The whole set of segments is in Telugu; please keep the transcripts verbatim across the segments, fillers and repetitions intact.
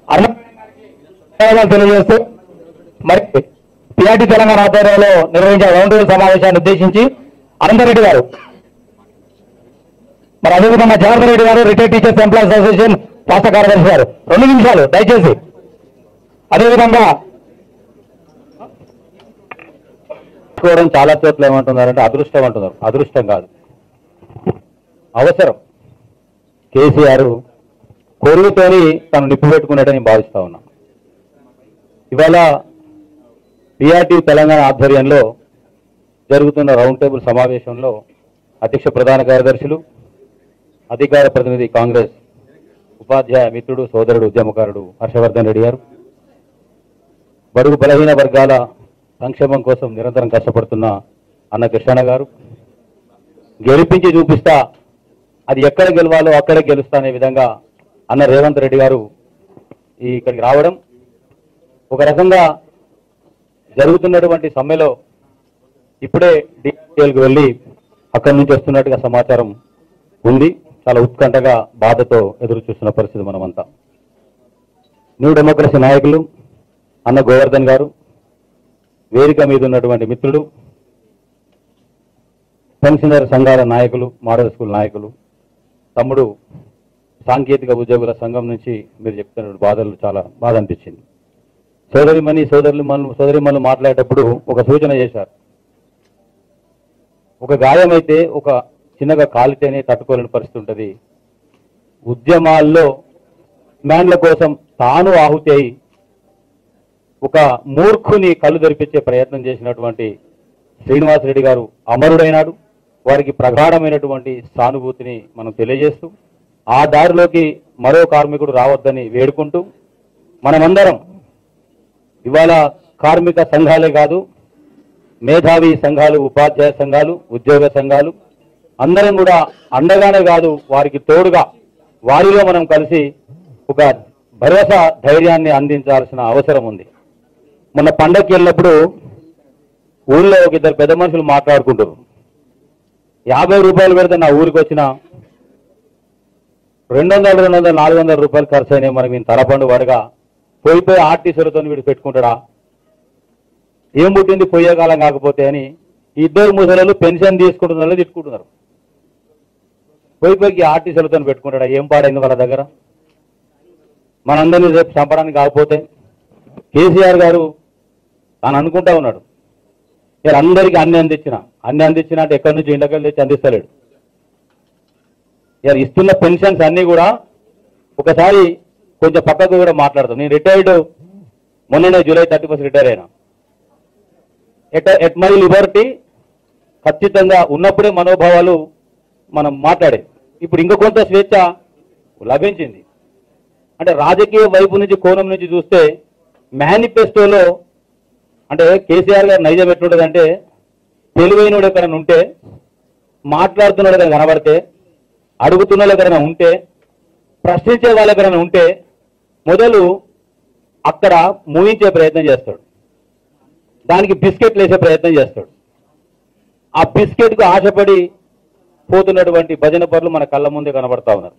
తెలియజేస్తూ మరి పిఆర్టీ తెలంగాణ ఆధ్వర్యంలో నిర్వహించిన రౌండ్ టేబుల్ సమావేశాన్ని ఉద్దేశించి అనంతరెడ్డి గారు, మరి అదేవిధంగా జనార్దన్ రెడ్డి గారు, రిటైర్డ్ టీచర్స్ ఎంప్లాయీస్ అసోసియేషన్ రాష్ట్ర కార్యదర్శి గారు, రెండు నిమిషాలు దయచేసి. అదేవిధంగా చాలా చోట్ల ఏమంటున్నారంటే అదృష్టం అంటున్నారు. అదృష్టం కాదు, అవసరం. కేసీఆర్ కొరువుతోని తను నిప్పు పెట్టుకున్నట్టు నేను భావిస్తా ఉన్నా. ఇవాళ పిఆర్టీ తెలంగాణ ఆధ్వర్యంలో జరుగుతున్న రౌండ్ టేబుల్ సమావేశంలో అధ్యక్ష ప్రధాన కార్యదర్శులు, అధికార ప్రతినిధి కాంగ్రెస్ ఉపాధ్యాయ మిత్రుడు, సోదరుడు, ఉద్యమకారుడు హర్షవర్ధన్ రెడ్డి గారు, బడుగు బలహీన వర్గాల సంక్షేమం కోసం నిరంతరం కష్టపడుతున్న అన్న కృష్ణ గారు, గెలిపించి చూపిస్తా అది ఎక్కడ గెలవాలో అక్కడే గెలుస్తా అనే విధంగా అన్న రేవంత్ రెడ్డి గారు ఈ ఇక్కడికి రావడం, ఒక రకంగా జరుగుతున్నటువంటి సమ్మెలో ఇప్పుడే డీటెయిల్కి వెళ్ళి అక్కడి నుంచి వస్తున్నట్టుగా సమాచారం ఉంది. చాలా ఉత్కంఠగా బాధతో ఎదురు చూస్తున్న పరిస్థితి మనమంతా. న్యూ డెమోక్రసీ నాయకులు అన్న గోవర్ధన్ గారు, వేదిక మీద ఉన్నటువంటి మిత్రుడు, పెన్షనర్ సంఘాల నాయకులు, మోడల్ స్కూల్ నాయకులు, తమ్ముడు సాంకేతిక ఉద్యోగుల సంఘం నుంచి మీరు చెప్తున్న బాధలు చాలా బాధ అనిపించింది. సోదరిమణి సోదరులు మను సోదరిమణులు మాట్లాడేటప్పుడు ఒక సూచన చేశారు. ఒక గాయమైతే ఒక చిన్నగా కాలితేనే తట్టుకోలేని పరిస్థితి ఉంటుంది. ఉద్యమాల్లో మ్యాన్ల కోసం తాను ఆహుతి అయి ఒక మూర్ఖుని కళ్ళు తెరిపించే ప్రయత్నం చేసినటువంటి శ్రీనివాసరెడ్డి గారు అమరుడైనాడు. వారికి ప్రగాఢమైనటువంటి సానుభూతిని మనం తెలియజేస్తూ ఆ దారిలోకి మరో కార్మికుడు రావద్దని వేడుకుంటూ, మనమందరం ఇవాళ కార్మిక సంఘాలే కాదు, మేధావి సంఘాలు, ఉపాధ్యాయ సంఘాలు, ఉద్యోగ సంఘాలు అందరం కూడా అండగానే కాదు వారికి తోడుగా వారిలో మనం కలిసి ఒక భరోసా ధైర్యాన్ని అందించాల్సిన అవసరం ఉంది. మొన్న పండగకి వెళ్ళినప్పుడు ఊళ్ళో ఒక ఇద్దరు పెద్ద మనుషులు మాట్లాడుకుంటారు. యాభై రూపాయలు పెడితే నా ఊరికి వచ్చిన రెండు వందల రెండు వందల నాలుగు వందల రూపాయలు ఖర్చు అయినాయి. మనకి ఈయన తలపండు వరగా పోయిపోయి ఆర్టీసీలతో వీడు పెట్టుకుంటాడా, ఏం పుట్టింది పోయేకాలం కాకపోతే అని ఇద్దరు ముసలు పెన్షన్ తీసుకుంటున్న తిట్టుకుంటున్నారు. పోయిపోయి ఆర్టీసీలతో పెట్టుకుంటాడా, ఏం పాడైంది వాళ్ళ దగ్గర. మనందరినీ రేపు చంపడానికి కాకపోతే కేసీఆర్ గారు తాను అనుకుంటా ఉన్నాడు, ఇక్కడ అందరికీ అన్ని అందించిన అన్ని అందించిన అంటే ఎక్కడి నుంచి ఇండకెళ్ళి తెచ్చి అందిస్తలేడు. ఇక్కడ ఇస్తున్న పెన్షన్స్ అన్నీ కూడా ఒకసారి కొంచెం పక్కకు కూడా మాట్లాడతాం. నేను రిటైర్డ్ మొన్ననే జూలై థర్టీ ఫస్ట్ రిటైర్ అయినా. ఎట్ ఎట్ మై లిబర్టీ ఖచ్చితంగా ఉన్నప్పుడే మనోభావాలు మనం మాట్లాడే. ఇప్పుడు ఇంక కొంత స్వేచ్ఛ లభించింది. అంటే రాజకీయ వైపు నుంచి కోణం నుంచి చూస్తే మేనిఫెస్టోలో అంటే కేసీఆర్ గారు నైజం ఎట్లుంటుందంటే, తెలివైనడు ఎక్కడైనా ఉంటే, మాట్లాడుతున్నాడు ఎక్కడ కనబడితే, అడుగుతున్న వాళ్ళు ఎక్కడైనా ఉంటే, ప్రశ్నించే వాళ్ళు ఎక్కడైనా ఉంటే మొదలు అక్కడ మూయించే ప్రయత్నం చేస్తాడు. దానికి బిస్కెట్లు వేసే ప్రయత్నం చేస్తాడు. ఆ బిస్కెట్కు ఆశపడి పోతున్నటువంటి భజన పరులు మన కళ్ళ ముందే కనబడతా ఉన్నారు.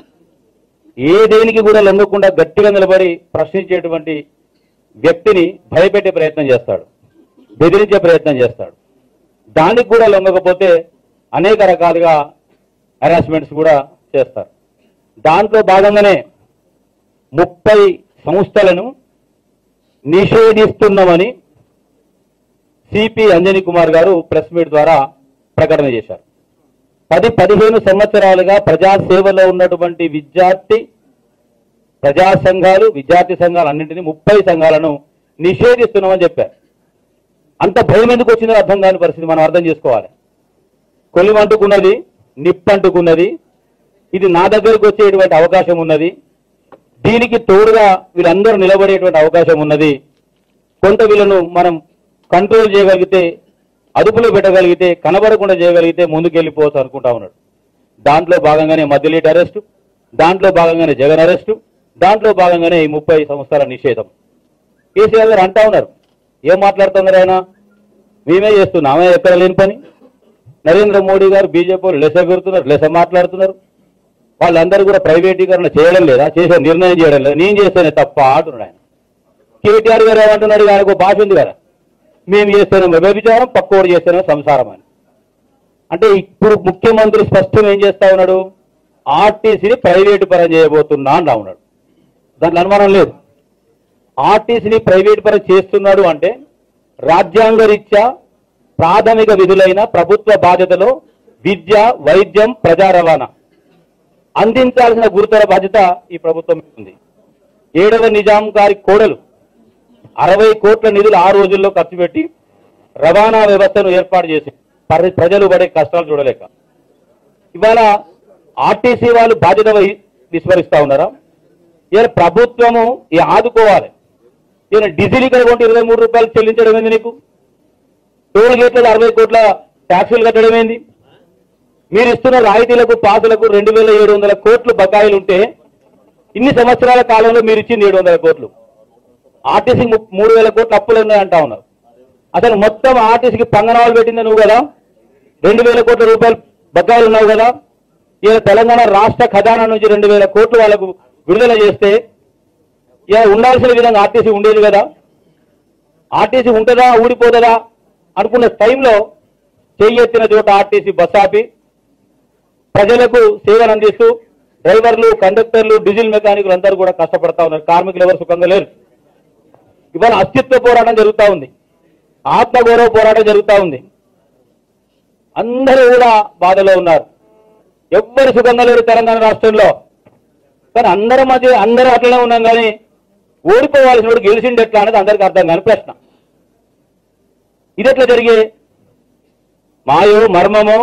ఏ దేనికి కూడా లొంగకుండా గట్టిగా నిలబడి ప్రశ్నించేటువంటి వ్యక్తిని భయపెట్టే ప్రయత్నం చేస్తాడు, బెదిరించే ప్రయత్నం చేస్తాడు. దానికి కూడా లొంగకపోతే అనేక రకాలుగా హెరాస్మెంట్స్ కూడా చేస్తారు. దాంట్లో భాగంగానే ముప్పై సంస్థలను నిషేధిస్తున్నామని సిపి అంజనీ కుమార్ గారు ప్రెస్ మీట్ ద్వారా ప్రకటన చేశారు. పది పదిహేను సంవత్సరాలుగా ప్రజాసేవలో ఉన్నటువంటి విద్యార్థి ప్రజా సంఘాలు, విద్యార్థి సంఘాలు అన్నింటినీ ముప్పై సంఘాలను నిషేధిస్తున్నామని చెప్పారు. అంత భయం ఎందుకు వచ్చిందో అర్థం కాని పరిస్థితి మనం అర్థం చేసుకోవాలి. కొలిమంటుకున్నది, నిప్పంటుకున్నది, ఇది నా దగ్గరకు వచ్చేటువంటి అవకాశం ఉన్నది, దీనికి తోడుగా వీళ్ళందరూ నిలబడేటువంటి అవకాశం ఉన్నది. కొంత వీళ్ళను మనం కంట్రోల్ చేయగలిగితే, అదుపులో పెట్టగలిగితే, కనబడకుండా చేయగలిగితే ముందుకెళ్ళిపోవచ్చు అనుకుంటా ఉన్నాడు. దాంట్లో భాగంగానే మధ్యలీట్ అరెస్టు, దాంట్లో భాగంగానే జగన్ అరెస్టు, దాంట్లో భాగంగానే ఈ ముప్పై సంవత్సరాల నిషేధం. కేసీఆర్ గారు అంటా ఉన్నారు, ఏం మాట్లాడుతున్నారు ఆయన, మేమే చేస్తున్నామే ఎక్కడ లేని పని. నరేంద్ర మోడీ గారు బీజేపీ లెస పెడుతున్నారు, లెస మాట్లాడుతున్నారు. వాళ్ళందరూ కూడా ప్రైవేటీకరణ చేయడం లేదా, చేసే నిర్ణయం చేయడం లేదా, నేను చేస్తేనే తప్ప అంటున్నాడు ఆయన. కేటీఆర్ గారు ఏమంటున్నాడు, ఆయనకు భాష ఉంది కదా, మేము చేస్తేనే వ్యభిచారం, పక్కోడు చేస్తేనే సంసారం అని. అంటే ఇప్పుడు ముఖ్యమంత్రి స్పష్టం ఏం చేస్తా ఉన్నాడు, ఆర్టీసీని ప్రైవేటు పరం చేయబోతున్నా అంటా ఉన్నాడు. దాంట్లో అనుమానం లేదు. ఆర్టీసీని ప్రైవేటు పరం చేస్తున్నాడు అంటే రాజ్యాంగ రీత్యా ప్రాథమిక విధులైన ప్రభుత్వ బాధ్యతలో విద్య, వైద్యం, ప్రజా రవాణా అందించాల్సిన గురుతర బాధ్యత ఈ ప్రభుత్వం ఉంది. ఏడవ నిజాం గారి కోడలు అరవై కోట్ల నిధులు ఆ రోజుల్లో ఖర్చు పెట్టి రవాణా వ్యవస్థను ఏర్పాటు చేసి ప్రజలు పడే కష్టాలు చూడలేక ఇవాళ ఆర్టీసీ వాళ్ళు బాధ్యత విస్మరిస్తా ఉన్నారా? ఇలా ప్రభుత్వము ఆదుకోవాలి. ఈయన డీజిల్ ఇక్కడ కొంటే ఇరవై మూడు రూపాయలు చెల్లించడం ఏంది, నీకు టోల్ గేట్లలో అరవై కోట్ల ట్యాక్సులు కట్టడం ఏంది? మీరు ఇస్తున్న రాయితీలకు, పాసులకు రెండు వేల ఏడు వందల కోట్లు బకాయిలు ఉంటే ఇన్ని సంవత్సరాల కాలంలో మీరు ఇచ్చింది ఏడు వందల కోట్లు. ఆర్టీసీ మూడు వేల కోట్లు అప్పులు ఉన్నాయంటా ఉన్నారు. అసలు మొత్తం ఆర్టీసీకి పంగనాలు పెట్టింది నువ్వు కదా, రెండు వేల కోట్ల రూపాయలు బకాయిలు ఉన్నావు కదా. ఇలా తెలంగాణ రాష్ట్ర ఖజానా నుంచి రెండు వేల కోట్లు వాళ్ళకు విడుదల చేస్తే ఇలా ఉండాల్సిన విధంగా ఆర్టీసీ ఉండేది కదా. ఆర్టీసీ ఉంటుందా ఊడిపోతుందా అనుకున్న టైంలో చెయ్యెత్తిన చోట ఆర్టీసీ బస్ ఆపి ప్రజలకు సేవలు అందిస్తూ డ్రైవర్లు, కండక్టర్లు, డీజిల్ మెకానికులు అందరూ కూడా కష్టపడతా ఉన్నారు. కార్మికులు ఎవరు సుఖంగా లేరు. ఇవాళ అస్తిత్వ పోరాటం జరుగుతూ ఉంది, ఆత్మగౌరవ పోరాటం జరుగుతూ ఉంది. అందరూ కూడా బాధలో ఉన్నారు. ఎవ్వరు సుఖంగా లేరు తెలంగాణ రాష్ట్రంలో. కానీ అందరి మధ్య అందరూ అట్లనే ఉన్నాం, కానీ ఓడిపోవాల్సిన వాడు గెలిచింది ఎట్లా అనేది అందరికీ అర్థం కాని ప్రశ్న. ఇది ఎట్లా జరిగే మాయో మర్మమో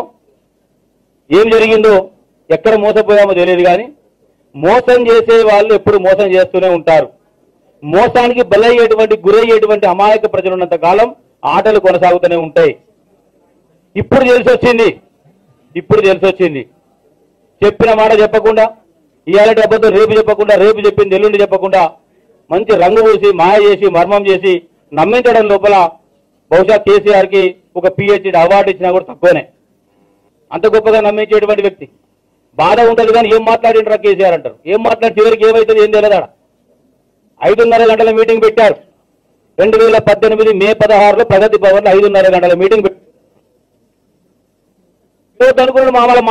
ఏం జరిగిందో ఎక్కడ మోసపోయామో తెలియదు, కానీ మోసం చేసే వాళ్ళు ఎప్పుడు మోసం చేస్తూనే ఉంటారు. మోసానికి బలయ్యేటువంటి గురయ్యేటువంటి అమాయక ప్రజలు ఉన్నంత కాలం ఆటలు కొనసాగుతూనే ఉంటాయి. ఇప్పుడు తెలిసి వచ్చింది ఇప్పుడు తెలిసి వచ్చింది చెప్పిన మాట చెప్పకుండా, ఇవాళ అబద్ధం రేపు చెప్పకుండా, రేపు చెప్పింది ఎల్లుండి చెప్పకుండా మంచి రంగు పూసి మాయ చేసి మర్మం చేసి నమ్మించడం లోపల బహుశా కేసీఆర్కి ఒక పిహెచ్డి అవార్డు ఇచ్చినా కూడా తక్కువనే. అంత గొప్పగా నమ్మించేటువంటి వ్యక్తి. బాధ ఉంటుంది కానీ ఏం మాట్లాడింటారా కేసీఆర్ అంటారు. ఏం మాట్లాడి చివరికి ఏమవుతుంది ఏం తెలియదాడ. ఐదున్నర గంటల మీటింగ్ పెట్టారు. రెండు వేల పద్దెనిమిది మే పదహారులో ప్రగతి భవన్లో ఐదున్నర గంటల మీటింగ్ పెట్టారు. అనుకున్నాడు మామూలు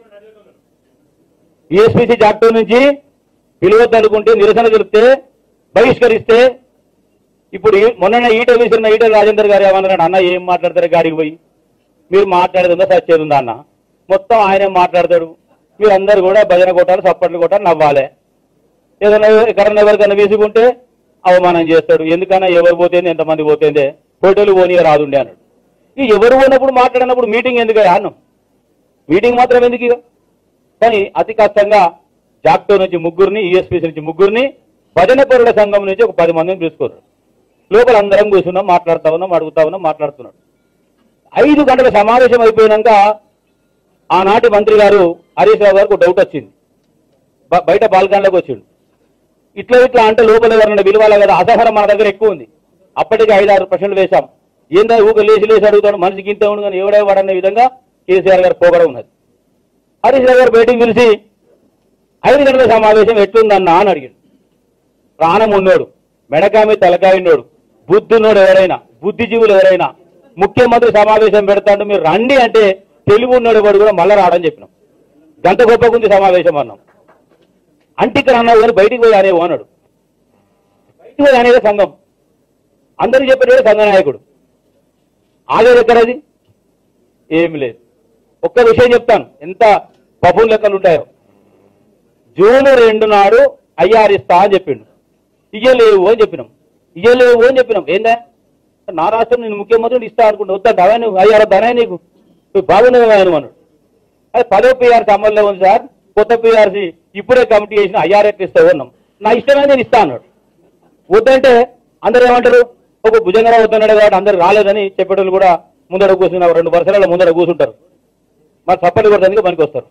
ఈఎస్పీసీ జాక్టో నుంచి పిలువద్దు అనుకుంటే, నిరసన తెలిపితే, బహిష్కరిస్తే, ఇప్పుడు మొన్న ఈటె విసిరిన ఈటె రాజేందర్ గారు ఏమన్నాడు, అన్న ఏం మాట్లాడతారు గాడికి పోయి, మీరు మాట్లాడేదిందా సచ్చేది ఉందా అన్న, మొత్తం ఆయనే మాట్లాడతాడు, మీరు అందరు కూడా భజన కొట్టాలి, సప్పట్లు కొట్టాలి, నవ్వాలి, ఏదైనా ఎక్కడన్నా ఎవరికైనా వేసుకుంటే అవమానం చేస్తాడు. ఎందుకన్నా ఎవరు పోతేంది, ఎంతమంది పోతేందే, ఫోటోలు పోనీ రాదుండే అన్నాడు. ఈ ఎవరు పోయినప్పుడు మాట్లాడినప్పుడు మీటింగ్ ఎందుకు అన్నం, మీటింగ్ మాత్రం ఎందుకు ఇక. కానీ అతి కష్టంగా జాక్టో నుంచి ముగ్గురిని, ఈఎస్పీసీ నుంచి ముగ్గురిని, భజన పరుల సంఘం నుంచి ఒక పది మందిని తీసుకున్నారు. లోపల అందరం కూర్చున్నాం, మాట్లాడుతా ఉన్నాం, అడుగుతా ఉన్నాం, మాట్లాడుతున్నాడు. ఐదు గంటల సమావేశం అయిపోయినాక ఆనాటి మంత్రి గారు హరీష్ రావు గారికి డౌట్ వచ్చింది. బయట బాల్కనీలోకి వచ్చిండు. ఇట్లా ఇట్లా అంటే లోపల ఎవరన్నా విలువాల కదా, అసహనం మన దగ్గర ఎక్కువ ఉంది. అప్పటికే ఐదు ఆరు ప్రశ్నలు వేశాం. ఏందా ఊక లేచి లేచి అడుగుతాడు, మనిషికి ఇంత ఉండు కానీ ఎవడే వాడనే విధంగా కేసీఆర్ గారు పోగడం ఉన్నది. హరీష్ రావు గారు బయటికి పిలిచి ఐదు గంటల సమావేశం ఎట్లుందన్నా అని అడిగాడు. ప్రాణం ఉన్నోడు, మెడకామి తలకాయన్నోడు, బుద్ధున్నోడు ఎవరైనా, బుద్ధిజీవులు ఎవరైనా ముఖ్యమంత్రి సమావేశం పెడతాడు మీరు రండి అంటే తెలుగు ఉన్నాడు వాడు కూడా మళ్ళా రాడని చెప్పినాం. గంట గొప్పకుంది సమావేశం అన్నాం. అంటే ఇక్కడ అన్నావు కానీ బయటికి పోయి అనేవు అన్నాడు. బయటికి పోయి అనేది సంఘం అందరూ చెప్పేవాడు సంఘ నాయకుడు. ఆగేది ఎక్కడది ఏమి లేదు. ఒక్క విషయం చెప్తాను, ఎంత పపుల్ లెక్కలు ఉంటాయో. జూన్ రెండు నాడు ఐఆర్ ఇస్తా అని చెప్పిండు. ఇయ్యలేవు అని చెప్పినాం. ఇయ్యలేవు అని చెప్పినాం. ఏందా నా రాష్ట్రం నేను ముఖ్యమంత్రిని ఇస్తా అనుకుంటా, వద్దా అవే నువ్వు ఐఆర్ వద్దానే నీకు బాగున్నది అన్నాడు. అది పదో పీఆర్సీ అమల్లో ఉంది సార్, కొత్త పీఆర్సీ ఇప్పుడే కమిటీ చేసిన ఐఆర్ ఎట్లా ఇస్తావు అన్నాం. నా ఇష్టమే నేను ఇస్తా అన్నాడు. వద్దంటే అందరూ ఏమంటారు, ఒక భుజంగా వద్దన్నాడు కాబట్టి అందరు రాలేదని చెప్పేటోళ్ళు కూడా ముందర కూర్చున్నారు. రెండు వరుసలలో ముందర కూర్చుంటారు, మరి చప్పట్లు కొట్టడానికి పనికి వస్తారు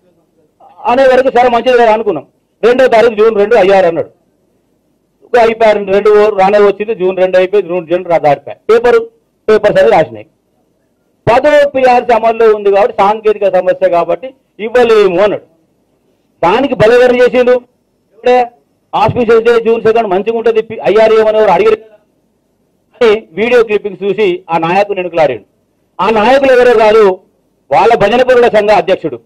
అనే వరకు సరే మంచిది కదా అనుకున్నాం. రెండో తారీఖు జూన్ రెండు ఐఆర్ అన్నాడు. అయిపోయారు రెండు రానే వచ్చింది. జూన్ రెండు అయిపోయి జూన్ రెండు దాటిపోయాయి. పేపర్ పేపర్స్ అవి రాసినాయి. పదో పీఆర్సీ అమల్లో ఉంది కాబట్టి సాంకేతిక సమస్య కాబట్టి ఇవ్వలేము అన్నాడు. దానికి బలవరం చేసిండు. ఇప్పుడే ఆస్పిషియస్ డే జూన్ సెకండ్ మంచిగా ఉంటుంది ఐఆర్ఏ అనేవారు అడిగారు అని వీడియో క్లిప్పింగ్స్ చూసి ఆ నాయకుడు ఎన్నుకలాడాడు. ఆ నాయకులు ఎవరో కాదు, వాళ్ళ భజన పరుల సంఘ అధ్యక్షుడు.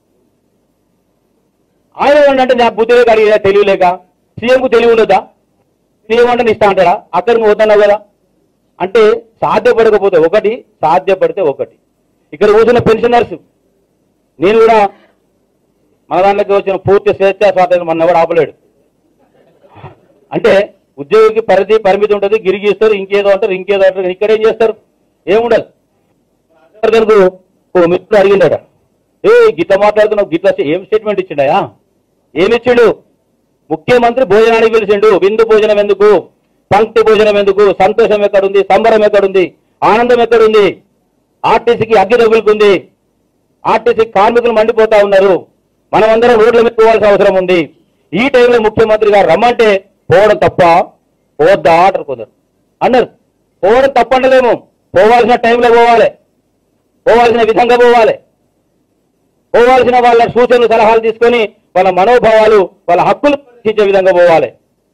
ఆయన ఏమంటే నాకు బుద్ధి లేక అడిగినా తెలియలేక, సీఎంకు తెలివి ఉండదా, సీఎం అంటే ఇస్తా అంటారా, అక్కడ నువ్వు వద్దన్నావు కదా అంటే సాధ్యపడకపోతే ఒకటి, సాధ్యపడితే ఒకటి. ఇక్కడ కూర్చున్న పెన్షనర్స్, నేను కూడా మన దాంట్లోకి వచ్చిన పూర్తి స్వేచ్ఛ స్వాతంత్రం మన ఎవరు ఆపలేడు. అంటే ఉద్యోగికి పరిధి పరిమితి ఉంటుంది, గిరిగిస్తారు, ఇంకేదో అంటారు, ఇంకేదో అంటారు. ఇక్కడ ఏం చేస్తారు, ఏముండదు. ఓ మిత్రుడు అడిగిండట, ఏ గిట్ల మాట్లాడుతున్నావు, గిట్ల ఏం స్టేట్మెంట్ ఇచ్చిండయా, ఏమిచ్చిండు? ముఖ్యమంత్రి భోజనానికి పిలిచిండు. విందు భోజనం ఎందుకు, పంక్తి భోజనం ఎందుకు, సంతోషం ఎక్కడుంది, సంబరం ఎక్కడుంది, ఆనందం ఎక్కడుంది? ఆర్టీసీకి అగ్గి తగులుకుంది, ఆర్టీసీ కార్మికులు మండిపోతా ఉన్నారు, మనమందరం రోడ్ల మీద పోవాల్సిన అవసరం ఉంది. ఈ టైంలో ముఖ్యమంత్రి గారు రమ్మంటే పోవడం తప్ప, పోవద్దా ఆర్డర్ కొందరు అన్నారు. పోవడం తప్పంటలేము, పోవాల్సిన టైంలో పోవాలి, పోవాల్సిన విధంగా పోవాలి, పోవాల్సిన వాళ్ళ సూచనలు సలహాలు తీసుకొని వాళ్ళ మనోభావాలు వాళ్ళ హక్కులు ఇచ్చే విధంగా పోవాలి.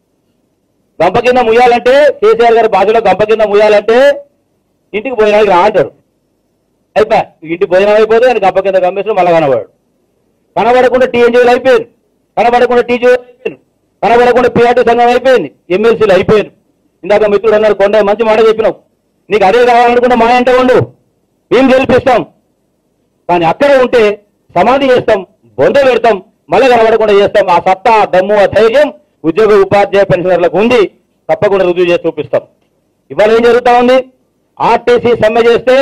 గంప కింద ముయ్యాలంటే కేసీఆర్ గారి భాషలో గంప కింద ముయ్యాలంటే ఇంటికి భోజనానికి రా అంటాడు. అయిపోయా, ఇంటికి భోజనం అయిపోతే ఆయన గంప కింద గంపేసిన మళ్ళా కనబడాడు. కనబడకుండా టీఎన్జీలు అయిపోయారు, కనబడకుండా టీజీలు అయిపోయారు, కనబడకుండా పీఆర్టీ సంఘం అయిపోయింది, ఎమ్మెల్సీలు అయిపోయారు. ఇందాక మిత్రుడు అన్నారు, కొండ మంచి మాట చెప్పినావు, నీకు అదే కావాలనుకుంటే మా ఇంట ఉండు, మేము గెలిపిస్తాం. కానీ అక్కడే ఉంటే సమాధి చేస్తాం, బొంద పెడతాం, మళ్ళీ కనబడకుండా చేస్తాం. ఆ సత్తా, దమ్ము, ఆ ధైర్యం ఉద్యోగ ఉపాధ్యాయ పెన్షనర్లకు ఉంది, తప్పకుండా రుజువు చేసి చూపిస్తాం. ఇవాళ ఏం జరుగుతా ఉంది, ఆర్టీసీ సమ్మె చేస్తే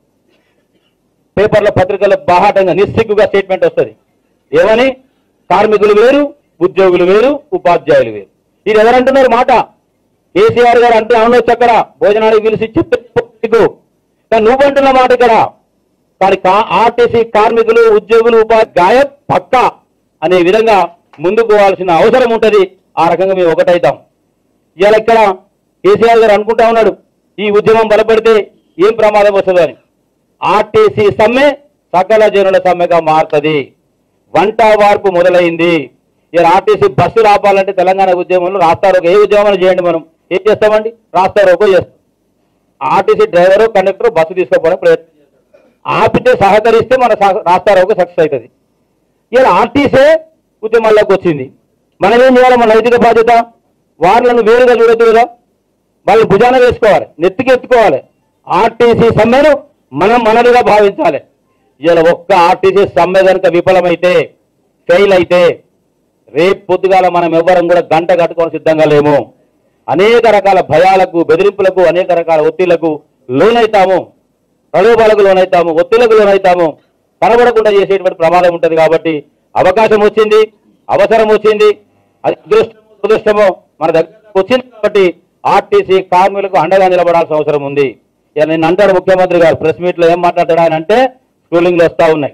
పేపర్ల పత్రికల బాహాటంగా నిస్సిగ్గుగా స్టేట్మెంట్ వస్తుంది. ఏమని? కార్మికులు వేరు, ఉద్యోగులు వేరు, ఉపాధ్యాయులు వేరు. ఇది ఎవరంటున్నారు మాట? కేసీఆర్ గారు అంటే అనొచ్చు, అక్కడ భోజనానికి పిలిచి చెప్పు, కానీ నువ్వంటున్న మాట ఇక్కడ. కానీ ఆర్టీసీ కార్మికులు, ఉద్యోగులు, ఉపాధ్యాయ పక్క అనే విధంగా ముందుకు పోవాల్సిన అవసరం ఉంటుంది. ఆ రకంగా మేము ఒకటైతాం. ఇవాళ ఇక్కడ కేసీఆర్ గారు అనుకుంటా ఉన్నాడు, ఈ ఉద్యమం బలపడితే ఏం ప్రమాదం వస్తుందో అని. ఆర్టీసీ సమ్మె సకల జనుల సమ్మెగా మారుతుంది. వంట వార్పు మొదలైంది. ఇలా ఆర్టీసీ బస్సులు ఆపాలంటే తెలంగాణ ఉద్యమంలో రాస్తారోకో, ఏ ఉద్యమం చేయండి, మనం ఏం చేస్తామండి, రాస్తారోకో చేస్తాం. ఆర్టీసీ డ్రైవరు, కండక్టర్ బస్సు తీసుకోవడం ప్రయత్నం చేస్తారు. ఆపితే సహకరిస్తే మన రాస్తారోకో సక్సెస్ అవుతుంది. ఇలా ఆర్టీసీ ఉద్యమాల్లోకి వచ్చింది. మనం ఏం చేయాలి? మన నైతిక బాధ్యత, వాళ్ళను వేరుగా చూడొద్దు కదా, వాళ్ళు భుజాన వేసుకోవాలి, నెత్తికి ఎత్తుకోవాలి. ఆర్టీసీ సమ్మెను మనం మనలుగా భావించాలి. ఇలా ఒక్క ఆర్టీసీ సమ్మె కనుక విఫలమైతే, ఫెయిల్ అయితే, రేపు పొద్దుగాల మనం ఎవ్వరం కూడా గంట కట్టుకొని సిద్ధంగా లేము. అనేక రకాల భయాలకు, బెదిరింపులకు, అనేక రకాల ఒత్తిళ్లకు లోనైతాము, ప్రలోభాలకు లోనైతాము, ఒత్తిళ్లకు లోనైతాము. కనబడకుండా చేసేటువంటి ప్రమాదం ఉంటుంది. కాబట్టి అవకాశం వచ్చింది, అవసరం వచ్చింది, అది అదృష్టమో దురదృష్టమో మన దగ్గరకు వచ్చింది. కాబట్టి ఆర్టీసీ కార్మికులకు అండగా నిలబడాల్సిన అవసరం ఉంది. ఇక నేను అంటాడు ముఖ్యమంత్రి గారు ప్రెస్ మీట్లో ఏం మాట్లాడాడు ఆయన అంటే, స్కూలింగ్లు వస్తూ ఉన్నాయి,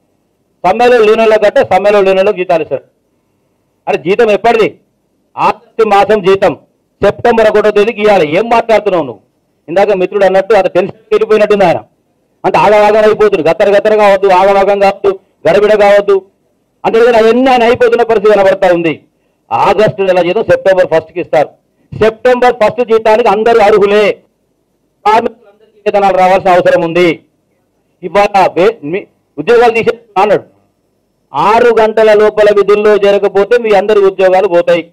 సమ్మెలో లీనలో కంటే సమ్మెలో లీనలో జీతాలు ఇస్తారు. అరే జీతం ఎప్పటిది? ఆగస్టు మాసం జీతం సెప్టెంబర్ ఒకటో తేదీకి ఇవ్వాలి. ఏం మాట్లాడుతున్నావు నువ్వు? ఇందాక మిత్రుడు అన్నట్టు అది టెన్షన్ వెళ్ళిపోయినట్టుంది ఆయన. అంటే ఆగవాగం అయిపోతుంది, గత్తర గత్తర కావద్దు, ఆగవాగం కావద్దు, గడబిడ కావద్దు అంటే అవన్నీ ఆయన అయిపోతున్న పరిస్థితి కనబడతా ఉంది. ఆగస్టు నెల జీతం సెప్టెంబర్ ఫస్ట్కి ఇస్తారు. సెప్టెంబర్ ఫస్ట్ జీతానికి అందరూ అర్హులే. కార్మికులందరికీ వేతనాలు రావాల్సిన అవసరం ఉంది. ఇవాళ ఉద్యోగాలు తీసే అన్నాడు, ఆరు గంటల లోపల విధుల్లో జరగకపోతే మీ అందరి ఉద్యోగాలు పోతాయి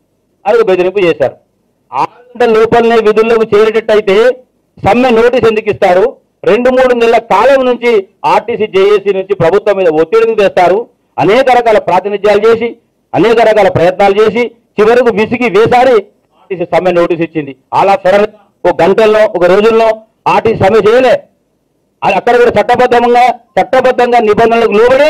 అని బెదిరింపు చేశారు. ఆరు గంటల లోపలనే విధుల్లోకి చేరేటట్టయితే సమ్మె నోటీస్ ఎందుకు ఇస్తారు? రెండు మూడు నెలల కాలం నుంచి ఆర్టీసీ జేఏసీ నుంచి ప్రభుత్వం మీద ఒత్తిడిని తెస్తారు. అనేక రకాల ప్రాతినిధ్యాలు చేసి, అనేక రకాల ప్రయత్నాలు చేసి, చివరకు విసిగి వేసారి ఆర్టీసీ సమ్మె నోటీస్ ఇచ్చింది. అలా సడన్ ఒక గంటల్లో, ఒక రోజుల్లో ఆర్టీసీ సమ్మె చేయలే. అది అక్కడ కూడా చట్టబద్ధంగా చట్టబద్ధంగా నిబంధనలకు లోబడి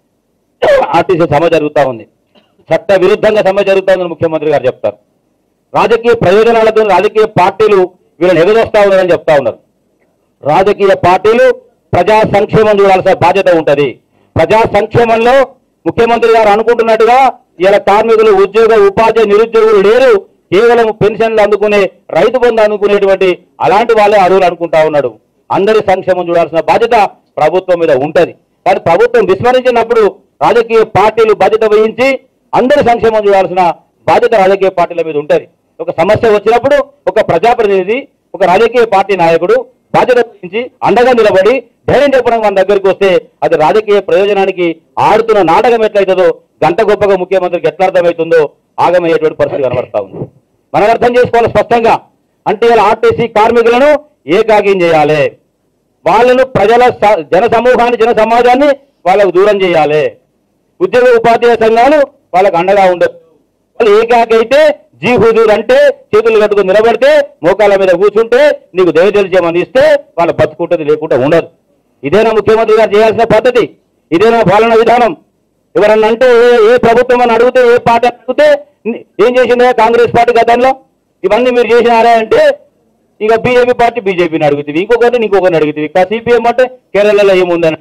ఆర్టీసీ సమ్మె జరుగుతూ ఉంది. చట్ట విరుద్ధంగా సమ్మె జరుగుతూ ఉందని ముఖ్యమంత్రి గారు చెప్తారు. రాజకీయ ప్రయోజనాలతో రాజకీయ పార్టీలు వీళ్ళని ఎగదొస్తా ఉన్నారని చెప్తా ఉన్నారు. రాజకీయ పార్టీలు ప్రజా సంక్షేమం చూడాల్సిన బాధ్యత ఉంటుంది. ప్రజా సంక్షేమంలో ముఖ్యమంత్రి గారు అనుకుంటున్నట్టుగా ఇలా కార్మికులు, ఉద్యోగ ఉపాధ్యాయ నిరుద్యోగులు లేరు, కేవలం పెన్షన్లు అందుకునే, రైతు బంధు అందుకునేటువంటి అలాంటి వాళ్ళే అర్హులు అనుకుంటా ఉన్నాడు. అందరి సంక్షేమం చూడాల్సిన బాధ్యత ప్రభుత్వం మీద ఉంటది. కానీ ప్రభుత్వం విస్మరించినప్పుడు రాజకీయ పార్టీలు బాధ్యత వహించి అందరి సంక్షేమం చేయాల్సిన బాధ్యత రాజకీయ పార్టీల మీద ఉంటుంది. ఒక సమస్య వచ్చినప్పుడు ఒక ప్రజాప్రతినిధి, ఒక రాజకీయ పార్టీ నాయకుడు బాధ్యత వహించి అండగా నిలబడి ధైర్యం చెప్పడం మన దగ్గరికి వస్తే అది రాజకీయ ప్రయోజనానికి ఆడుతున్న నాటకం ఎట్లయితుందో గంట గొప్పగా ముఖ్యమంత్రికి ఎట్లా అర్థమవుతుందో ఆగమయ్యేటువంటి పరిస్థితి కనబడతా ఉంది. మనం అర్థం చేసుకోవాలి స్పష్టంగా. అంటే ఇలా ఆర్టీసీ కార్మికులను ఏకాగ్యం చేయాలి, వాళ్ళను ప్రజల జన సమూహాన్ని జన సమాజాన్ని వాళ్ళకు దూరం చేయాలి. ఉద్యోగ ఉపాధ్యాయ సంఘాలు వాళ్ళకు అండగా ఉండదు. వాళ్ళు ఏకాకైతే జీ హుజూర్ అంటే చేతులు కట్టుకుని నిలబడితే మోకాళ్ళ మీద కూర్చుంటే నీకు దయచేయమని ఇస్తే వాళ్ళ బతుకుంటుంది, లేకుండా ఉండదు. ఇదేనా ముఖ్యమంత్రి గారు చేయాల్సిన పద్ధతి? ఇదేనా పాలన విధానం? ఎవరన్నా అంటే ఏ ప్రభుత్వం అని అడిగితే, ఏ పార్టీ అడిగితే ఏం చేసిందా కాంగ్రెస్ పార్టీ గతంలో ఇవన్నీ మీరు చేసినారా అంటే ఇక బీజేపీ పార్టీ బీజేపీని అడుగుతుంది, ఇంకొకరిని ఇంకొకరిని అడుగుతుంది. ఇక సిపిఎం అంటే కేరళలో ఏముందని,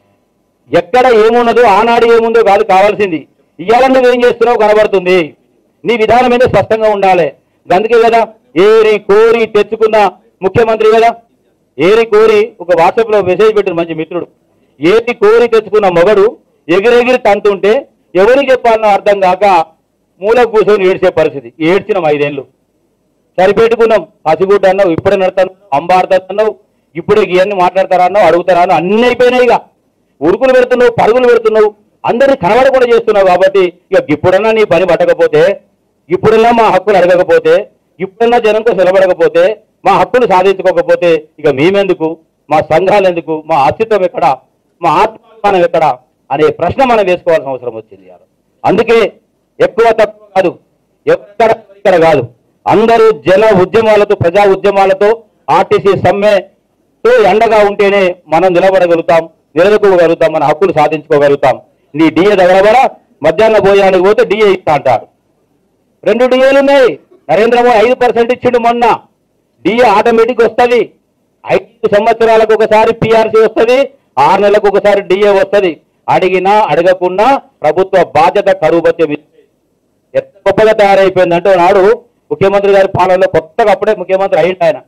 ఎక్కడ ఏమున్నదో ఆనాడు ఏముందో కాదు కావాల్సింది. ఇవాళ నువ్వు ఏం చేస్తున్నావు కనబడుతుంది. నీ విధానం మీద స్పష్టంగా ఉండాలి. అందుకే కదా ఏరి కోరి తెచ్చుకున్న ముఖ్యమంత్రి కదా. ఏరి కోరి ఒక వాట్సాప్ లో మెసేజ్ పెట్టిన మంచి మిత్రుడు, ఏరి కోరి తెచ్చుకున్న మొగడు ఎగిరెగిరి తంతుంటే ఎవరికి చెప్పాలనో అర్థం కాక మూల కూర్చొని ఏడ్చే పరిస్థితి. ఏడ్చినాం ఐదేళ్లు, సరిపెట్టుకున్నాం. పసిగుడ్డ అన్నావు, ఇప్పుడే నడతాను, అంబాడుతున్నావు, ఇప్పుడే ఇవన్నీ మాట్లాడతారన్నావు, అడుగుతారా అన్నీ అయిపోయినాయి. ఇక ఉరుకులు పెడుతున్నావు, పరుగులు పెడుతున్నావు, అందరినీ కనబడకుండా చేస్తున్నావు. కాబట్టి ఇక ఇప్పుడన్నా నీ పని పట్టకపోతే, ఇప్పుడన్నా మా హక్కులు అడగకపోతే, ఇప్పుడన్నా జనంతో నిలబడకపోతే, మా హక్కులు సాధించుకోకపోతే ఇక మేమెందుకు, మా సంఘాలు ఎందుకు, మా అస్తిత్వం ఎక్కడ, మా ఆత్మానం ఎక్కడ అనే ప్రశ్న మనం వేసుకోవాల్సిన అవసరం వచ్చింది. అందుకే ఎక్కువ తక్కువ కాదు, ఎక్కడ ఇక్కడ కాదు, అందరూ జన ఉద్యమాలతో ప్రజా ఉద్యమాలతో ఆర్టీసీ సమ్మెతో ఎండగా ఉంటేనే మనం నిలబడగలుగుతాం, నిలదొక్కగలుగుతాం, మన హక్కులు సాధించుకోగలుగుతాం. నీ డిఏ దగ్గర మధ్యాహ్న భోజనానికి పోతే డిఏ ఇస్తా అంటాడు. రెండు డిఏలు ఉన్నాయి. నరేంద్ర మోదీ ఐదు పర్సెంట్ ఇచ్చిండు మొన్న. డిఏ ఆటోమేటిక్ వస్తుంది. ఐదు సంవత్సరాలకు ఒకసారి పిఆర్సీ వస్తుంది, ఆరు నెలలకు ఒకసారి డిఏ వస్తుంది. అడిగినా అడగకున్నా ప్రభుత్వ బాధ్యత కరువు బత్యం ఎంత గొప్పగా తయారైపోయిందంటే నాడు ముఖ్యమంత్రి గారి పాలనలో కొత్తగా అప్పుడే ముఖ్యమంత్రి అయింది ఆయన.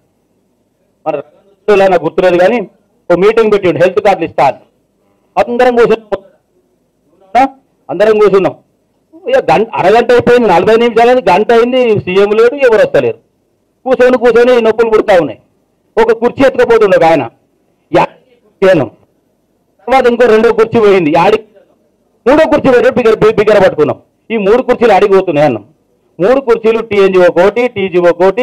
మన నాకు గుర్తులేదు కానీ ఓ మీటింగ్ పెట్టిండు, హెల్త్ కార్డులు ఇస్తాను. అందరం కూర్చున్నాం అందరం కూర్చున్నాం ఇక గంట అరగంట అయిపోయింది, నలభై నిమిషాలు గంట అయింది, సీఎం లేడు, ఎవరు వస్తలేరు. కూర్చొని కూర్చొని నొప్పులు పుడతా ఉన్నాయి. ఒక కుర్చీ ఎత్తుకపోతుండే ఆయన, తర్వాత ఇంకో రెండో కుర్చీ పోయింది, ఆడి మూడో కుర్చీ పోయి బిగర బిగర పట్టుకున్నాం. ఈ మూడు కుర్చీలు అడిగిపోతున్నాయి అన్నాం. మూడు కుర్చీలు టీఎన్జిఓ కోటి, టీజీఓ కోటి,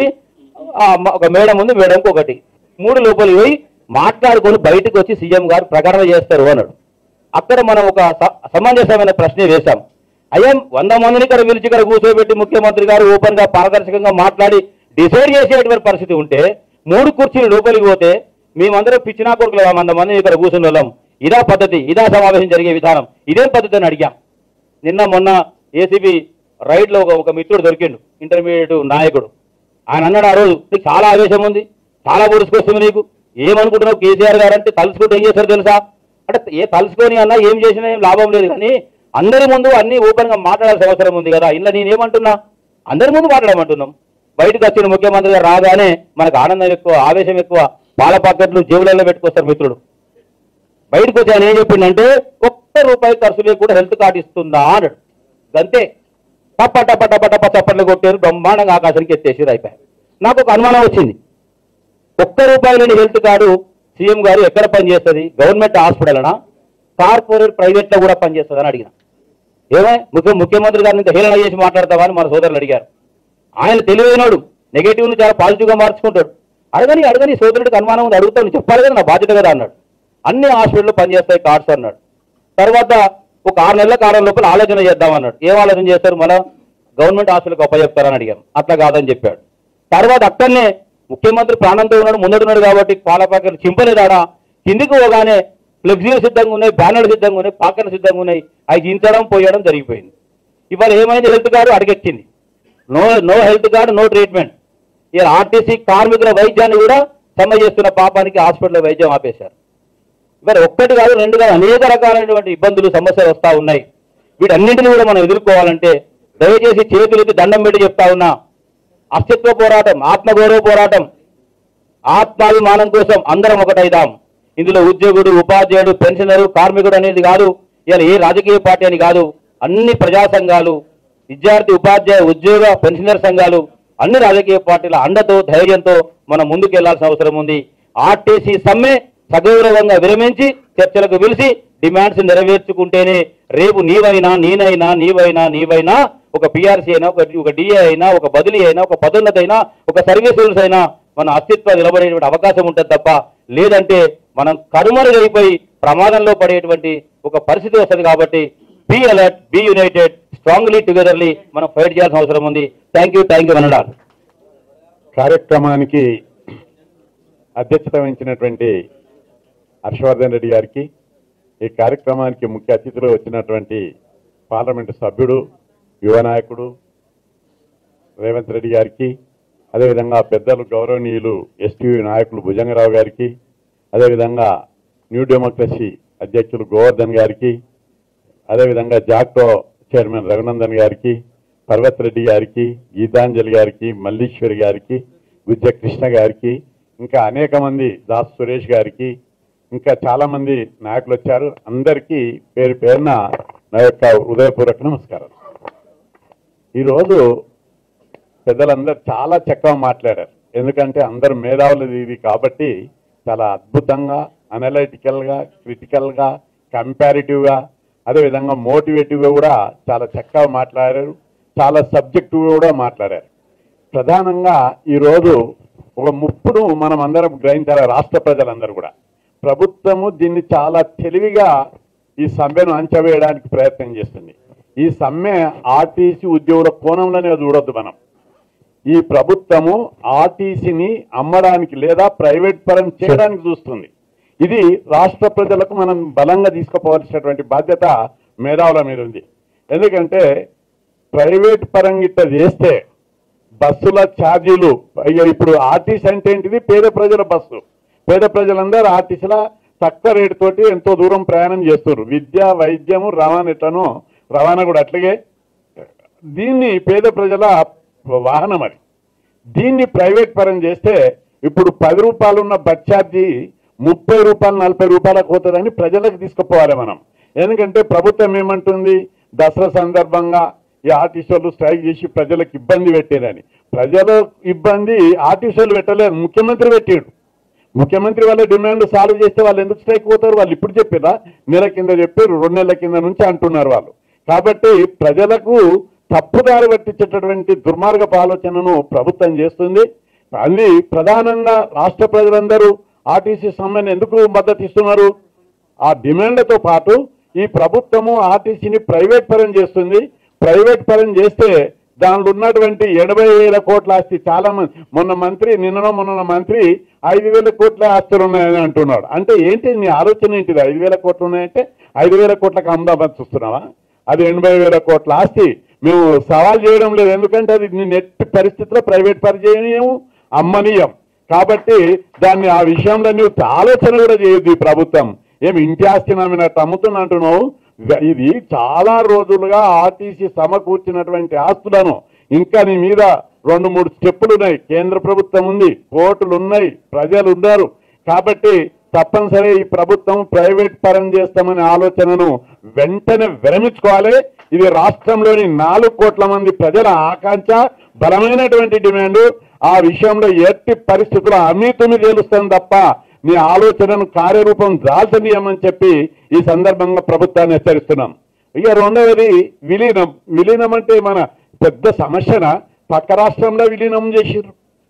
ఒక మేడం ఉంది, మేడంకి ఒకటి. మూడు లోపలికి పోయి మాట్లాడుకొని బయటకు వచ్చి సీఎం గారు ప్రకటన చేస్తారు అన్నాడు. అక్కడ మనం ఒక సమంజసమైన ప్రశ్న వేశాం. అయ్యా వంద మందిని ఇక్కడ పిలిచి ఇక్కడ కూర్చోబెట్టి ముఖ్యమంత్రి గారు ఓపెన్ గా పారదర్శకంగా మాట్లాడి డిసైడ్ చేసేటువంటి పరిస్థితి ఉంటే మూడు కుర్చీలు లోపలికి పోతే మేమందరం పిచ్చినా కొడుకులు వంద మంది ఇక్కడ కూర్చుని వాళ్ళం. ఇదా పద్ధతి, ఇదా సమావేశం జరిగే విధానం, ఇదేం పద్ధతి అని అడిగాం. నిన్న మొన్న ఏసీబీ రైడ్ లో ఒక మిత్రుడు దొరికిండు, ఇంటర్మీడియట్ నాయకుడు. ఆయన అన్నాడు, ఆ రోజు నీకు చాలా ఆవేశం ఉంది, చాలా పొడుచుకొస్తుంది, నీకు ఏమనుకుంటున్నావు కేసీఆర్ గారు అంటే తలుచుకుంటే ఏం చేశారు తెలుసా అంటే, ఏ తలుచుకొని అన్నా ఏం చేసినా ఏం లాభం లేదు, కానీ అందరి ముందు అన్ని ఓపెన్ గా మాట్లాడాల్సిన అవసరం ఉంది కదా. ఇలా నేనేమంటున్నా, అందరి ముందు మాట్లాడమంటున్నాం. బయటకు వచ్చిన ముఖ్యమంత్రి గారు రాగానే మనకు ఆనందం ఎక్కువ, ఆవేశం ఎక్కువ, పాల పాకెట్లు జేబులలో పెట్టుకొస్తారు మిత్రుడు. బయటకు వచ్చి ఆయన ఏం చెప్పిండంటే ఒక్క రూపాయి ఖర్చు లేకుండా హెల్త్ కార్డు ఇస్తుందా అన్నాడు. అంతే, టప్ప టప్ప టప్ప టప్ప చప్పట్లు కొట్టారు, బ్రహ్మాండంగా ఆకాశానికి ఎత్తేసారు, అయిపోయాయి. నాకు ఒక అనుమానం వచ్చింది, ఒక్క రూపాయి లేని హెల్త్ కార్డు సీఎం గారు ఎక్కడ పనిచేస్తుంది, గవర్నమెంట్ హాస్పిటల్నా కార్పొరేట్ ప్రైవేట్ లో కూడా పనిచేస్తుంది అని అడిగిన. ఏమో ముఖ్య ముఖ్యమంత్రి గారిని ఇంత హేళన చేసి మాట్లాడతామని మన సోదరులు అడిగారు. ఆయన తెలివైనడు, నెగటివ్ ని చాలా పాజిటివ్ గా మార్చుకుంటాడు. అడగని అడగని సోదరుడికి అనుమానం ఉంది, అడుగుతాను, చెప్పాలి కదా, నా బాధ్యత కదా అన్నాడు. అన్ని హాస్పిటల్లో పనిచేస్తాయి కార్డ్స్ అన్నాడు. తర్వాత ఒక ఆరు నెలల కాలం లోపల ఆలోచన చేద్దామన్నాడు. ఏం ఆలోచన చేస్తారు, మన గవర్నమెంట్ హాస్పిటల్కి అప్పచెప్తారని అడిగాం. అట్లా కాదని చెప్పాడు. తర్వాత అక్కడనే ముఖ్యమంత్రి ప్రాణంతో ఉన్నాడు, ముందడున్నాడు కాబట్టి పాల ప్యాకెట్లు చింపలేదాడా, కిందికి పోగానే ఫ్లెక్సీలు సిద్ధంగా ఉన్నాయి, బ్యానర్లు సిద్ధంగా ఉన్నాయి, పాకెట్లు సిద్ధంగా ఉన్నాయి, అవి దించడం పోయడం జరిగిపోయింది. ఇవాళ ఏమైంది, హెల్త్ కార్డు అడిగెక్కింది, no no health card no treatment. ఇలా ఆర్టీసీ కార్మికుల వైద్యాన్ని కూడా సమ్మె చేస్తున్న పాపానికి హాస్పిటల్లో వైద్యం ఆపేశారు. ఇవాళ ఒక్కటి కాదు రెండు కాదు అనేక రకాలైనటువంటి ఇబ్బందులు సమస్యలు వస్తూ ఉన్నాయి. వీటన్నింటినీ కూడా మనం ఎదుర్కోవాలంటే దయచేసి చేతులకి దండం పెట్టి చెప్తా ఉన్నా, అస్తిత్వ పోరాటం, ఆత్మగౌరవ పోరాటం, ఆత్మాభిమానం కోసం అందరం ఒకటైదాం. ఇందులో ఉద్యోగుడు, ఉపాధ్యాయుడు, పెన్షనరు, కార్మికుడు అనేది కాదు. ఇలా ఏ రాజకీయ పార్టీ అని కాదు, అన్ని ప్రజా సంఘాలు, విద్యార్థి ఉపాధ్యాయ ఉద్యోగ పెన్షనర్ సంఘాలు, అన్ని రాజకీయ పార్టీల అండతో ధైర్యంతో మనం ముందుకు వెళ్లాల్సిన అవసరం ఉంది. ఆర్టీసీ సమ్మె సగౌరవంగా విరమించి చర్చలకు పిలిచి డిమాండ్స్ నెరవేర్చుకుంటేనే రేపు నీవైనా నేనైనా నీవైనా నీవైనా ఒక పిఆర్సీ అయినా ఒక ఒక డిఏ అయినా ఒక బదిలీ అయినా ఒక పదోన్నతి అయినా ఒక సర్వీస్ రూల్స్ అయినా మన అస్తిత్వం నిలబడేటువంటి అవకాశం ఉంటుంది తప్ప లేదంటే మనం కనుమరుగైపోయి ప్రమాదంలో పడేటువంటి ఒక పరిస్థితి వస్తుంది. కాబట్టి be alert, be united, strongly togetherly మనం ఫైట్ చేయాల్సిన అవసరం ఉంది. థ్యాంక్ యూ థ్యాంక్ యూ అనడాలు. కార్యక్రమానికి అధ్యక్షత వహించినటువంటి హర్షవర్ధన్ రెడ్డి గారికి, ఈ కార్యక్రమానికి ముఖ్య అతిథిలో వచ్చినటువంటి పార్లమెంటు సభ్యుడు యువ నాయకుడు రేవంత్ రెడ్డి గారికి, అదేవిధంగా పెద్దలు గౌరవనీయులు ఎస్టీవీ నాయకులు భుజంగరావు గారికి, అదేవిధంగా న్యూ డెమోక్రసీ అధ్యక్షులు గోవర్ధన్ గారికి, అదేవిధంగా జాక్టో చైర్మన్ రఘునందన్ గారికి, పర్వత్ రెడ్డి గారికి, గీతాంజలి గారికి, మల్లీశ్వరి గారికి, గుజ్జ కృష్ణ గారికి, ఇంకా అనేక మంది దాస్ సురేష్ గారికి, ఇంకా చాలా మంది నాయకులు వచ్చారు. అందరికీ పేరు పేరున నా యొక్క హృదయపూర్వక నమస్కారం. ఈరోజు పెద్దలందరూ చాలా చక్కగా మాట్లాడారు. ఎందుకంటే అందరు మేధావులు ఇది కాబట్టి చాలా అద్భుతంగా, అనలైటికల్గా, క్రిటికల్గా, కంపారిటివ్గా, అదేవిధంగా మోటివేటివ్గా కూడా చాలా చక్కగా మాట్లాడారు. చాలా సబ్జెక్టివ్గా కూడా మాట్లాడారు. ప్రధానంగా ఈరోజు ఒక ముప్పును మనం అందరం గ్రహించాలి. రాష్ట్ర ప్రజలందరూ కూడా ప్రభుత్వము దీన్ని చాలా తెలివిగా ఈ సమ్మెను అంచవేయడానికి ప్రయత్నం చేస్తుంది. ఈ సమ్మె ఆర్టీసీ ఉద్యోగుల కోణంలోనే చూడొద్దు. మనం ఈ ప్రభుత్వము ఆర్టీసీని అమ్మడానికి లేదా ప్రైవేట్ పరం చేయడానికి చూస్తుంది. ఇది రాష్ట్ర ప్రజలకు మనం బలంగా తీసుకుపోవాల్సినటువంటి బాధ్యత మేధావుల మీద ఉంది. ఎందుకంటే ప్రైవేట్ పరంగిట్ట చేస్తే బస్సుల ఛార్జీలు, ఇప్పుడు ఆర్టీసీ అంటే ఏంటిది? పేద ప్రజల బస్సు. పేద ప్రజలందరూ ఆర్టీసీల తక్కువ రేటు తోటి ఎంతో దూరం ప్రయాణం చేస్తున్నారు. విద్య, వైద్యము, రవాణా ఎట్లనో రవాణా కూడా అట్లాగే. దీన్ని పేద ప్రజల వాహనం అది. దీన్ని ప్రైవేట్ పరం చేస్తే ఇప్పుడు పది రూపాయలు ఉన్న బస్ ఛార్జీ ముప్పై రూపాయలు నలభై రూపాయలకు పోతుందని ప్రజలకు తీసుకుపోవాలి మనం. ఎందుకంటే ప్రభుత్వం ఏమంటుంది? దసరా సందర్భంగా ఈ ఆర్టీసీ వాళ్ళు స్ట్రైక్ చేసి ప్రజలకు ఇబ్బంది పెట్టారని. ప్రజల ఇబ్బంది ఆర్టీసీ వాళ్ళు పెట్టలేదు, ముఖ్యమంత్రి పెట్టాడు. ముఖ్యమంత్రి వాళ్ళ డిమాండ్ సాల్వ్ చేస్తే వాళ్ళు ఎందుకు స్ట్రైక్ పోతారు? వాళ్ళు ఇప్పుడు చెప్పారా? నెల కింద చెప్పారు, రెండు నెలల కింద నుంచి అంటున్నారు వాళ్ళు. కాబట్టి ప్రజలకు తప్పుదారి పట్టించేటటువంటి దుర్మార్గపు ఆలోచనను ప్రభుత్వం చేస్తుంది. అది ప్రధానంగా రాష్ట్ర ప్రజలందరూ ఆర్టీసీ సమ్మెను ఎందుకు మద్దతు ఇస్తున్నారు? ఆ డిమాండ్లతో పాటు ఈ ప్రభుత్వము ఆర్టీసీని ప్రైవేట్ పరం చేస్తుంది. ప్రైవేట్ పరం చేస్తే దానిలో ఉన్నటువంటి ఎనభై వేల కోట్ల ఆస్తి, చాలా మంది మొన్న మంత్రి నిన్న మొన్న మంత్రి ఐదు వేల కోట్ల ఆస్తులు ఉన్నాయని అంటున్నాడు. అంటే ఏంటి నీ ఆలోచన ఏంటిది? ఐదు వేల కోట్లు ఉన్నాయంటే ఐదు వేల కోట్లకు అమదాబాద్ చూస్తున్నావా? అది ఎనభై వేల కోట్ల ఆస్తి. మేము సవాల్ చేయడం లేదు, ఎందుకంటే అది నెట్ పరిస్థితిలో ప్రైవేట్ పరం చేయనీయము, అమ్మనీయం. కాబట్టి దాన్ని ఆ విషయంలో నువ్వు ఆలోచన కూడా చేయొద్దు. ఈ ప్రభుత్వం ఏమి ఇంటి ఆస్తి నమ్మినట్టు అమ్ముతున్నా అంటున్నావు. ఇది చాలా రోజులుగా ఆర్టీసీ సమకూర్చినటువంటి ఆస్తులను ఇంకా నీ మీద రెండు మూడు స్టెప్పులు ఉన్నాయి. కేంద్ర ప్రభుత్వం ఉంది, కోర్టులు ఉన్నాయి, ప్రజలు ఉన్నారు. కాబట్టి తప్పనిసరి ఈ ప్రభుత్వం ప్రైవేట్ పరం చేస్తామనే ఆలోచనను వెంటనే విరమించుకోవాలి. ఇది రాష్ట్రంలోని నాలుగు కోట్ల మంది ప్రజల ఆకాంక్ష, బలమైనటువంటి డిమాండ్. ఆ విషయంలో ఎట్టి పరిస్థితుల్లో అమీతుమి తేలుస్తాం తప్ప నీ ఆలోచనను కార్యరూపం దాల్చనీయమని చెప్పి ఈ సందర్భంగా ప్రభుత్వాన్ని హెచ్చరిస్తున్నాం. ఇక రెండవది విలీనం. విలీనం అంటే మన పెద్ద సమస్యన పక్క రాష్ట్రంలో విలీనం చేసిర్రు.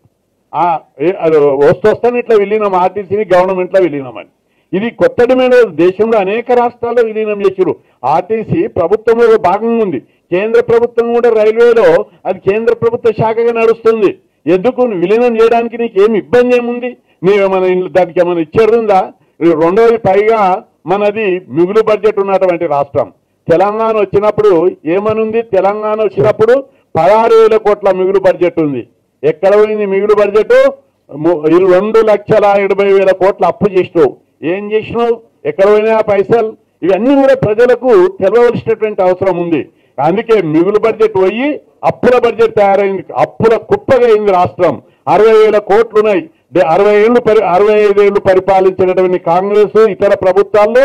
వస్తొస్తాను ఇట్లా విలీనం, ఆర్టీసీని గవర్నమెంట్లో విలీనం అని. ఇది కొత్త డిమాండ్. దేశంలో అనేక రాష్ట్రాల్లో విలీనం చేసిర్రు. ఆర్టీసీ ప్రభుత్వంలో భాగంగా ఉంది. కేంద్ర ప్రభుత్వం కూడా రైల్వేలో అది కేంద్ర ప్రభుత్వ శాఖగా నడుస్తుంది. ఎందుకు విలీనం చేయడానికి నీకు ఏమి ఇబ్బంది ఏముంది? నీవేమైనా దానికి ఏమైనా ఇచ్చేరుందా? రెండవది పైగా మనది మిగులు బడ్జెట్ ఉన్నటువంటి రాష్ట్రం. తెలంగాణ వచ్చినప్పుడు ఏమనుంది? తెలంగాణ వచ్చినప్పుడు పదహారు వేల కోట్ల మిగులు బడ్జెట్ ఉంది. ఎక్కడ పోయింది మిగులు బడ్జెట్? రెండు లక్షల ఎనభై వేల కోట్ల అప్పు చేసినావు. ఏం చేసినావు? ఎక్కడ పోయినా పైసలు? ఇవన్నీ కూడా ప్రజలకు తెలవలసినటువంటి అవసరం ఉంది. అందుకే మిగులు బడ్జెట్ పోయి అప్పుల బడ్జెట్ తయారైంది. అప్పుల కుప్పగా అయింది రాష్ట్రం. అరవై వేల కోట్లున్నాయి. అరవై ఏళ్ళు పరి అరవై ఐదు ఏళ్ళు పరిపాలించినటువంటి కాంగ్రెస్ ఇతర ప్రభుత్వాల్లో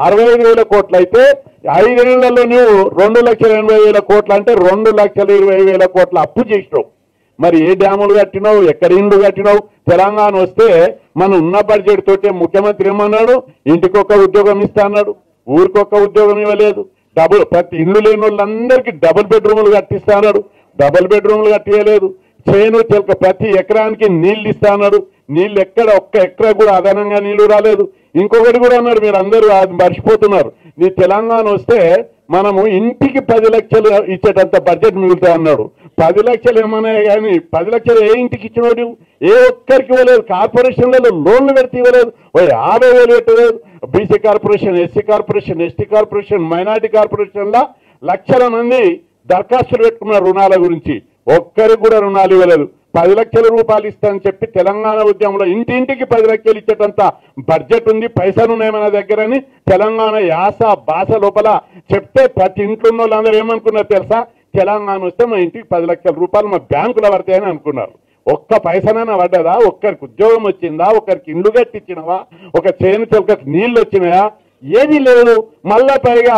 అరవై ఐదు వేల కోట్లు అయితే ఐదేళ్లలో నువ్వు రెండు లక్షల ఎనభై వేల కోట్లు అంటే రెండు లక్షల ఇరవై వేల కోట్ల అప్పు చేసినావు. మరి ఏ డ్యాములు కట్టినావు, ఎక్కడ ఇండ్లు కట్టినావు? తెలంగాణ వస్తే మనం ఉన్న బడ్జెట్ తోటే ముఖ్యమంత్రి ఏమన్నాడు, ఇంటికొక ఉద్యోగం ఇస్తా అన్నాడు, ఊరికొక ఉద్యోగం ఇవ్వలేదు. డబుల్ ప్రతి ఇల్లు లేని వాళ్ళందరికీ డబుల్ బెడ్రూములు కట్టిస్తా అన్నాడు, డబుల్ బెడ్రూములు కట్టియలేదు. చేను చెలక ప్రతి ఎకరానికి నీళ్లు ఇస్తా అన్నాడు, నీళ్ళు ఎక్కడ ఒక్క ఎకరా కూడా అదనంగా నీళ్లు రాలేదు. ఇంకొకటి కూడా అన్నాడు, మీరు అందరూ అది మర్చిపోతున్నారు, నీ తెలంగాణ వస్తే మనము ఇంటికి పది లక్షలు ఇచ్చేటంత బడ్జెట్ మిగులుతా అన్నాడు. పది లక్షలు ఏమన్నా కానీ పది లక్షలు ఏ ఇంటికి ఇచ్చినోడు? ఏ ఒక్కరికి ఇవ్వలేదు. కార్పొరేషన్లలో లోన్లు పెడితే ఇవ్వలేదు, యాభై వేలు పెట్టలేదు. BC corporation, SC corporation, ST corporation, minority కార్పొరేషన్ల లక్షల మంది దరఖాస్తులు పెట్టుకున్నారు రుణాల గురించి, ఒక్కరికి కూడా రుణాలు ఇవ్వలేదు. పది లక్షల రూపాయలు ఇస్తానని చెప్పి తెలంగాణ ఉద్యమంలో ఇంటింటికి పది లక్షలు ఇచ్చేటంత బడ్జెట్ ఉంది, పైసలు ఉన్నాయి మన దగ్గరని తెలంగాణ యాస భాష లోపల చెప్తే ప్రతి ఇంట్లో ఉన్న వాళ్ళందరూ ఏమనుకున్నారు తెలుసా? తెలంగాణ వస్తే మా ఇంటికి పది లక్షల రూపాయలు మా బ్యాంకులో పడతాయని అనుకున్నారు. ఒక్క పైసనైనా పడ్డదా? ఒక్కరికి ఉద్యోగం వచ్చిందా? ఒక్కరికి ఇండ్లు కట్టించినవా? ఒక చేను చెలకకి నీళ్లు వచ్చినాయా? ఏది లేదు. మళ్ళా పైగా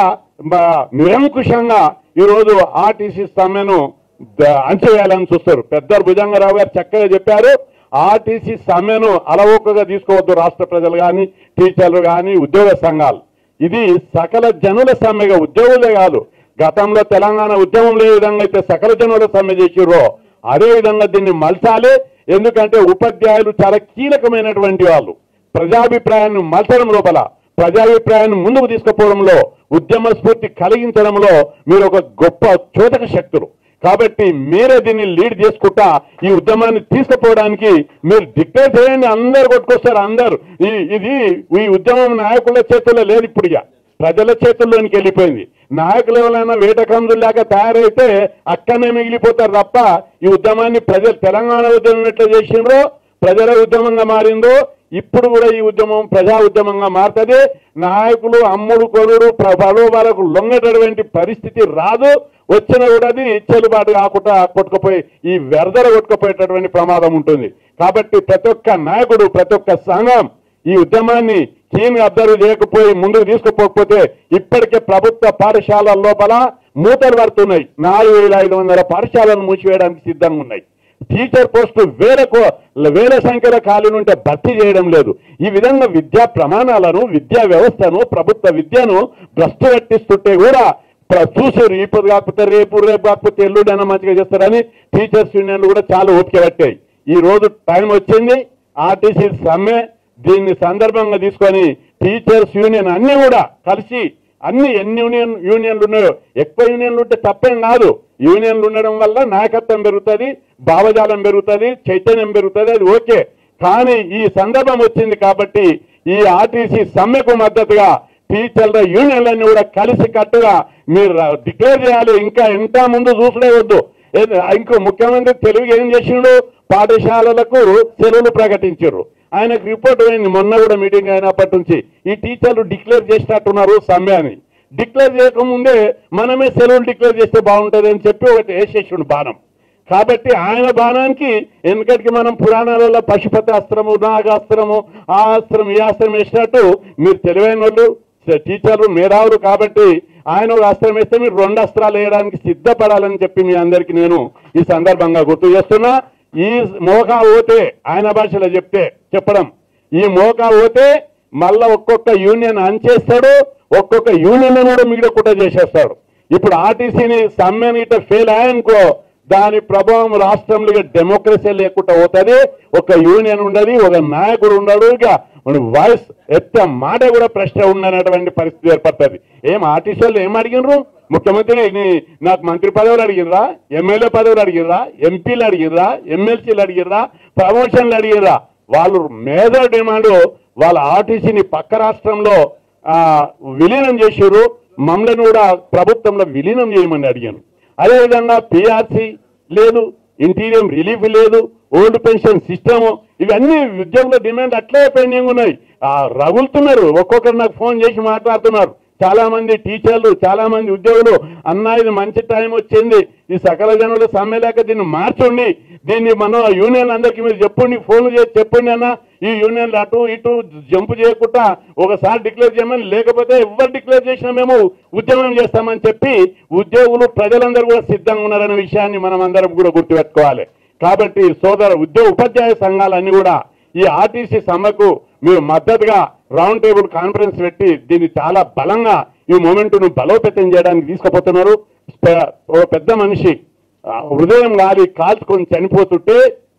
నిరంకుశంగా ఈరోజు ఆర్టీసీ సమ్మెను అంచవేయాలని చూస్తారు. పెద్ద భుజంగరావు గారు చక్కగా చెప్పారు, ఆర్టీసీ సమ్మెను అలవోకగా తీసుకోవద్దు రాష్ట్ర ప్రజలు కానీ, టీచర్లు కానీ, ఉద్యోగ సంఘాలు. ఇది సకల జనుల సమ్మెగా, ఉద్యోగులే కాదు. గతంలో తెలంగాణ ఉద్యమంలో ఏ విధంగా అయితే సకల జనుల సమ్మె చేసిర్రో అదే విధంగా దీన్ని మలచాలి. ఎందుకంటే ఉపాధ్యాయులు చాలా కీలకమైనటువంటి వాళ్ళు. ప్రజాభిప్రాయాన్ని మలచడం లోపల, ప్రజాభిప్రాయాన్ని ముందుకు తీసుకుపోవడంలో, ఉద్యమ స్ఫూర్తి కలిగించడంలో మీరు ఒక గొప్ప చోదక శక్తులు. కాబట్టి మీరే దీన్ని లీడ్ చేసుకుంటా ఈ ఉద్యమాన్ని తీసుకుపోవడానికి మీరు డిక్లేర్ చేయండి. అందరు కొట్టుకొస్తారు అందరు. ఇది ఈ ఉద్యమం నాయకుల చేతుల్లో లేదు, ఇప్పుడు ఇక ప్రజల చేతుల్లోనికి వెళ్ళిపోయింది. నాయకులు ఎవరైనా వేటకందులాగా తయారైతే అక్కడనే మిగిలిపోతారు తప్ప ఈ ఉద్యమాన్ని ప్రజలు, తెలంగాణ ఉద్యమం ఎట్లా చేసిండ్రో ప్రజల ఉద్యమంగా మారిందో ఇప్పుడు కూడా ఈ ఉద్యమం ప్రజా ఉద్యమంగా మారుతుంది. నాయకులు అమ్ముడు కొనుడు ప్రలోభాలకు లొంగేటటువంటి పరిస్థితి రాదు. వచ్చిన కూడా అది చెల్లుబాటు కాకుండా కొట్టుకుపోయి ఈ వెరదర కొట్టుకుపోయేటటువంటి ప్రమాదం ఉంటుంది. కాబట్టి ప్రతి ఒక్క నాయకుడు, ప్రతి ఒక్క సంఘం ఈ ఉద్యమాన్ని కీన్గా అబ్జర్వ్ చేయకపోయి ముందుకు తీసుకుపోకపోతే ఇప్పటికే ప్రభుత్వ పాఠశాలల లోపల మూతలు పడుతున్నాయి. నాలుగు వేల ఐదు వందల పాఠశాలను మూసివేయడానికి సిద్ధంగా ఉన్నాయి. టీచర్ పోస్టు వేల వేల సంఖ్యలో ఖాళీలు ఉంటే భర్తీ చేయడం లేదు. ఈ విధంగా విద్యా ప్రమాణాలను, విద్యా వ్యవస్థను, ప్రభుత్వ విద్యను భ్రష్టు పట్టిస్తుంటే కూడా చూసారు. ఇప్పుడు కాకపోతే రేపు, రేపు కాకపోతే ఎల్లుడైనా మంచిగా చేస్తారని టీచర్స్ యూనియన్లు కూడా చాలా ఓపిక పట్టాయి. ఈ రోజు టైం వచ్చింది. ఆర్టీసీ సమ్మె దీన్ని సందర్భంగా తీసుకొని టీచర్స్ యూనియన్ అన్ని కూడా కలిసి, అన్ని ఎన్ని యూనియన్ యూనియన్లు ఉన్నాయో, ఎక్కువ యూనియన్లు ఉంటే తప్పేం కాదు. యూనియన్లు ఉండడం వల్ల నాయకత్వం పెరుగుతుంది, భావజాలం పెరుగుతుంది, చైతన్యం పెరుగుతుంది, అది ఓకే. కానీ ఈ సందర్భం వచ్చింది కాబట్టి ఈ ఆర్టీసీ సమ్మెకు మద్దతుగా టీచర్ల యూనియన్లన్నీ కూడా కలిసి కట్టుగా మీరు డిక్లేర్ చేయాలి. ఇంకా ఎంత ముందు చూసుడే వద్దు. ఇంకో ముఖ్యమంత్రి తెలుగు ఏం చేసిండు, పాఠశాలలకు సెలవులు ప్రకటించారు. ఆయనకు రిపోర్ట్ అయింది మొన్న కూడా మీటింగ్ అయినప్పటి నుంచి. ఈ టీచర్లు డిక్లేర్ చేసినట్టున్నారు సమ్మె అని. డిక్లేర్ చేయకముందే మనమే సెలవులు డిక్లేర్ చేస్తే బాగుంటుంది అని చెప్పి ఒకటి వేసేసిండు బాణం. కాబట్టి ఆయన బాణానికి ఎందుకంటే మనం పురాణాలలో పశుపతి అస్త్రము, నాగాస్త్రము, ఆ అస్త్రం ఈ అస్త్రం వేసినట్టు మీరు తెలివైన వాళ్ళు టీచర్లు మేధావులు కాబట్టి ఆయన ఒక అస్త్రం వేస్తే మీరు రెండు అస్త్రాలు వేయడానికి సిద్ధపడాలని చెప్పి మీ అందరికీ నేను ఈ సందర్భంగా గుర్తు చేస్తున్నా. ఈ మోకా పోతే ఆయన భాషలో చెప్తే చెప్పడం, ఈ మోకా పోతే మళ్ళా ఒక్కొక్క యూనియన్ అంచేస్తాడు, ఒక్కొక్క యూనియన్ కూడా మిగిలకుండా చేసేస్తాడు. ఇప్పుడు ఆర్టీసీని సమ్మెని ఇట్లా ఫెయిల్ అయ్యానుకో దాని ప్రభావం రాష్ట్రంలో డెమోక్రసీ లేకుండా పోతుంది. ఒక యూనియన్ ఉండదు, ఒక నాయకుడు ఉండడు, ఇక వాయిస్ ఎత్త మాట కూడా ప్రశ్న ఉండనటువంటి పరిస్థితి ఏర్పడుతుంది. ఏం ఆర్టీసీలు ఏం అడిగినరు? ముఖ్యమంత్రి నాకు మంత్రి పదవులు అడిగిర్రా, ఎమ్మెల్యే పదవులు అడిగిర్రా, ఎంపీలు అడిగిర్రా, ఎమ్మెల్సీలు అడిగిర్రా, ప్రమోషన్లు అడిగిర్రా? వాళ్ళు మేజర్ డిమాండ్ వాళ్ళ ఆర్టీసీని పక్క రాష్ట్రంలో విలీనం చేసారు, మమ్మల్ని కూడా ప్రభుత్వంలో విలీనం చేయమని అడిగాను. అదేవిధంగా పిఆర్సీ లేదు, ఇంటీరియం రిలీఫ్ లేదు, ఓల్డ్ పెన్షన్ సిస్టము, ఇవన్నీ ఉద్యోగుల డిమాండ్ అట్లే పెండింగ్ ఉన్నాయి. రగులుతున్నారు. ఒక్కొక్కరు నాకు ఫోన్ చేసి మాట్లాడుతున్నారు, చాలా మంది టీచర్లు, చాలా మంది ఉద్యోగులు అన్నా ఇది మంచి టైం వచ్చింది, ఈ సకల జనుల సమ్మె లేక దీన్ని మార్చండి, దీన్ని మనం యూనియన్ అందరికీ మీరు చెప్పండి, ఫోన్లు చేసి చెప్పండి అన్న, ఈ యూనియన్లు అటు ఇటు జంపు చేయకుండా ఒకసారి డిక్లేర్ చేయమని, లేకపోతే ఎవరు డిక్లేర్ చేసినా మేము ఉద్యమం చేస్తామని చెప్పి ఉద్యోగులు ప్రజలందరూ కూడా సిద్ధంగా ఉన్నారనే విషయాన్ని మనం అందరం కూడా గుర్తుపెట్టుకోవాలి. కాబట్టి సోదర ఉద్యోగ ఉపాధ్యాయ సంఘాలన్నీ కూడా ఈ ఆర్టీసీ సమ్మెకు మీరు మద్దతుగా రౌండ్ టేబుల్ కాన్ఫరెన్స్ పెట్టి దీన్ని చాలా బలంగా ఈ మూమెంట్ను బలోపేతం చేయడానికి తీసుకుపోతున్నారు. ఓ పెద్ద మనిషి హృదయం గాలి కాల్చుకొని చనిపోతుంటే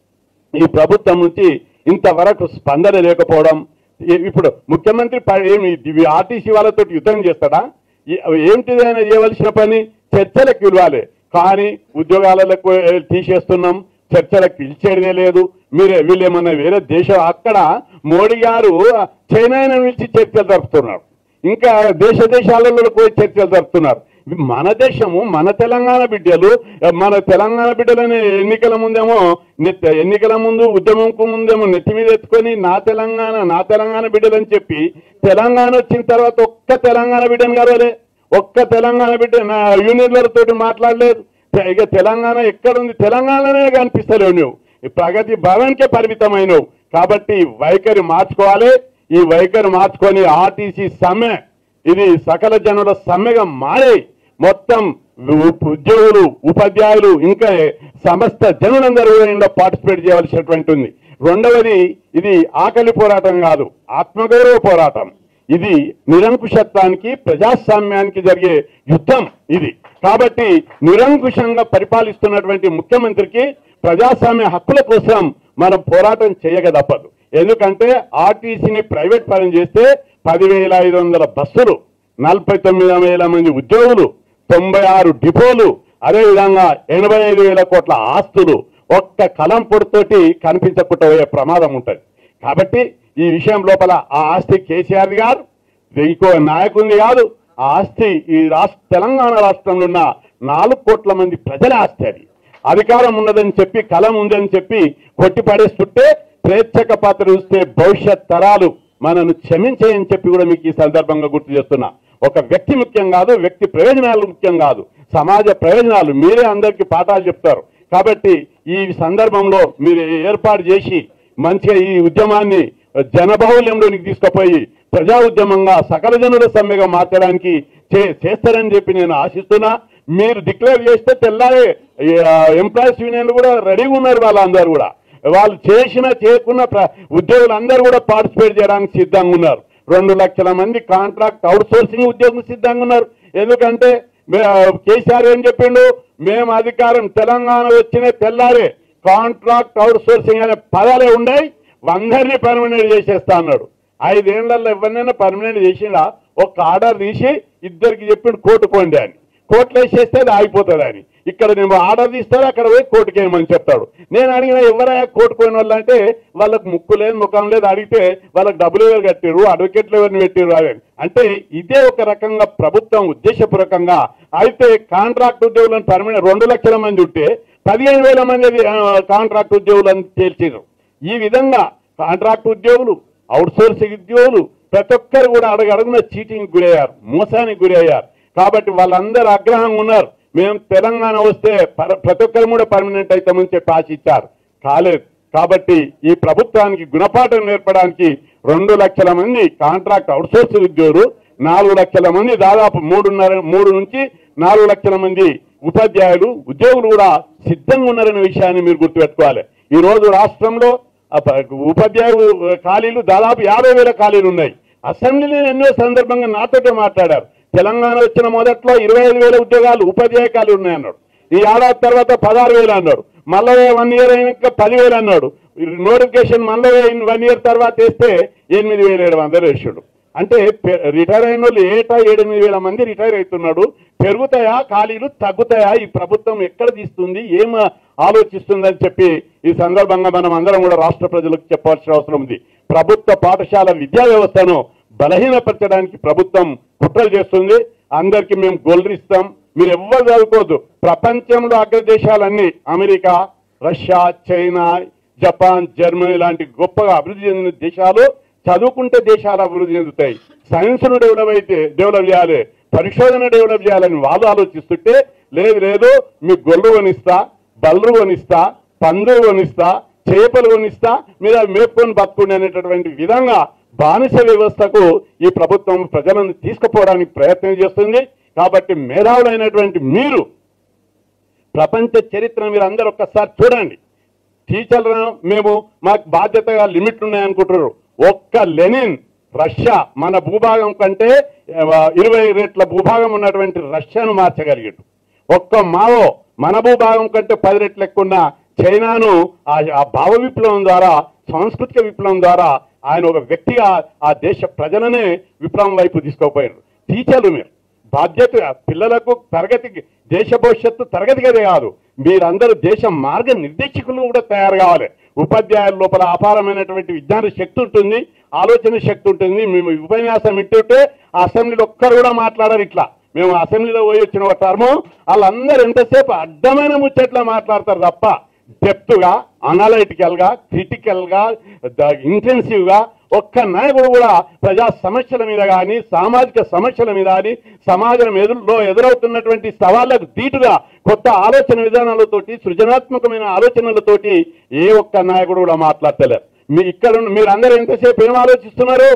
ఈ ప్రభుత్వం నుంచి ఇంతవరకు స్పందన లేకపోవడం, ఇప్పుడు ముఖ్యమంత్రి ఏమి ఆర్టీసీ వాళ్ళతో యుద్ధం చేస్తాడా? ఏంటిదైనా చేయవలసిన పని చర్చలకు పిలవాలి, కానీ ఉద్యోగాలకు తీసేస్తున్నాం, చర్చలకు పిలిచేదే లేదు. మీరే వీళ్ళు ఏమన్నా వేరే దేశం, అక్కడ మోడీ గారు చైనాను పిలిచి చర్చలు జరుపుతున్నారు, ఇంకా దేశ దేశాలలో పోయి చర్చలు జరుపుతున్నారు. మన దేశము, మన తెలంగాణ బిడ్డలు, మన తెలంగాణ బిడ్డలని ఎన్నికల ముందేమో ఎన్నికల ముందు ఉద్యమంకు ముందేమో నెత్తి మీద ఎత్తుకొని నా తెలంగాణ నా తెలంగాణ బిడ్డలని చెప్పి తెలంగాణ వచ్చిన తర్వాత ఒక్క తెలంగాణ బిడ్డను కలవలే, ఒక్క తెలంగాణ బిడ్డ నా యూనియన్లతో మాట్లాడలేదు. ఇక తెలంగాణ ఎక్కడుంది? తెలంగాణనే కనిపిస్తలేవు నువ్వు, ప్రగతి భవన్కే పరిమితమైనవు. కాబట్టి వైఖరి మార్చుకోవాలి. ఈ వైఖరి మార్చుకొని ఆర్టీసీ సమ్మె ఇది సకల జనుల సమ్మెగా మారి మొత్తం ఉద్యోగులు, ఉపాధ్యాయులు, ఇంకా సమస్త జనులందరూ ఇందులో పార్టిసిపేట్ చేయవలసినటువంటి ఉంది. రెండవది, ఇది ఆకలి పోరాటం కాదు, ఆత్మగౌరవ పోరాటం. ఇది నిరంకుశత్వానికి, ప్రజాస్వామ్యానికి జరిగే యుద్ధం ఇది. కాబట్టి నిరంకుశంగా పరిపాలిస్తున్నటువంటి ముఖ్యమంత్రికి ప్రజాస్వామ్య హక్కుల కోసం మనం పోరాటం చేయక తప్పదు. ఎందుకంటే ఆర్టీసీని ప్రైవేట్ పరం చేస్తే పదివేల ఐదు వందల బస్సులు, నలభై తొమ్మిది వేల మంది ఉద్యోగులు, తొంభై ఆరు డిపోలు, అదేవిధంగా ఎనభై ఐదు వేల కోట్ల ఆస్తులు ఒక్క కలం పొడితోటి కనిపించకుండా పోయే ప్రమాదం ఉంటుంది. కాబట్టి ఈ విషయం లోపల ఆ ఆస్తి కేసీఆర్ గారు ఇంకో నాయకుడిని కాదు, ఆ ఆస్తి ఈ రాష్ట్ర తెలంగాణ రాష్ట్రంలో ఉన్న నాలుగు కోట్ల మంది ప్రజల ఆస్తి. అది అధికారం ఉన్నదని చెప్పి, కలం ఉందని చెప్పి కొట్టి పడేస్తుంటే ప్రేక్షక పాత్ర చూస్తే భవిష్యత్ తరాలు మనను క్షమించేయని చెప్పి కూడా మీకు ఈ సందర్భంగా గుర్తు చేస్తున్నా. ఒక వ్యక్తి ముఖ్యం కాదు, వ్యక్తి ప్రయోజనాలు ముఖ్యం కాదు, సమాజ ప్రయోజనాలు. మీరే అందరికీ పాఠాలు చెప్తారు. కాబట్టి ఈ సందర్భంలో మీరు ఏర్పాటు చేసి మంచిగా ఈ ఉద్యమాన్ని జనబాహుల్యంలోనికి తీసుకుపోయి ప్రజా ఉద్యమంగా సకల జనుల సమ్మెగా మార్చడానికి చేస్తారని చెప్పి నేను ఆశిస్తున్నా. మీరు డిక్లేర్ చేస్తే తెల్లారే ఎంప్లాయీస్ యూనియన్లు కూడా రెడీగా ఉన్నారు. వాళ్ళందరూ కూడా వాళ్ళు చేసిన చేయకున్న ఉద్యోగులందరూ కూడా పార్టిసిపేట్ చేయడానికి సిద్ధంగా ఉన్నారు. రెండు లక్షల మంది కాంట్రాక్ట్ అవుట్ సోర్సింగ్ ఉద్యోగులు సిద్ధంగా ఉన్నారు. ఎందుకంటే కేసీఆర్ ఏం చెప్పిండు, మేము అధికారం తెలంగాణ వచ్చిన తెల్లారే కాంట్రాక్ట్ అవుట్ సోర్సింగ్ అనే పదాలే ఉన్నాయి, అందరినీ పర్మనెంట్ చేసేస్తా అన్నాడు. ఐదేళ్లలో ఎవరినైనా పర్మనెంట్ చేసినా ఒక ఆర్డర్ తీసి ఇద్దరికి చెప్పిండు కోర్టు పోండి అని, కోర్టులో వేసేస్తే అది ఆగిపోతుంది అని. ఇక్కడ నేను ఆర్డర్ తీస్తాడు, అక్కడ పోయి కోర్టుకి వేయమని చెప్తాడు. నేను అడిగిన ఎవరైనా కోర్టు పోయిన వాళ్ళు అంటే వాళ్ళకు ముక్కు లేదు, ముఖం లేదు, అడిగితే వాళ్ళకి డబ్బులు ఎవరు కట్టిరు, అడ్వకేట్లు ఎవరిని పెట్టిరు అని. అంటే ఇదే ఒక రకంగా ప్రభుత్వం ఉద్దేశపూర్వకంగా. అయితే కాంట్రాక్ట్ ఉద్యోగులను పర్మనెంట్ రెండు లక్షల మంది ఉంటే పదిహేను వేల మంది కాంట్రాక్ట్ ఉద్యోగులను తేల్చారు. ఈ విధంగా కాంట్రాక్ట్ ఉద్యోగులు, అవుట్ సోర్సింగ్ ఉద్యోగులు ప్రతి ఒక్కరు కూడా అడుగడుగున చీటింగ్ గురయ్యారు, మోసానికి గురయ్యారు. కాబట్టి వాళ్ళందరూ ఆగ్రహంగా ఉన్నారు. మేము తెలంగాణ వస్తే ప్రతి ఒక్కరు కూడా పర్మనెంట్ అవుతామని చెప్పి ఆశించారు, కాలేదు. కాబట్టి ఈ ప్రభుత్వానికి గుణపాఠం నేర్పడానికి రెండు లక్షల మంది కాంట్రాక్ట్ అవుట్సోర్సింగ్ ఉద్యోగులు, నాలుగు లక్షల మంది దాదాపు మూడున్నర మూడు నుంచి నాలుగు లక్షల మంది ఉపాధ్యాయులు ఉద్యోగులు కూడా సిద్ధంగా ఉన్నారనే విషయాన్ని మీరు గుర్తుపెట్టుకోవాలి. ఈ రోజు రాష్ట్రంలో ఉపాధ్యాయులు ఖాళీలు దాదాపు యాభై వేల ఖాళీలు ఉన్నాయి. అసెంబ్లీలో ఎన్నో సందర్భంగా నాతోటే మాట్లాడారు. తెలంగాణ వచ్చిన మొదట్లో ఇరవై ఐదు వేల ఉద్యోగాలు ఉపాధ్యాయ ఖాళీలు ఉన్నాయన్నాడు. ఈ ఏడాది తర్వాత పదహారు వేలు అన్నాడు. మళ్ళీ వన్ ఇయర్ అయినాక పదివేలు అన్నాడు. నోటిఫికేషన్ మళ్ళీ వన్ ఇయర్ తర్వాత వేస్తే ఎనిమిది వేల ఏడు వందలు వేసాడు. అంటే రిటైర్ అయిన వాళ్ళు ఏటా ఏడెనిమిది వేల మంది రిటైర్ అవుతున్నాడు. పెరుగుతాయా ఖాళీలు, తగ్గుతాయా? ఈ ప్రభుత్వం ఎక్కడ తీస్తుంది, ఏం ఆలోచిస్తుందని చెప్పి ఈ సందర్భంగా మనం అందరం కూడా రాష్ట్ర ప్రజలకు చెప్పాల్సిన అవసరం ఉంది. ప్రభుత్వ పాఠశాల విద్యా వ్యవస్థను బలహీనపరచడానికి ప్రభుత్వం కుట్రలు చేస్తుంది. అందరికీ మేము గోల్డ్ ఇస్తాం, మీరు ఎవ్వరు చదువుకోవద్దు. ప్రపంచంలో అగ్రదేశాలన్నీ America, Russia, China, Japan, Germany లాంటి గొప్పగా అభివృద్ధి చెందిన దేశాలు చదువుకుంటే దేశాలు అభివృద్ధి చెందుతాయి. సైన్స్ను డెవలప్ అయితే డెవలప్ చేయాలి, పరిశోధన డెవలప్ చేయాలని వాళ్ళు ఆలోచిస్తుంటే, లేదు లేదు మీకు గొర్రెలు కొనిస్తా, బల్లు కొనిస్తా, పందులు కొనిస్తా, చేపలు కొనిస్తా, మీరు అవి మేపుకొని బతుకుండి అనేటటువంటి విధంగా బానిస వ్యవస్థకు ఈ ప్రభుత్వం ప్రజలను తీసుకుపోవడానికి ప్రయత్నం చేస్తుంది. కాబట్టి మేధావులైనటువంటి మీరు ప్రపంచ చరిత్ర మీరు అందరూ ఒక్కసారి చూడండి. టీచర్లను మేము మాకు బాధ్యతగా లిమిట్లు ఉన్నాయనుకుంటున్నారు. ఒక్క లెనిన్ రష్యా మన భూభాగం కంటే ఇరవై రెట్ల భూభాగం ఉన్నటువంటి రష్యాను మార్చగలిగాడు. ఒక్క మావో మన భూభాగం కంటే పది రెట్లు ఎక్కువ ఉన్న చైనాను ఆ భావ విప్లవం ద్వారా, సాంస్కృతిక విప్లవం ద్వారా ఆయన ఒక వ్యక్తిగా ఆ దేశ ప్రజలనే విప్లవం వైపు తీసుకుపోయారు. టీచర్లు మీరు బాధ్యత పిల్లలకు తరగతికి దేశ భవిష్యత్తు తరగతి గదే కాదు, మీరందరూ దేశ మార్గ నిర్దేశకులు కూడా తయారు కావాలి. ఉపాధ్యాయుల లోపల అపారమైనటువంటి విజ్ఞాన శక్తి ఉంటుంది, ఆలోచన శక్తి ఉంటుంది. మేము ఉపన్యాసం ఇట్టుంటే అసెంబ్లీలో ఒక్కరు కూడా మాట్లాడారు. ఇట్లా మేము అసెంబ్లీలో పోయి వచ్చిన ఒక టర్ము వాళ్ళందరూ ఎంతసేపు అడ్డమైన ముచ్చట్లా మాట్లాడతారు తప్ప డెప్త్గా, అనలైటికల్గా, క్రిటికల్గా, ఇంటెన్సివ్గా ఒక్క నాయకుడు కూడా ప్రజా సమస్యల మీద కానీ, సామాజిక సమస్యల మీద కానీ, సమాజం ఎదురులో ఎదురవుతున్నటువంటి సవాళ్లకు ధీటుగా కొత్త ఆలోచన విధానాలతోటి, సృజనాత్మకమైన ఆలోచనలతోటి ఏ ఒక్క నాయకుడు కూడా మాట్లాడతలేరు. మీ ఇక్కడ మీరు అందరూ ఎంతసేపు ఏం ఆలోచిస్తున్నారు?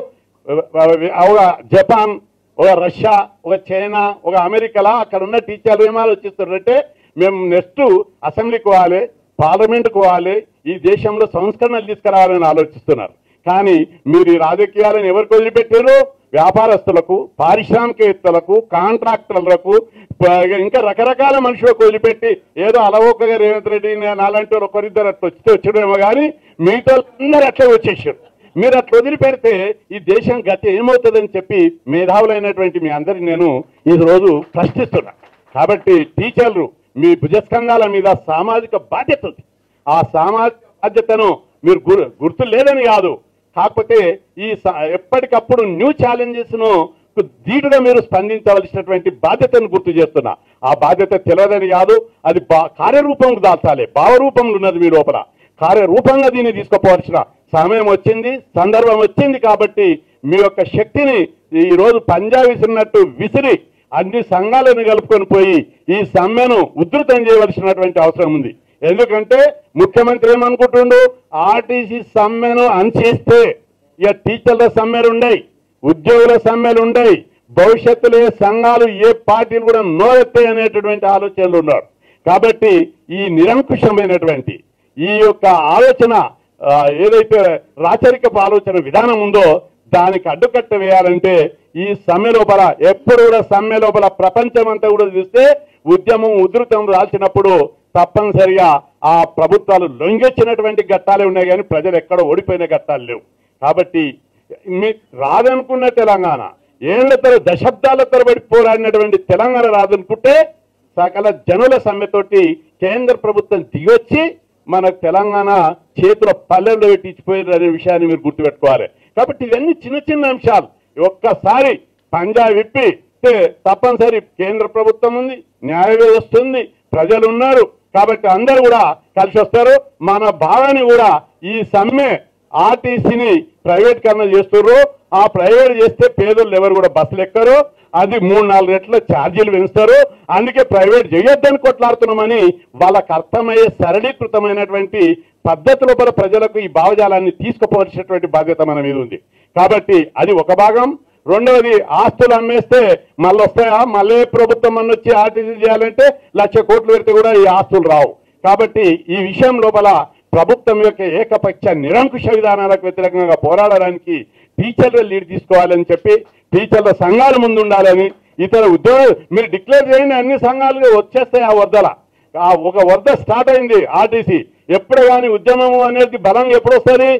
ఒక జపాన్, ఒక రష్యా, ఒక చైనా, ఒక అమెరికాలా అక్కడ ఉన్న టీచర్లు ఏం ఆలోచిస్తున్నారంటే మేము నెక్స్ట్ అసెంబ్లీకి పోవాలి, పార్లమెంట్కి పోవాలి, ఈ దేశంలో సంస్కరణలు తీసుకురావాలని ఆలోచిస్తున్నారు. కానీ మీరు ఈ రాజకీయాలను ఎవరికి వదిలిపెట్టారు? వ్యాపారస్తులకు, పారిశ్రామికవేత్తలకు, కాంట్రాక్టర్లకు, ఇంకా రకరకాల మనుషులకు వదిలిపెట్టి ఏదో అలవోకగా రేవంత్ రెడ్డి నాలాంటి వాళ్ళు ఒకరిద్దరు అట్లా వచ్చితే వచ్చాడేమో కానీ మిగతా అందరూ అట్లే వచ్చేసారు. మీరు అట్లా వదిలిపెడితే ఈ దేశం గతి ఏమవుతుందని చెప్పి మేధావులైనటువంటి మీ అందరినీ నేను ఈ రోజు ప్రశ్నిస్తున్నా. కాబట్టి టీచర్లు మీ భుజస్కంధాల మీద సామాజిక బాధ్యత ఉంది. ఆ సామాజిక బాధ్యతను మీరు గుర్తు లేదని కాదు, కాకపోతే ఈ ఎప్పటికప్పుడు న్యూ ఛాలెంజెస్ ను ధీటుగా మీరు స్పందించవలసినటువంటి బాధ్యతను గుర్తు చేస్తున్నా. ఆ బాధ్యత తెలియదని కాదు, అది కార్యరూపంకు దాల్చాలి. భావరూపంలో ఉన్నది మీ లోపల, కార్యరూపంగా దీన్ని తీసుకుపోవాల్సిన సమయం వచ్చింది, సందర్భం వచ్చింది. కాబట్టి మీ యొక్క శక్తిని ఈ రోజు పంజా విసిరినట్టు విసిరి అన్ని సంఘాలను కలుపుకొని పోయి ఈ సమ్మెను ఉధృతం చేయవలసినటువంటి అవసరం ఉంది. ఎందుకంటే ముఖ్యమంత్రి ఏమనుకుంటుండు, ఆర్టీసీ సమ్మెను అణచేస్తే ఇక టీచర్ల సమ్మెలు ఉండయి, ఉద్యోగుల సమ్మెలు ఉండయి, భవిష్యత్తులో ఏ సంఘాలు ఏ పార్టీలు కూడా నోరెత్తాయి అనేటటువంటి ఆలోచనలు ఉన్నారు. కాబట్టి ఈ నిరంకుశమైనటువంటి ఈ యొక్క ఆలోచన ఏదైతే రాచరికపు ఆలోచన విధానం ఉందో దానికి అడ్డుకట్ట వేయాలంటే ఈ సమ్మె లోపల ఎప్పుడు కూడా సమ్మె లోపల ప్రపంచం అంతా కూడా చూస్తే ఉద్యమం ఉధృతం రాల్చినప్పుడు తప్పనిసరిగా ఆ ప్రభుత్వాలు లొంగెచ్చినటువంటి ఘట్టాలే ఉన్నాయి, కానీ ప్రజలు ఎక్కడ ఓడిపోయిన ఘట్టాలు లేవు. కాబట్టి మీ రాదనుకున్న తెలంగాణ, ఏళ్ల తర దశాబ్దాల తరబడి పోరాడినటువంటి తెలంగాణ రాదనుకుంటే సకల జనుల సమ్మెతోటి కేంద్ర ప్రభుత్వం దిగొచ్చి మన తెలంగాణ చేతుల పల్లెల్లో పెట్టించిపోయారు అనే విషయాన్ని మీరు గుర్తుపెట్టుకోవాలి. కాబట్టి ఇవన్నీ చిన్న చిన్న అంశాలు. ఒక్కసారి పంజా విప్పి తప్పనిసరి కేంద్ర ప్రభుత్వం ఉంది, న్యాయ వ్యవస్థ ఉంది, ప్రజలు ఉన్నారు. కాబట్టి అందరూ కూడా కలిసి వస్తారు. మన భావాన్ని కూడా ఈ సమ్మె ఆర్టీసీని ప్రైవేటీకరణ చేస్తున్నారు. ఆ ప్రైవేట్ చేస్తే పేదలు ఎవరు కూడా బస్సులు ఎక్కరు, అది మూడు నాలుగు రెట్ల ఛార్జీలు పెంచుతారు. అందుకే ప్రైవేట్ చేయొద్దని కొట్లాడుతున్నామని వాళ్ళకు అర్థమయ్యే సరళీకృతమైనటువంటి పద్ధతుల పర ప్రజలకు ఈ భావజాలాన్ని తీసుకుపోవాల్సినటువంటి బాధ్యత మన మీద ఉంది. కాబట్టి అది ఒక భాగం. రెండవది, ఆస్తులు అమ్మేస్తే మళ్ళీ వస్తాయా? మళ్ళీ ప్రభుత్వం అన్న వచ్చి ఆర్టీసీ చేయాలంటే లక్ష కోట్లు పెడితే కూడా ఈ ఆస్తులు రావు. కాబట్టి ఈ విషయం లోపల ప్రభుత్వం యొక్క ఏకపక్ష నిరంకుశ విధానాలకు వ్యతిరేకంగా పోరాడడానికి టీచర్లు లీడ్ తీసుకోవాలని చెప్పి టీచర్ల సంఘాలు ముందు ఉండాలని, ఇతర ఉద్యోగాలు మీరు డిక్లేర్ చేయండి, అన్ని సంఘాలు వచ్చేస్తాయి ఆ వరదల. ఆ ఒక వరద స్టార్ట్ అయింది ఆర్టీసీ. ఎప్పుడు కానీ ఉద్యమం అనేది బలం ఎప్పుడు వస్తుంది?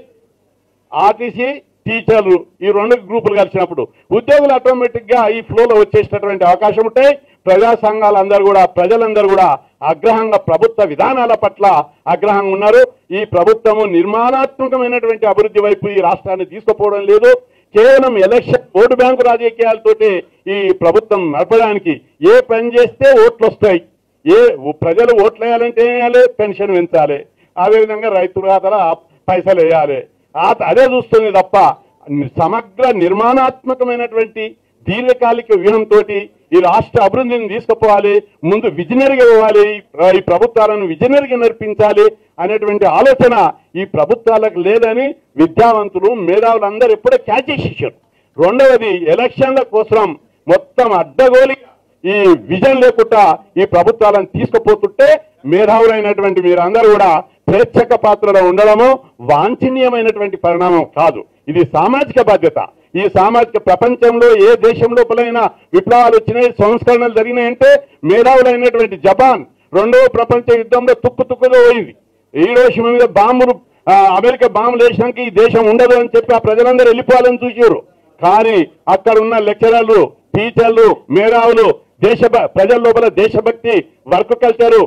ఆర్టీసీ, టీచర్లు ఈ రెండు గ్రూపులు కలిసినప్పుడు ఉద్యోగులు ఆటోమేటిక్ గా ఈ ఫ్లోలో వచ్చేటటువంటి అవకాశం ఉంటాయి. ప్రజా సంఘాలందరూ కూడా, ప్రజలందరూ కూడా ఆగ్రహంగా ప్రభుత్వ విధానాల పట్ల ఆగ్రహంగా ఉన్నారు. ఈ ప్రభుత్వము నిర్మాణాత్మకమైనటువంటి అభివృద్ధి వైపు ఈ రాష్ట్రాన్ని తీసుకుపోవడం లేదు. కేవలం ఎలక్షన్ ఓటు బ్యాంకు రాజకీయాలతోటి ఈ ప్రభుత్వం నడపడానికి ఏ పని చేస్తే ఓట్లు వస్తాయి, ఏ ప్రజలు ఓట్లు వేయాలంటే ఏం వేయాలి? పెన్షన్ పెంచాలి, అదేవిధంగా రైతు ఖాతాల పైసలు వేయాలి, అదే చూస్తుంది తప్ప సమగ్ర నిర్మాణాత్మకమైనటువంటి దీర్ఘకాలిక వ్యూహంతో ఈ రాష్ట్ర అభివృద్ధిని తీసుకుపోవాలి, ముందు విజనరీగా ఇవ్వాలి, ఈ ప్రభుత్వాలను విజనరీగా నడిపించాలి అనేటువంటి ఆలోచన ఈ ప్రభుత్వాలకు లేదని విద్యావంతులు మేధావులు అందరూ ఎప్పుడో క్యాచ్ చేసేసారు. రెండవది, ఎలక్షన్ల కోసం మొత్తం అడ్డగోలి ఈ విజన్ లేకుండా ఈ ప్రభుత్వాలను తీసుకుపోతుంటే మేధావులైనటువంటి మీరందరూ కూడా ప్రేక్షక పాత్రలో ఉండడము వాంఛనీయమైనటువంటి పరిణామం కాదు. ఇది సామాజిక బాధ్యత. ఈ సామాజిక ప్రపంచంలో ఏ దేశం లోపలైనా విప్లవాలు వచ్చినాయి, సంస్కరణలు జరిగినాయంటే మేధావులైనటువంటి జపాన్ రెండవ ప్రపంచ యుద్ధంలో తుక్కు తుక్కులో పోయింది. హీరోషిమా మీద బాంబులు అమెరికా బాంబులు వేసినాక ఈ దేశం ఉండదు అని చెప్పి ఆ ప్రజలందరూ వెళ్ళిపోవాలని చూసారు. కానీ అక్కడ ఉన్న లెక్చరర్లు, టీచర్లు, మేధావులు దేశ ప్రజల లోపల దేశభక్తి, వర్క్ కల్చరు,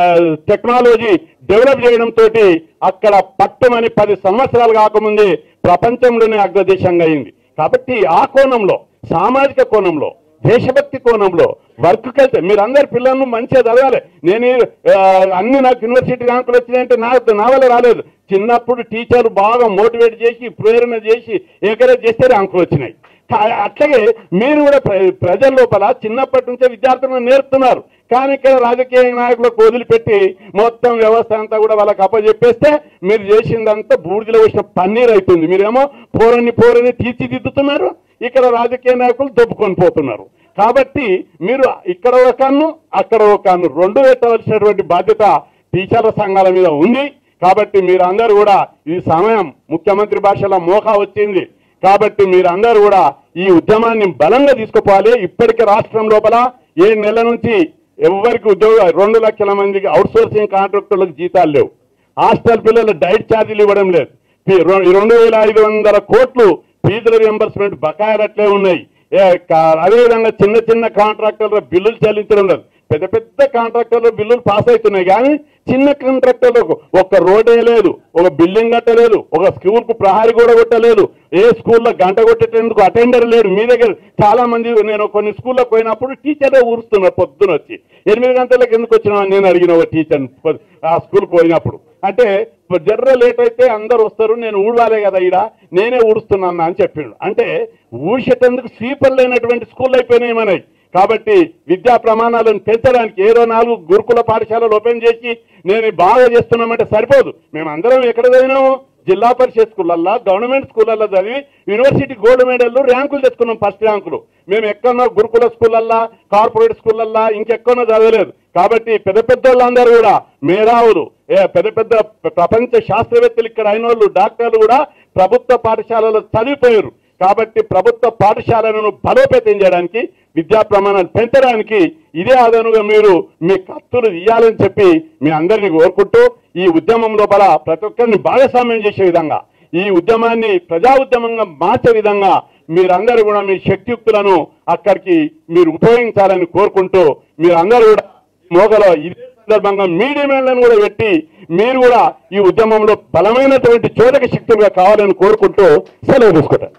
టెక్నాలజీ డెవలప్ చేయడంతో అక్కడ పట్టమని పది సంవత్సరాలు కాకముందే ప్రపంచంలోనే అగ్రదేశంగా అయింది. కాబట్టి ఆ కోణంలో, సామాజిక కోణంలో, దేశభక్తి కోణంలో, వర్క్ కల్చర్ మీరందరి పిల్లలను మంచిగా చదవాలి. నేను అన్ని నాకు యూనివర్సిటీ ర్యాంకులు వచ్చినాయంటే నాకు నా వల్ల రాలేదు. చిన్నప్పుడు టీచర్లు బాగా మోటివేట్ చేసి, ప్రేరణ చేసి, ఎంకరేజ్ చేస్తే ర్యాంకులు వచ్చినాయి. అట్లాగే మీరు కూడా ప్రజల లోపల చిన్నప్పటి నుంచే విద్యార్థులను నేర్పుతున్నారు. కానీ ఇక్కడ రాజకీయ నాయకులకు వదిలిపెట్టి మొత్తం వ్యవస్థ అంతా కూడా వాళ్ళకి అప్పచెప్పేస్తే మీరు చేసిందంతా బూడిదలో వచ్చిన పన్నీర్ అవుతుంది. మీరేమో పోరని పోరని తీర్చిదిద్దుతున్నారు, ఇక్కడ రాజకీయ నాయకులు దొబ్బుకొని పోతున్నారు. కాబట్టి మీరు ఇక్కడ ఒక కన్ను, అక్కడ ఒక కన్ను రెండు పెట్టవలసినటువంటి బాధ్యత టీచర్ల సంఘాల మీద ఉంది. కాబట్టి మీరందరూ కూడా ఈ సమయం ముఖ్యమంత్రి భాషలో మోకా వచ్చింది. కాబట్టి మీరందరూ కూడా ఈ ఉద్యమాన్ని బలంగా తీసుకుపోవాలి. ఇప్పటికే రాష్ట్రం లోపల ఏడు నెలల నుంచి ఎవరికి ఉద్యోగ రెండు లక్షల మందికి అవుట్ సోర్సింగ్ కాంట్రాక్టర్లకు జీతాలు లేవు. హాస్టల్ పిల్లలు డైట్ ఛార్జీలు ఇవ్వడం లేదు. రెండు వేల ఐదు వందల కోట్లు ఫీజుల రియంబర్స్మెంట్ బకాయిలు అట్లే ఉన్నాయి. అదేవిధంగా చిన్న చిన్న కాంట్రాక్టర్ల బిల్లులు చెల్లించడం లేదు. పెద్ద పెద్ద కాంట్రాక్టర్లు బిల్లులు పాస్ అవుతున్నాయి, కానీ చిన్న కాంట్రాక్టర్లకు ఒక్క రోడ్ వేయలేదు, ఒక బిల్డింగ్ కట్టలేదు, ఒక స్కూల్కు ప్రహారీ కూడా కొట్టలేదు, ఏ స్కూల్లో గంట కొట్టేందుకు అటెండర్ లేడు. మీ దగ్గర చాలా మంది, నేను కొన్ని స్కూల్లోకి పోయినప్పుడు టీచరే ఊరుస్తున్నారు. పొద్దున వచ్చి ఎనిమిది గంటలకు ఎందుకు వచ్చినా నేను అడిగిన ఒక టీచర్ ఆ స్కూల్కి పోయినప్పుడు, అంటే జర్ర లేట్ అయితే అందరు వస్తారు, నేను ఊడవాలే కదా ఈడ, నేనే ఊడుస్తున్నాను అని చెప్పిండు. అంటే ఊడ్చేటందుకు స్వీపర్ లేనటువంటి స్కూల్ అయిపోయినాయి మనకి. కాబట్టి విద్యా ప్రమాణాలను పెంచడానికి ఏదో నాలుగు గురుకుల పాఠశాలలు ఓపెన్ చేసి నేను బాగా చేస్తున్నామంటే సరిపోదు. మేమందరం ఎక్కడ చదివినాము? జిల్లా పరిషత్ స్కూళ్ళల్లో, గవర్నమెంట్ స్కూళ్ళల్లో చదివి యూనివర్సిటీ గోల్డ్ మెడల్లు ర్యాంకులు తెచ్చుకున్నాం, ఫస్ట్ ర్యాంకులు. మేము ఎక్కడో గురుకుల స్కూళ్ళల్లో, కార్పొరేట్ స్కూళ్ళల్లో ఇంకెక్కడో చదవలేదు. కాబట్టి పెద్ద పెద్ద వాళ్ళందరూ కూడా మేధావులు, పెద్ద పెద్ద ప్రపంచ శాస్త్రవేత్తలు ఇక్కడ అయిన వాళ్ళు, డాక్టర్లు కూడా ప్రభుత్వ పాఠశాలలో చదివిపోయారు. కాబట్టి ప్రభుత్వ పాఠశాలను బలోపేతం చేయడానికి, విద్యా ప్రమాణాలు పెంచడానికి ఇదే అదనుగా మీరు మీ కత్తులు ఇయ్యాలని చెప్పి మీ అందరినీ కోరుకుంటూ, ఈ ఉద్యమం లోపల ప్రతి ఒక్కరిని భాగస్వామ్యం చేసే విధంగా, ఈ ఉద్యమాన్ని ప్రజా ఉద్యమంగా మార్చే విధంగా మీరందరూ కూడా మీ శక్తియుక్తులను అక్కడికి మీరు ఉపయోగించాలని కోరుకుంటూ, మీరందరూ కూడా మోగలో ఇదే సందర్భంగా మీడియాలను కూడా పెట్టి మీరు కూడా ఈ ఉద్యమంలో బలమైనటువంటి చోదక శక్తులుగా కావాలని కోరుకుంటూ సెలవు తీసుకుంటారు.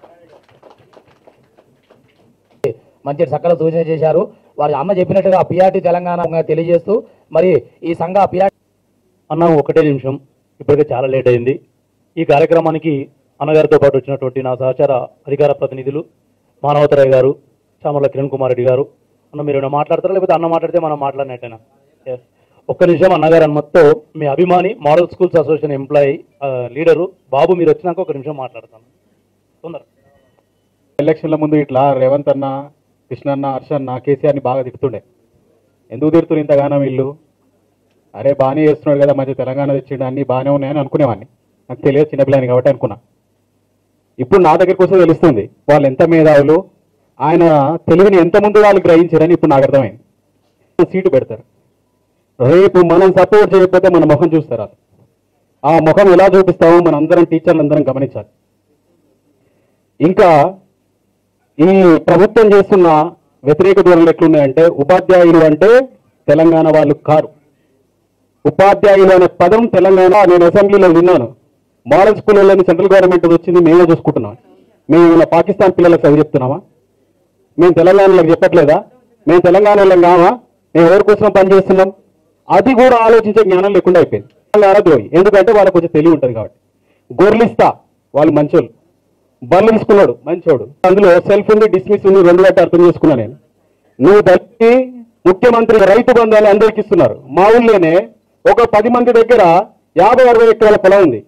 మంచి సకల సూచన చేశారు. వారి అన్న చెప్పినట్టుగా పిఆర్టీ తెలంగాణ తెలియజేస్తూ, మరి ఈ సంఘ పిఆర్టీ అన్న ఒకటే నిమిషం, ఇప్పటికే చాలా లేట్ అయింది. ఈ కార్యక్రమానికి అన్నగారితో పాటు వచ్చినటువంటి నా సహచార అధికార ప్రతినిధులు మానవతరాయ్ గారు, చామర్ల కిరణ్ కుమార్ రెడ్డి గారు, అన్న మీరు ఏమైనా మాట్లాడతారా, లేకపోతే అన్న మాట్లాడితే మనం మాట్లాడినట్టేనా? ఒక్క నిమిషం అన్నగారు అన్నతో మీ అభిమాని model schools association employee leader బాబు, మీరు వచ్చినాక ఒక నిమిషం మాట్లాడతాను. తొందర ఎలక్షన్ల ముందు ఇట్లా రేవంత్ అన్న, కృష్ణన్న, హర్షన్న, కేసీఆర్ని బాగా తిడుతుండే. ఎందుకు తిడుతున్నారు ఇంతగానో వీళ్ళు? అరే బాగానే చేస్తున్నాడు కదా, మంచి తెలంగాణ తెచ్చిండు, అన్ని బాగానే ఉన్నాయని అనుకునేవాడిని. నాకు తెలియదు, చిన్నపిల్లని కాబట్టి అనుకున్నా. ఇప్పుడు నా దగ్గరికి వస్తే తెలుస్తుంది వాళ్ళు ఎంత మేధావులు, ఆయన తెలివిని ఎంత ముందు వాళ్ళు గ్రహించారని ఇప్పుడు నాకు అర్థమైంది. సీటు పెడతారు, రేపు మనం సపోర్ట్ చేయకపోతే మన ముఖం చూస్తారు. ఆ ముఖం ఎలా చూపిస్తామో మన అందరం టీచర్లు అందరం గమనించాలి. ఇంకా ఈ ప్రభుత్వం చేస్తున్న వ్యతిరేక ధోరణులు ఎట్లున్నాయంటే, ఉపాధ్యాయులు అంటే తెలంగాణ వాళ్ళు కారు. ఉపాధ్యాయులు అనే పదం తెలంగాణ, నేను అసెంబ్లీలో విన్నాను. మోడల్ స్కూళ్ళని సెంట్రల్ గవర్నమెంట్ వచ్చింది, మేమే చూసుకుంటున్నాం. మేము పాకిస్తాన్ పిల్లలకు చదివి చెప్తున్నామా? మేము తెలంగాణలో చెప్పట్లేదా? మేము తెలంగాణ వాళ్ళం కావా? మేము ఎవరి కోసం పనిచేస్తున్నాం? అది కూడా ఆలోచించే జ్ఞానం లేకుండా అయిపోయింది. తెలంగాణ ద్రోహి, ఎందుకంటే వాళ్ళకు కొంచెం తెలివి ఉంటుంది కాబట్టి. గొర్రెలిస్తా, వాళ్ళు మంచోళ్ళు. బండ్లు తీసుకున్నాడు మంచోడు, అందులో సెల్ఫ్ ఉంది, డిస్మిస్ ఉంది, రెండు గంట అర్థం చేసుకున్నా నేను. నువ్వు దళితుడి ముఖ్యమంత్రి రైతు బంధాలు అందరికి ఇస్తున్నారు. మా ఊళ్ళోనే ఒక పది మంది దగ్గర యాభై అరవై ఎకరాల పొలం ఉంది.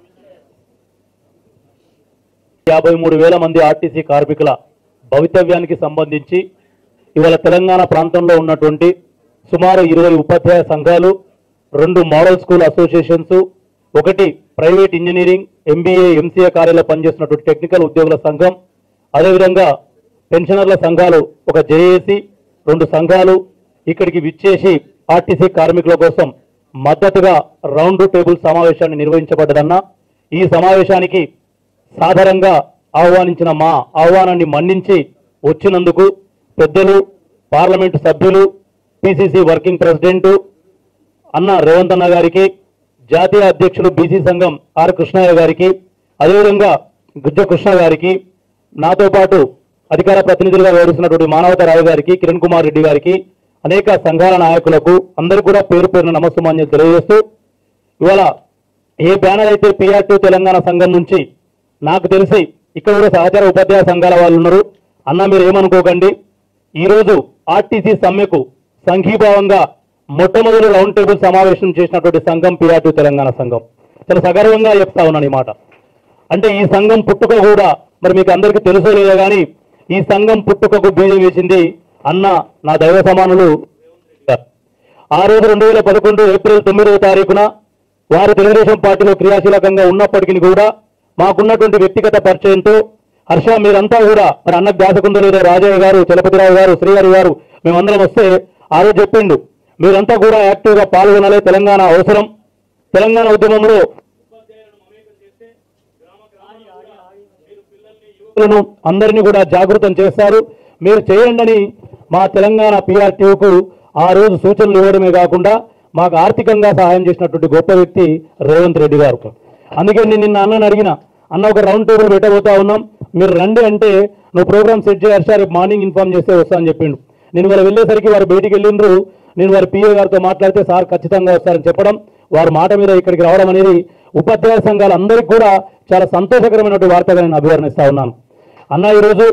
యాభై మూడు వేల మంది ఆర్టీసీ కార్మికుల భవితవ్యానికి సంబంధించి ఇవాళ తెలంగాణ ప్రాంతంలో ఉన్నటువంటి సుమారు ఇరవై ఉపాధ్యాయ సంఘాలు, రెండు మోడల్ స్కూల్ అసోసియేషన్స్, ఒకటి ప్రైవేట్ ఇంజనీరింగ్, ఎంబీఏ, ఎంసీఏ కార్యాలయంలో పనిచేస్తున్నటువంటి టెక్నికల్ ఉద్యోగుల సంఘం, అదేవిధంగా పెన్షనర్ల సంఘాలు ఒక జేఏసీ, రెండు సంఘాలు ఇక్కడికి విచ్చేసి ఆర్టీసీ కార్మికుల కోసం మద్దతుగా రౌండ్ టేబుల్ సమావేశాన్ని నిర్వహించబడ్డదన్న. ఈ సమావేశానికి సాధారణంగా ఆహ్వానించిన మా ఆహ్వానాన్ని మన్నించి వచ్చినందుకు పెద్దలు, పార్లమెంటు సభ్యులు, పిసిసి వర్కింగ్ ప్రెసిడెంట్ అన్న రేవంత్ అన్న గారికి, జాతీయ అధ్యక్షులు బీసీ సంఘం ఆర్ కృష్ణయ్య గారికి, అదేవిధంగా గుజ్జ కృష్ణ గారికి, నాతో పాటు అధికార ప్రతినిధులుగా వ్యవహరిస్తున్నటువంటి మానవతారావు గారికి, కిరణ్ కుమార్ రెడ్డి గారికి, అనేక సంఘాల నాయకులకు అందరూ కూడా పేరు పేరున నమస్సుమాన్యం తెలియజేస్తూ, ఇవాళ ఏ బ్యానర్ అయితే పిఆర్టీ తెలంగాణ సంఘం నుంచి నాకు తెలిసి ఇక్కడ కూడా సహచార ఉపాధ్యాయ సంఘాల వాళ్ళు ఉన్నారు అన్న, మీరు ఏమనుకోకండి. ఈరోజు ఆర్టీసీ సమ్మెకు సంఘీభావంగా మొట్టమొదటి రౌండ్ టేబుల్ సమావేశం చేసినటువంటి సంఘం పిఆర్టీ తెలంగాణ సంఘం. చాలా సగర్వంగా చెప్తా ఉన్నాను ఈ మాట. అంటే ఈ సంఘం పుట్టుక కూడా మరి మీకు అందరికీ తెలుసో లేదో కానీ ఈ సంఘం పుట్టుకకు బీజం వేసింది అన్న నా దైవ సమానులు. ఆ రోజు రెండు వేల పదకొండు ఏప్రిల్ తొమ్మిదవ తారీఖున వారు తెలుగుదేశం పార్టీలో క్రియాశీలకంగా ఉన్నప్పటికీ కూడా మాకున్నటువంటి వ్యక్తిగత పరిచయంతో, హర్ష మీరంతా కూడా మరి అన్నకు దాసకుందో లేదో రాజయ్య గారు, చలపతిరావు గారు, శ్రీహరి గారు మేమందరం వస్తే ఆ రోజు చెప్పిండు, మీరంతా కూడా యాక్టివ్గా పాల్గొనాలి, తెలంగాణ అవసరం, తెలంగాణ ఉద్యమంలో అందరినీ కూడా జాగృతం చేస్తారు, మీరు చేయండి అని మా తెలంగాణ పిఆర్టీకు ఆ రోజు సూచనలు ఇవ్వడమే కాకుండా మాకు ఆర్థికంగా సహాయం చేసినటువంటి గొప్ప వ్యక్తి రేవంత్ రెడ్డి గారు. అందుకే నేను నిన్న అన్నని అడిగిన, అన్న ఒక రౌండ్ టేబుల్ పెట్టబోతా ఉన్నాం, మీరు రండి అంటే నువ్వు ప్రోగ్రామ్ సెట్ చేయాలి సార్, రేపు మార్నింగ్ ఇన్ఫార్మ్ చేస్తే వస్తా అని చెప్పిండు. నేను వాళ్ళు వెళ్ళేసరికి వారు బయటికి వెళ్ళిండ్రు. నేను వారి పిఏ గారితో మాట్లాడితే సార్ ఖచ్చితంగా వస్తారని చెప్పడం, వారి మాట మీద ఇక్కడికి రావడం అనేది ఉపాధ్యాయ సంఘాలు అందరికీ కూడా చాలా సంతోషకరమైనటువంటి వార్తగా నేను అభివర్ణిస్తా ఉన్నాను. అన్న ఈరోజు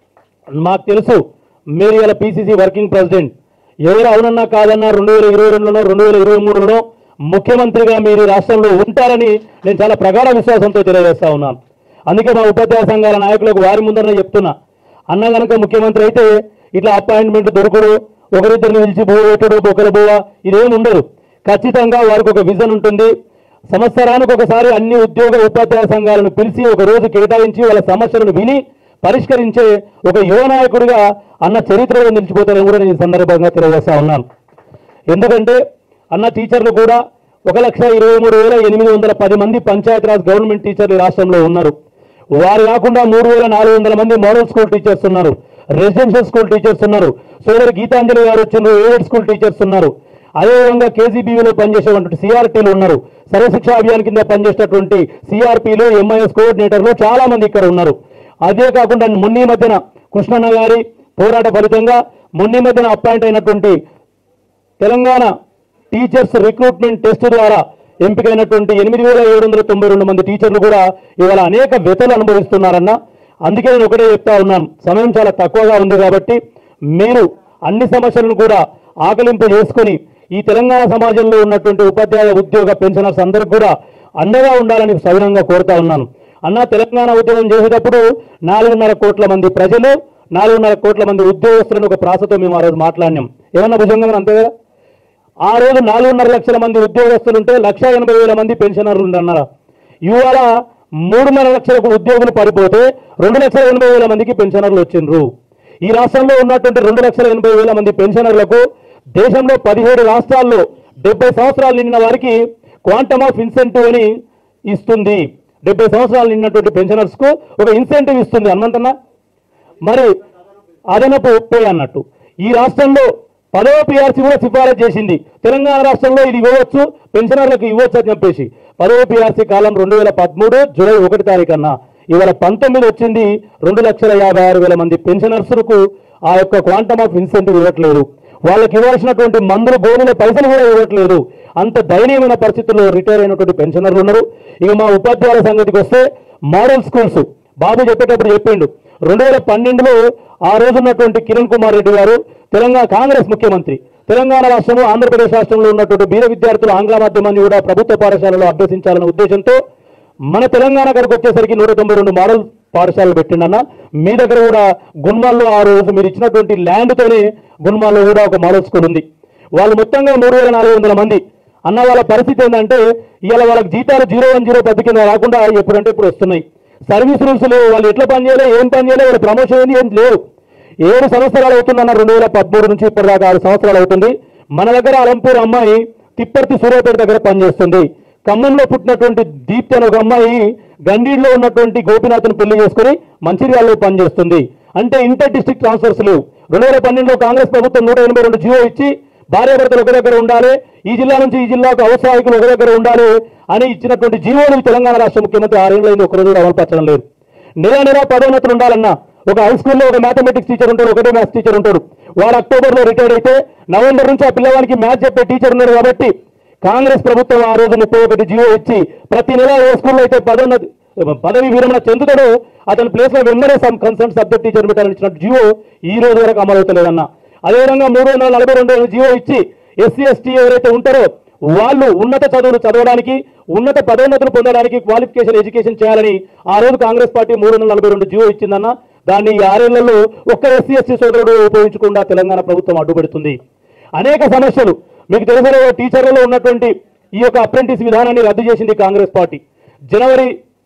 మాకు తెలుసు మీరు ఇలా పిసిసి వర్కింగ్ ప్రెసిడెంట్, ఎవరు అవునన్నా కాదన్నా రెండు వేల ఇరవై రెండులోనో రెండు వేల ఇరవై మూడులోనో ముఖ్యమంత్రిగా మీరు రాష్ట్రంలో ఉంటారని నేను చాలా ప్రగాఢ విశ్వాసంతో తెలియజేస్తా ఉన్నాను. అందుకే మా ఉపాధ్యాయ సంఘాల నాయకులకు వారి ముందరనే చెప్తున్నా, అన్న కనుక ముఖ్యమంత్రి అయితే ఇట్లా అపాయింట్మెంట్ దొరకడు, ఒకరిద్దరిని పిలిచి బో పెట్టడు, ఒకరు పోవా, ఇదేం ఉండదు. ఖచ్చితంగా వారికి ఒక విజన్ ఉంటుంది. సంవత్సరానికి ఒకసారి అన్ని ఉద్యోగ ఉపాధ్యాయ సంఘాలను పిలిచి ఒక రోజు కేటాయించి వాళ్ళ సమస్యలను విని పరిష్కరించే ఒక యువ నాయకుడిగా అన్న చరిత్రలో నిలిచిపోతారని కూడా నేను ఈ సందర్భంగా తెలియజేస్తా ఉన్నాను. ఎందుకంటే అన్న టీచర్లు కూడా ఒక లక్ష ఇరవై మూడు వేల ఎనిమిది వందల పది మంది పంచాయతీరాజ్ గవర్నమెంట్ టీచర్లు రాష్ట్రంలో ఉన్నారు. వారు కాకుండా మూడు వేల నాలుగు వందల మంది మోడల్ స్కూల్ టీచర్స్ ఉన్నారు, రెసిడెన్షియల్ స్కూల్ టీచర్స్ ఉన్నారు, సోదరు గీతాంజలి గారు వచ్చిన ఎయిడెడ్ స్కూల్ టీచర్స్ ఉన్నారు, అదేవిధంగా కేజీబీవీలో పనిచేసేటువంటి సిఆర్టీలు ఉన్నారు, సర్వశిక్షా అభియాన్ కింద పనిచేసేటువంటి సిఆర్పీలు, ఎంఐఎస్ కోఆర్డినేటర్లు చాలా మంది ఇక్కడ ఉన్నారు. అదే కాకుండా మొన్న మధ్యన కృష్ణన్న గారి పోరాట ఫలితంగా మొన్న మధ్యన అపాయింట్ అయినటువంటి తెలంగాణ టీచర్స్ రిక్రూట్మెంట్ టెస్ట్ ద్వారా ఎంపికైనటువంటి ఎనిమిది వేల ఏడు వందల తొంభై రెండు మంది టీచర్లు కూడా ఇవాళ అనేక వ్యతలు అనుభవిస్తున్నారన్న. అందుకే నేను ఒకటే చెప్తా ఉన్నాను, సమయం చాలా తక్కువగా ఉంది కాబట్టి మీరు అన్ని సమస్యలను కూడా ఆకలింపు చేసుకుని ఈ తెలంగాణ సమాజంలో ఉన్నటువంటి ఉపాధ్యాయ ఉద్యోగ పెన్షనర్స్ అందరికి కూడా అండగా ఉండాలని సవినంగా కోరుతా ఉన్నాను. అన్న తెలంగాణ ఉద్యమం చేసేటప్పుడు నాలుగున్నర కోట్ల మంది ప్రజలు, నాలుగున్నర కోట్ల మంది ఉద్యోగస్తులను ఒక ప్రాసతో మేము ఆ రోజు మాట్లాడినాం. ఏమన్నా భుజంగా అంతే కదా. ఆ రోజు నాలుగున్నర లక్షల మంది ఉద్యోగస్తులు ఉంటే లక్ష ఎనభై వేల మంది పెన్షనర్లు ఉండన్నారా. ఇవాళ మూడున్నర లక్షలకు ఉద్యోగులు పడిపోతే రెండు లక్షల ఎనభై వేల మందికి పెన్షనర్లు వచ్చిండ్రు. ఈ రాష్ట్రంలో ఉన్నటువంటి రెండు లక్షల ఎనభై వేల మంది పెన్షనర్లకు దేశంలో పదిహేడు రాష్ట్రాల్లో డెబ్బై సంవత్సరాలు నిండిన వారికి క్వాంటమ్ ఆఫ్ ఇన్సెంటివ్ అని ఇస్తుంది. డెబ్బై సంవత్సరాలు నిన్నటువంటి పెన్షనర్స్ కు ఒక ఇన్సెంటివ్ ఇస్తుంది అన్నంతన్నా, మరి అదనపు పే అన్నట్టు. ఈ రాష్ట్రంలో పదవ పిఆర్సీ కూడా సిఫారసు చేసింది, తెలంగాణ రాష్ట్రంలో ఇది ఇవ్వచ్చు, పెన్షనర్లకు ఇవ్వచ్చు అని చెప్పేసి. పదవ పిఆర్సీ కాలం రెండు వేల పదమూడు జూలై ఒకటి తారీఖు అన్న, ఇవాళ పంతొమ్మిది వచ్చింది. రెండు లక్షల యాభై ఆరు వేల మంది పెన్షనర్స్కు ఆ యొక్క క్వాంటమ్ ఆఫ్ ఇన్సెంటివ్ ఇవ్వట్లేదు. వాళ్ళకి ఇవ్వాల్సినటువంటి మందులు గోళీల పైసలు కూడా ఇవ్వట్లేదు. అంత దయనీయమైన పరిస్థితుల్లో రిటైర్ అయినటువంటి పెన్షనర్లు ఉన్నారు. ఇక మా ఉపాధ్యాయుల సంగతికి వస్తే మోడల్ స్కూల్స్ బాబు చెప్పేటప్పుడు చెప్పిండు రెండు వేల పన్నెండులో ఆ రోజు ఉన్నటువంటి కిరణ్ కుమార్ రెడ్డి గారు తెలంగాణ కాంగ్రెస్ ముఖ్యమంత్రి తెలంగాణ రాష్ట్రంలో ఆంధ్రప్రదేశ్ రాష్ట్రంలో ఉన్నటువంటి బీద విద్యార్థులు ఆంగ్ల మాధ్యమాన్ని కూడా ప్రభుత్వ పాఠశాలలో అభ్యసించాలనే ఉద్దేశంతో మన తెలంగాణ గారికి వచ్చేసరికి నూట తొంభై రెండు మోడల్ పాఠశాలలు పెట్టిండన్న మీ దగ్గర కూడా గున్మాల్లో ఆ రోజు మీరు ఇచ్చినటువంటి ల్యాండ్తోనే గున్మాల్లో కూడా ఒక మోడల్ స్కూల్ ఉంది. వాళ్ళు మొత్తంగా మూడు వేల నాలుగు వందల మంది అన్న వాళ్ళ పరిస్థితి ఏంటంటే ఇవాళ వాళ్ళకి జీతాలు జీరో వన్ జీరో పద్ధతి కింద రాకుండా ఎప్పుడంటే ఇప్పుడు వస్తున్నాయి. సర్వీస్ రూల్స్ లేవు, వాళ్ళు ఎట్లా పని చేయలే ఏం పని చేయలే, వాళ్ళ ప్రమోషన్ ఏంది ఏం లేవు. ఏడు సంవత్సరాలు అవుతుందన్న రెండు వేల పదమూడు నుంచి ఇప్పటిదాకా ఆరు సంవత్సరాలు అవుతుంది. మన దగ్గర అలంపూర్ అమ్మాయి తిప్పర్తి సూర్యాపేట దగ్గర పనిచేస్తుంది. ఖమ్మంలో పుట్టినటువంటి దీప్తి అనే ఒక అమ్మాయి గండీడ్లో ఉన్నటువంటి గోపినాథ్ను పెళ్లి చేసుకుని మంచిర్యాలలో పనిచేస్తుంది. అంటే ఇంటర్ డిస్ట్రిక్ట్ ట్రాన్స్ఫర్స్ లేవు. రెండు వేల పన్నెండులో కాంగ్రెస్ ప్రభుత్వం నూట ఎనభై రెండు జియో ఇచ్చి భార్యాభర్తలు ఒక దగ్గర ఉండాలి, ఈ జిల్లా నుంచి ఈ జిల్లాకు అవసరాయకులు ఒక దగ్గర ఉండాలి అని ఇచ్చినటువంటి జీవోని తెలంగాణ రాష్ట్ర ముఖ్యమంత్రి ఆరేళ్ళైంది ఒకరోజు కూడా అమలుపరచడం లేదు. నెల నెల పదోన్నతులు ఉండాలన్నా ఒక హై స్కూల్లో ఒక మ్యాథమెటిక్స్ టీచర్ ఉంటాడు, ఒకటే మ్యాథ్స్ టీచర్ ఉంటాడు. వాడు అక్టోబర్లో రిటైర్డ్ అయితే నవంబర్ నుంచి ఆ పిల్లవానికి మ్యాథ్స్ చెప్పే టీచర్ ఉన్నాడు. కాబట్టి కాంగ్రెస్ ప్రభుత్వం ఆ రోజు ముప్పై ఒకటి జీవో ఇచ్చి ప్రతి నెల ఏ స్కూల్లో అయితే పదోన్నతి పదవి విరమణ చెందుతాడో అతని ప్లేస్ లో వెంబడే కన్సర్న్ సబ్జెక్ట్ టీచర్ పెట్టాలని ఇచ్చినట్టు జీవో ఈ రోజు వరకు అమలు అవుతలేదన్న. అదేవిధంగా మూడు వందల నలభై రెండు జీవో ఇచ్చి ఎస్సీ ఎస్టీ ఎవరైతే ఉంటారో వాళ్ళు ఉన్నత చదువులు చదవడానికి ఉన్నత పదోన్నతులు పొందడానికి క్వాలిఫికేషన్ ఎడ్యుకేషన్ చేయాలని ఆ రోజు కాంగ్రెస్ పార్టీ మూడు వందల నలభై రెండు జీవో ఇచ్చిందన్న. దాన్ని ఈ ఆరేళ్లలో ఒక్క ఎస్సీ ఎస్టీ సోదరుడు ఉపయోగించకుండా తెలంగాణ ప్రభుత్వం అడ్డుపెడుతుంది. అనేక సమస్యలు మీకు తెలిసిన టీచర్లలో ఉన్నటువంటి ఈ యొక్క అప్రెంటిస్ విధానాన్ని రద్దు చేసింది కాంగ్రెస్ పార్టీ. జనవరి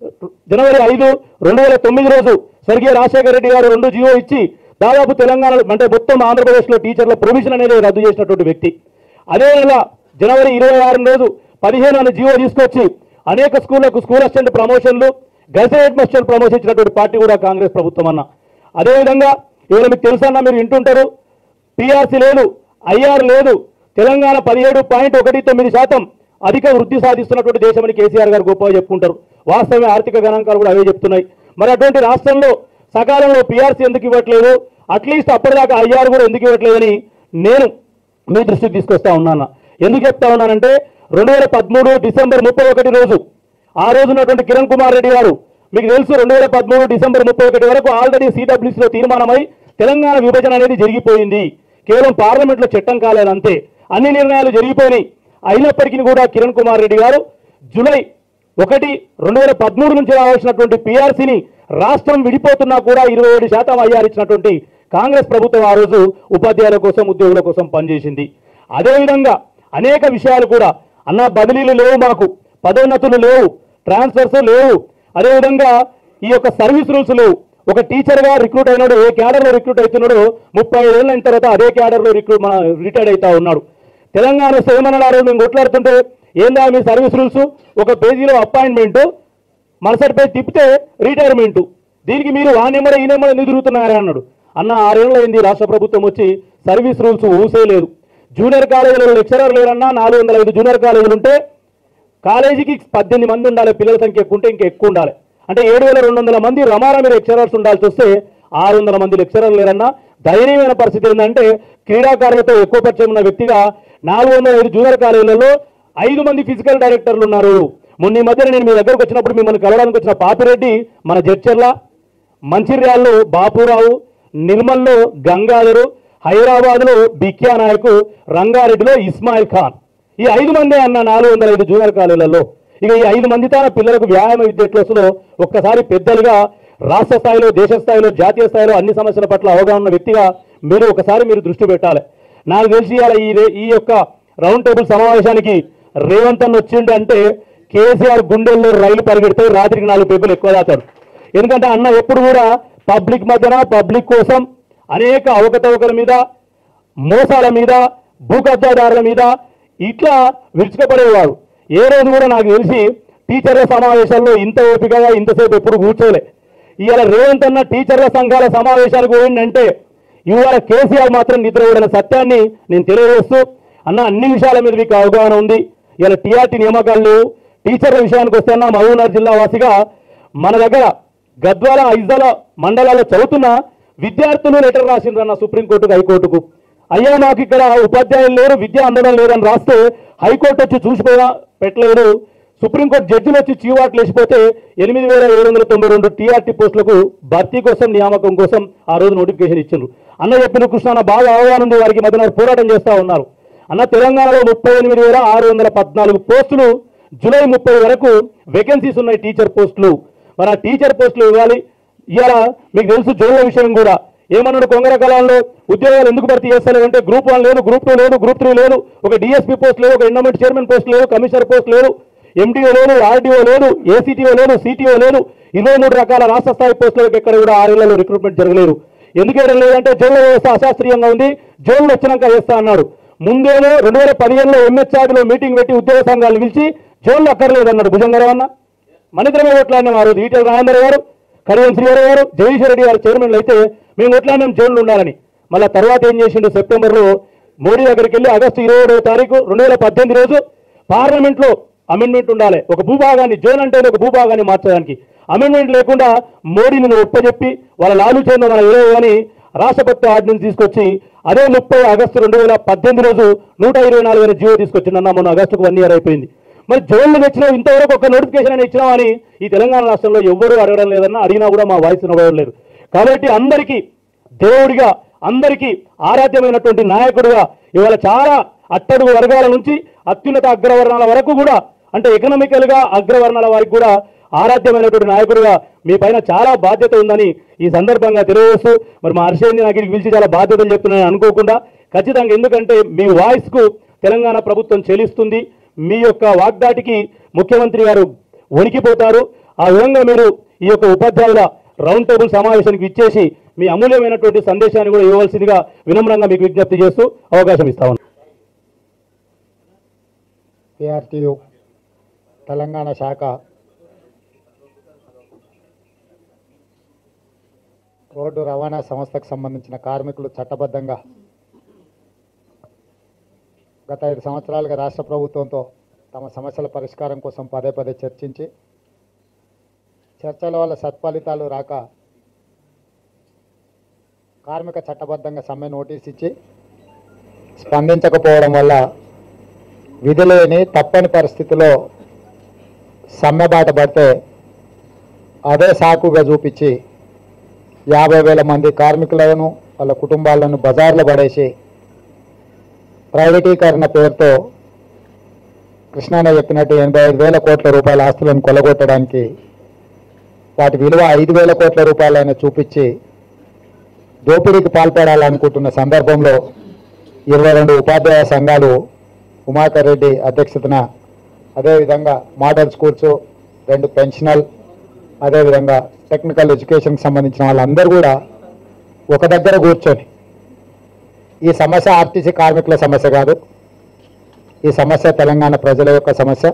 జనవరి ఐదు రెండు వేల తొమ్మిది రోజు స్వర్గీయ రాజశేఖర రెడ్డి గారు రెండు జీవో ఇచ్చి దాదాపు తెలంగాణలో అంటే మొత్తం ఆంధ్రప్రదేశ్లో టీచర్ల ప్రొవిజన్ అనేది రద్దు చేసినటువంటి వ్యక్తి. అదే నెల జనవరి ఇరవై ఆరు రోజు పదిహేను అనే జీవో తీసుకొచ్చి అనేక స్కూళ్లకు స్కూల్ అసిస్టెంట్ ప్రమోషన్లు గజెట్ మాస్టర్ ప్రమోషన్ ఇచ్చినటువంటి పార్టీ కూడా కాంగ్రెస్ ప్రభుత్వం అన్న. అదేవిధంగా ఇవాళ మీకు తెలుసన్నా మీరు వింటుంటారు పీఆర్సీ లేదు, ఐఆర్ లేదు, తెలంగాణ పదిహేడు పాయింట్ ఒకటి తొమ్మిది శాతం అధిక వృద్ధి సాధిస్తున్నటువంటి దేశమని కేసీఆర్ గారు గొప్పగా చెప్పుకుంటారు. వాస్తవమే ఆర్థిక గణాంకాలు కూడా అవే చెప్తున్నాయి. మరి అటువంటి రాష్ట్రంలో సకాలంలో పీఆర్సీ ఎందుకు ఇవ్వట్లేదు, అట్లీస్ట్ అప్పటిదాకా ఐఆర్ కూడా ఎందుకు ఇవ్వట్లేదని నేను మీ దృష్టికి తీసుకొస్తా ఉన్నాను. ఎందుకు చెప్తా ఉన్నానంటే రెండు వేల పదమూడు డిసెంబర్ ముప్పై ఒకటి రోజు ఆ రోజు ఉన్నటువంటి కిరణ్ కుమార్ రెడ్డి గారు మీకు తెలుసు రెండు వేల పదమూడు డిసెంబర్ ముప్పై ఒకటి వరకు ఆల్రెడీ సిడబ్ల్యూసీలో తీర్మానమై తెలంగాణ విభజన అనేది జరిగిపోయింది. కేవలం పార్లమెంట్లో చట్టం కాలేదంతే, అన్ని నిర్ణయాలు జరిగిపోయినాయి. అయినప్పటికీ కూడా కిరణ్ కుమార్ రెడ్డి గారు జూలై ఒకటి రెండు వేల పదమూడు నుంచి రావాల్సినటువంటి పీఆర్సీని రాష్ట్రం విడిపోతున్నా కూడా ఇరవై ఏడు శాతం ఐఆర్ ఇచ్చినటువంటి కాంగ్రెస్ ప్రభుత్వం ఆ రోజు ఉపాధ్యాయుల కోసం ఉద్యోగుల కోసం పనిచేసింది. అదేవిధంగా అనేక విషయాలు కూడా అన్న బదిలీలు లేవు, మాకు పదోన్నతులు లేవు, ట్రాన్స్ఫర్స్ లేవు, అదేవిధంగా ఈ యొక్క సర్వీస్ రూల్స్ లేవు. ఒక టీచర్గా రిక్రూట్ అయినాడు, ఏ క్యాడర్లో రిక్రూట్ అవుతున్నాడు, ముప్పై ఏళ్ళు అయిన తర్వాత అదే క్యాడర్లో రిక్రూట్ మన రిటైర్డ్ అవుతా ఉన్నాడు. తెలంగాణ సేమనల రోజు మేము కొట్లాడుతుంటే ఏందా మీ సర్వీస్ రూల్స్, ఒక పేజీలో అపాయింట్మెంటు మరుసటి పేజీ తిప్పితే రిటైర్మెంటు, దీనికి మీరు ఆ నెంబర్ ఈ నెంబర్ ఎందుకు తిరుగుతున్నారని అన్నాడు. అన్న ఆరేళ్ళు అయింది రాష్ట్ర ప్రభుత్వం వచ్చి సర్వీస్ రూల్స్ ఊసే లేదు. జూనియర్ కాలేజీలో లెక్చరర్ లేరన్నా నాలుగు వందల ఐదు జూనియర్ కాలేజీలు ఉంటే కాలేజీకి పద్దెనిమిది మంది ఉండాలి, పిల్లల సంఖ్య ఎక్కువ ఉంటే ఇంకా ఎక్కువ ఉండాలి. అంటే ఏడు వేల రెండు వందల మంది రమారమి లెక్చరర్స్ ఉండాల్సి వస్తే ఆరు వందల మంది లెక్చరర్లు లేరన్నా. దయనీయమైన పరిస్థితి ఏంటంటే క్రీడాకారులతో ఎక్కువ పరిచయం ఉన్న వ్యక్తిగా నాలుగు వందల ఐదు జూనియర్ కాలేజీలలో ఐదు మంది ఫిజికల్ డైరెక్టర్లు ఉన్నారు. మొన్న ఈ మధ్యన నేను మీ దగ్గరకు వచ్చినప్పుడు మిమ్మల్ని కలవడానికి వచ్చిన పాపిరెడ్డి మన జడ్చర్ల, మంచిర్యాలలో బాపురావు, నిర్మల్లో గంగాధరు, హైదరాబాద్లో బిక్యా నాయకు, రంగారెడ్డిలో ఇస్మాయిల్ ఖాన్, ఈ ఐదు మంది అన్న నాలుగు వందల ఐదు జూనియర్ కాలేజీలలో. ఇక ఈ ఐదు మంది తాన పిల్లలకు వ్యాయామ విద్య ఎట్లా వస్తుందో ఒక్కసారి పెద్దలుగా రాష్ట్ర స్థాయిలో, దేశ స్థాయిలో, జాతీయ స్థాయిలో అన్ని సమస్యల పట్ల అవగాహన ఉన్న వ్యక్తిగా మీరు ఒకసారి మీరు దృష్టి పెట్టాలి. నాకు తెలిసి ఈ ఈ యొక్క రౌండ్ టేబుల్ సమావేశానికి రేవంత్ అన్న వచ్చిండు అంటే కేసీఆర్ గుండెల్లో రైలు పరిగెడితే రాత్రికి నాలుగు పేపర్లు ఎక్కువ దాతాడు. ఎందుకంటే అన్న ఎప్పుడు కూడా పబ్లిక్ మధ్యన పబ్లిక్ కోసం అనేక అవకతవకల మీద, మోసాల మీద, భూ కబ్జాదారుల మీద ఇట్లా విరుచుకపడేవాడు. ఏ రోజు కూడా నాకు తెలిసి టీచర్ల సమావేశాల్లో ఇంత ఓపికగా ఇంతసేపు ఎప్పుడు కూర్చోలే. ఇవాళ రేవంత్ అన్న టీచర్ల సంఘాల సమావేశాలకు పోయిందంటే ఇవాళ కేసీఆర్ మాత్రం నిద్రపోయిన సత్యాన్ని నేను తెలియజేస్తూ అన్న అన్ని విషయాల మీద మీకు అవగాహన ఉంది. ఇలా టీఆర్టీ నియామకాలు లేవు. టీచర్ల విషయానికి వస్తే అన్న మహబూబ్నగర్ జిల్లా వాసిగా మన దగ్గర గద్వాల, ఐజాల మండలాల్లో చదువుతున్న విద్యార్థులు లెటర్ రాసిండ్రన్న సుప్రీంకోర్టుకు, హైకోర్టుకు. అయ్యా మాకు ఇక్కడ ఉపాధ్యాయులు లేరు, విద్య అందడం లేదని రాస్తే హైకోర్టు వచ్చి చూసిపోయినా పెట్టలేదు, సుప్రీంకోర్టు జడ్జిలు వచ్చి చీవాట్లు వేసిపోతే ఎనిమిది వేల ఏడు వందల తొంభై రెండు టీఆర్టీ పోస్టులకు భర్తీ కోసం నియామకం కోసం ఆ రోజు నోటిఫికేషన్ ఇచ్చిండ్రు. అన్న చెప్పిన కృష్ణ బాగా అవగాహన ఉంది, వారికి మధ్యన పోరాటం చేస్తూ ఉన్నారు. అన్న తెలంగాణలో ముప్పై ఎనిమిది వేల ఆరు వందల పద్నాలుగు పోస్టులు జూలై ముప్పై వరకు వేకెన్సీస్ ఉన్నాయి టీచర్ పోస్టులు. మరి ఆ టీచర్ పోస్టులు ఇవ్వాలి. ఇవాళ మీకు తెలుసు జోన్ల విషయం కూడా ఏమన్నాడు కొంగర కాలంలో ఉద్యోగాలు ఎందుకు భర్తీ చేస్తారు అంటే గ్రూప్ వన్ లేదు, గ్రూప్ టూ లేదు, గ్రూప్ త్రీ లేదు, ఒక డిఎస్పీ పోస్ట్ లేదు, ఒక ఎండోమెంట్ చైర్మన్ పోస్ట్ లేదు, కమిషనర్ పోస్ట్ లేదు, ఎండిఓ లేదు, ఆర్డీఓ లేదు, ఏసీటీఓ లేదు, సిటీఓ లేదు, ఇరవై మూడు రకాల రాష్ట్ర స్థాయి పోస్టులకు ఎక్కడ కూడా ఆరేళ్లలో రిక్రూట్మెంట్ జరగలేదు. ఎందుకేయడం లేదంటే జోన్ల వ్యవస్థ అశాస్త్రీయంగా ఉంది, జోన్లు వచ్చినాక వేస్తా అన్నాడు. ముందేమో రెండు వేల పదిహేనులో ఎంహెచ్ఆర్లో మీటింగ్ పెట్టి ఉద్యోగ సంఘాలు పిలిచి జోన్లు అక్కర్లేదు అన్నాడు భుజంగరావు అన్న. మనిద్దరమే కొట్లాడినాం ఆ రోజు. ఈటెల రాజేంద్ర గారు, కడియం శ్రీహరి గారు, జగదీశ్వర రెడ్డి గారు చైర్మన్లు అయితే మేము కొట్లాడినాం జోన్లు ఉండాలని. మళ్ళీ తర్వాత ఏం చేసిండు, సెప్టెంబర్లో మోడీ దగ్గరికి వెళ్ళి ఆగస్టు ఇరవై ఏడవ తారీఖు రెండు వేల పద్దెనిమిది రోజు పార్లమెంట్లో అమెండ్మెంట్ ఉండాలి, ఒక భూభాగాన్ని జోన్ అంటే ఒక భూభాగాన్ని మార్చడానికి అమెండ్మెంట్ లేకుండా మోడీని ఒప్పజెప్పి వాళ్ళ లాలు చంద్ర మన ఇరవై అని రాష్ట్రపతి ఆర్డినెన్స్ తీసుకొచ్చి అదే ముప్పై ఆగస్టు రెండు వేల పద్దెనిమిది రోజు నూట ఇరవై నాలుగు వేల జీవో తీసుకొచ్చిందన్న. మొన్న ఆగస్టుకు వన్ ఇయర్ అయిపోయింది. మరి జోన్లు తెచ్చినా ఇంతవరకు ఒక నోటిఫికేషన్ అని ఇచ్చినా అని ఈ తెలంగాణ రాష్ట్రంలో ఎవ్వరూ అడగడం లేదన్నా, అడిగినా కూడా మా వాయిస్ ఇవ్వడం లేదు. కాబట్టి అందరికీ దేవుడిగా, అందరికీ ఆరాధ్యమైనటువంటి నాయకుడిగా ఇవాళ చాలా అట్టడుగు వర్గాల నుంచి అత్యున్నత అగ్రవర్ణాల వరకు కూడా అంటే ఎకనామికల్ గా అగ్రవర్ణాల వారికి కూడా ఆరాధ్యమైనటువంటి నాయకుడిగా మీ పైన చాలా బాధ్యత ఉందని ఈ సందర్భంగా తెలియజేస్తూ మరి మా హర్షేంద్ర నాకు పిలిచి చాలా బాధ్యతలు చెప్తున్నాను అనుకోకుండా ఖచ్చితంగా, ఎందుకంటే మీ వాయిస్ కు తెలంగాణ ప్రభుత్వం చెల్లిస్తుంది. మీ యొక్క వాగ్దాటికి ముఖ్యమంత్రి గారు వణికిపోతారు. ఆ విధంగా మీరు ఈ యొక్క ఉపాధ్యాయుల రౌండ్ టేబుల్ సమావేశానికి ఇచ్చేసి మీ అమూల్యమైనటువంటి సందేశాన్ని కూడా ఇవ్వాల్సిందిగా వినమ్రంగా మీకు విజ్ఞప్తి చేస్తూ అవకాశం ఇస్తా ఉన్నాను. ఏఆర్టీయు తెలంగాణ శాఖ రోడ్డు రవాణా సంస్థకు సంబంధించిన కార్మికులు చట్టబద్ధంగా గత ఐదు సంవత్సరాలుగా రాష్ట్ర ప్రభుత్వంతో తమ సమస్యల పరిష్కారం కోసం పదే పదే చర్చించి చర్చల వల్ల సత్ఫలితాలు రాక కార్మిక చట్టబద్ధంగా సమ్మె నోటీస్ ఇచ్చి స్పందించకపోవడం వల్ల విధులేని తప్పని పరిస్థితిలో సమ్మె బాట పడితే అదే సాకుగా చూపించి యాభై వేల మంది కార్మికులను వాళ్ళ కుటుంబాలను బజార్లో పడేసి ప్రైవేటీకరణ పేరుతో కృష్ణాన్న చెప్పినట్టు ఎనభై ఐదు వేల కోట్ల రూపాయల ఆస్తులను కొలగొట్టడానికి వాటి విలువ ఐదు వేల కోట్ల రూపాయలైనా చూపించి దోపిడీకి పాల్పడాలనుకుంటున్న సందర్భంలో ఇరవై రెండు ఉపాధ్యాయ సంఘాలు ఉమాకర్ రెడ్డి అధ్యక్షతన, అదేవిధంగా మోడల్ స్కూల్స్, రెండు పెన్షనల్, అదేవిధంగా టెక్నికల్ ఎడ్యుకేషన్కి సంబంధించిన వాళ్ళందరూ కూడా ఒక దగ్గర కూర్చొని ఈ సమస్య ఆర్టీసీ కార్మికుల సమస్య కాదు, ఈ సమస్య తెలంగాణ ప్రజల యొక్క సమస్య.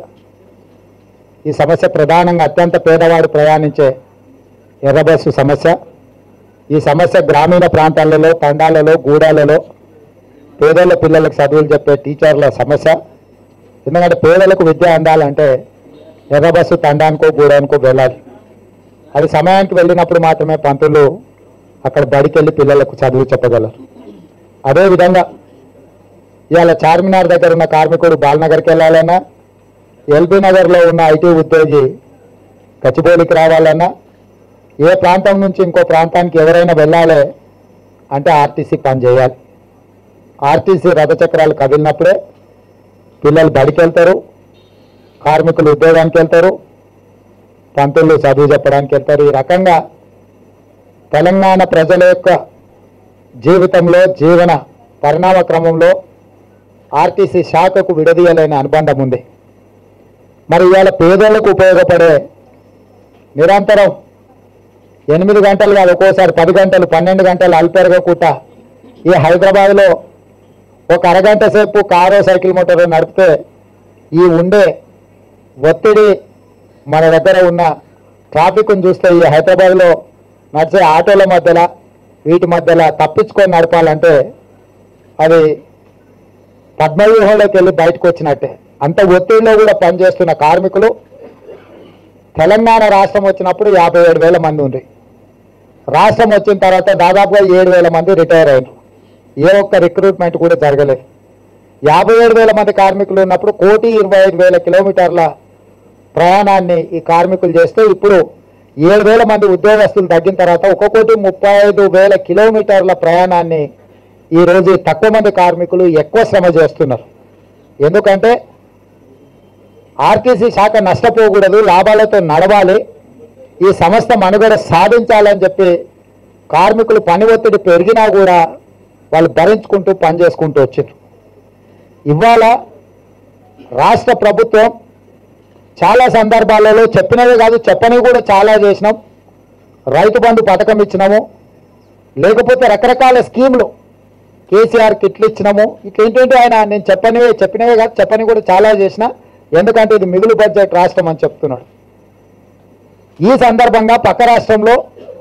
ఈ సమస్య ప్రధానంగా అత్యంత పేదవాడు ప్రయాణించే ఎర్రబస్సు సమస్య. ఈ సమస్య గ్రామీణ ప్రాంతాలలో, తండాలలో, గూడాలలో పేదల పిల్లలకు చదువులు చెప్పే టీచర్ల సమస్య. ఎందుకంటే పేదలకు విద్య అందాలంటే ఎర్రబస్సు తండానికో గూడానికో వెళ్ళాలి. అది సమయానికి వెళ్ళినప్పుడు మాత్రమే పంతులు అక్కడ బడికి వెళ్ళి పిల్లలకు చదువు చెప్పగలరు. అదేవిధంగా ఇవాళ చార్మినార్ దగ్గర ఉన్న కార్మికుడు బాలనగర్కి వెళ్ళాలన్నా, ఎల్బీ నగర్లో ఉన్న ఐటీ ఉద్యోగి గచ్చిబౌలికి రావాలన్నా, ఏ ప్రాంతం నుంచి ఇంకో ప్రాంతానికి ఎవరైనా వెళ్ళాలి అంటే ఆర్టీసీ పని చేయాలి. ఆర్టీసీ రథచక్రాలు కదిలినప్పుడే పిల్లలు బడికి వెళ్తారు, కార్మికులు ఉద్యోగానికి వెళ్తారు, పంతులు చదువు చెప్పడానికి వెళ్తారు. ఈ రకంగా తెలంగాణ ప్రజల యొక్క జీవితంలో, జీవన పరిణామ క్రమంలో ఆర్టీసీ శాఖకు విడదీయలేని అనుబంధం ఉంది. మరి ఇవాళ పేదలకు ఉపయోగపడే నిరంతరం ఎనిమిది గంటలు కాదు, ఒక్కోసారి పది గంటలు పన్నెండు గంటలు అల్పెరగకుండా ఈ హైదరాబాద్లో ఒక అరగంట సేపు కారో సైకిల్ మోటార్ నడిపితే ఈ ఉండే ఒత్తిడి మన దగ్గర ఉన్న ట్రాఫిక్ను చూస్తే ఈ హైదరాబాద్లో నడిచే ఆటోల మధ్యలో వీటి మధ్యలో తప్పించుకొని నడపాలంటే అది పద్మవ్యూహంలోకి వెళ్ళి బయటకు వచ్చినట్టే. అంత ఒత్తిడిలో కూడా పనిచేస్తున్న కార్మికులు తెలంగాణ రాష్ట్రం వచ్చినప్పుడు యాభై ఏడు వేల మంది ఉంది. రాష్ట్రం వచ్చిన తర్వాత దాదాపుగా ఏడు వేల మంది రిటైర్ అయ్యారు. ఏ ఒక్క రిక్రూట్మెంట్ కూడా జరగలేదు. యాభై ఏడు వేల మంది కార్మికులు ఉన్నప్పుడు కోటి ఇరవై ఐదు వేల కిలోమీటర్ల ప్రయాణాన్ని ఈ కార్మికులు చేస్తే ఇప్పుడు ఏడు వేల మంది ఉద్యోగస్తులు తగ్గిన తర్వాత ఒక్కొక్కటి ముప్పై ఐదు వేల కిలోమీటర్ల ప్రయాణాన్ని ఈరోజు తక్కువ మంది కార్మికులు ఎక్కువ శ్రమ చేస్తున్నారు. ఎందుకంటే ఆర్టీసీ శాఖ నష్టపోకూడదు, లాభాలతో నడవాలి, ఈ సంస్థ మనుగడ సాధించాలని చెప్పి కార్మికులు పని ఒత్తిడి పెరిగినా కూడా వాళ్ళు భరించుకుంటూ పనిచేసుకుంటూ వచ్చారు. ఇవాళ రాష్ట్ర ప్రభుత్వం చాలా సందర్భాలలో చెప్పినవి కాదు చెప్పనివి కూడా చాలా చేసినాం. రైతు బంధు పథకం ఇచ్చినాము, లేకపోతే రకరకాల స్కీములు కేసీఆర్ కిట్లు ఇచ్చినాము. ఇట్లేంటంటే ఆయన నేను చెప్పనివే చెప్పినవే కాదు చెప్పని కూడా చాలా చేసిన, ఎందుకంటే ఇది మిగులు బడ్జెట్ రాష్ట్రం అని చెప్తున్నాడు. ఈ సందర్భంగా పక్క రాష్ట్రంలో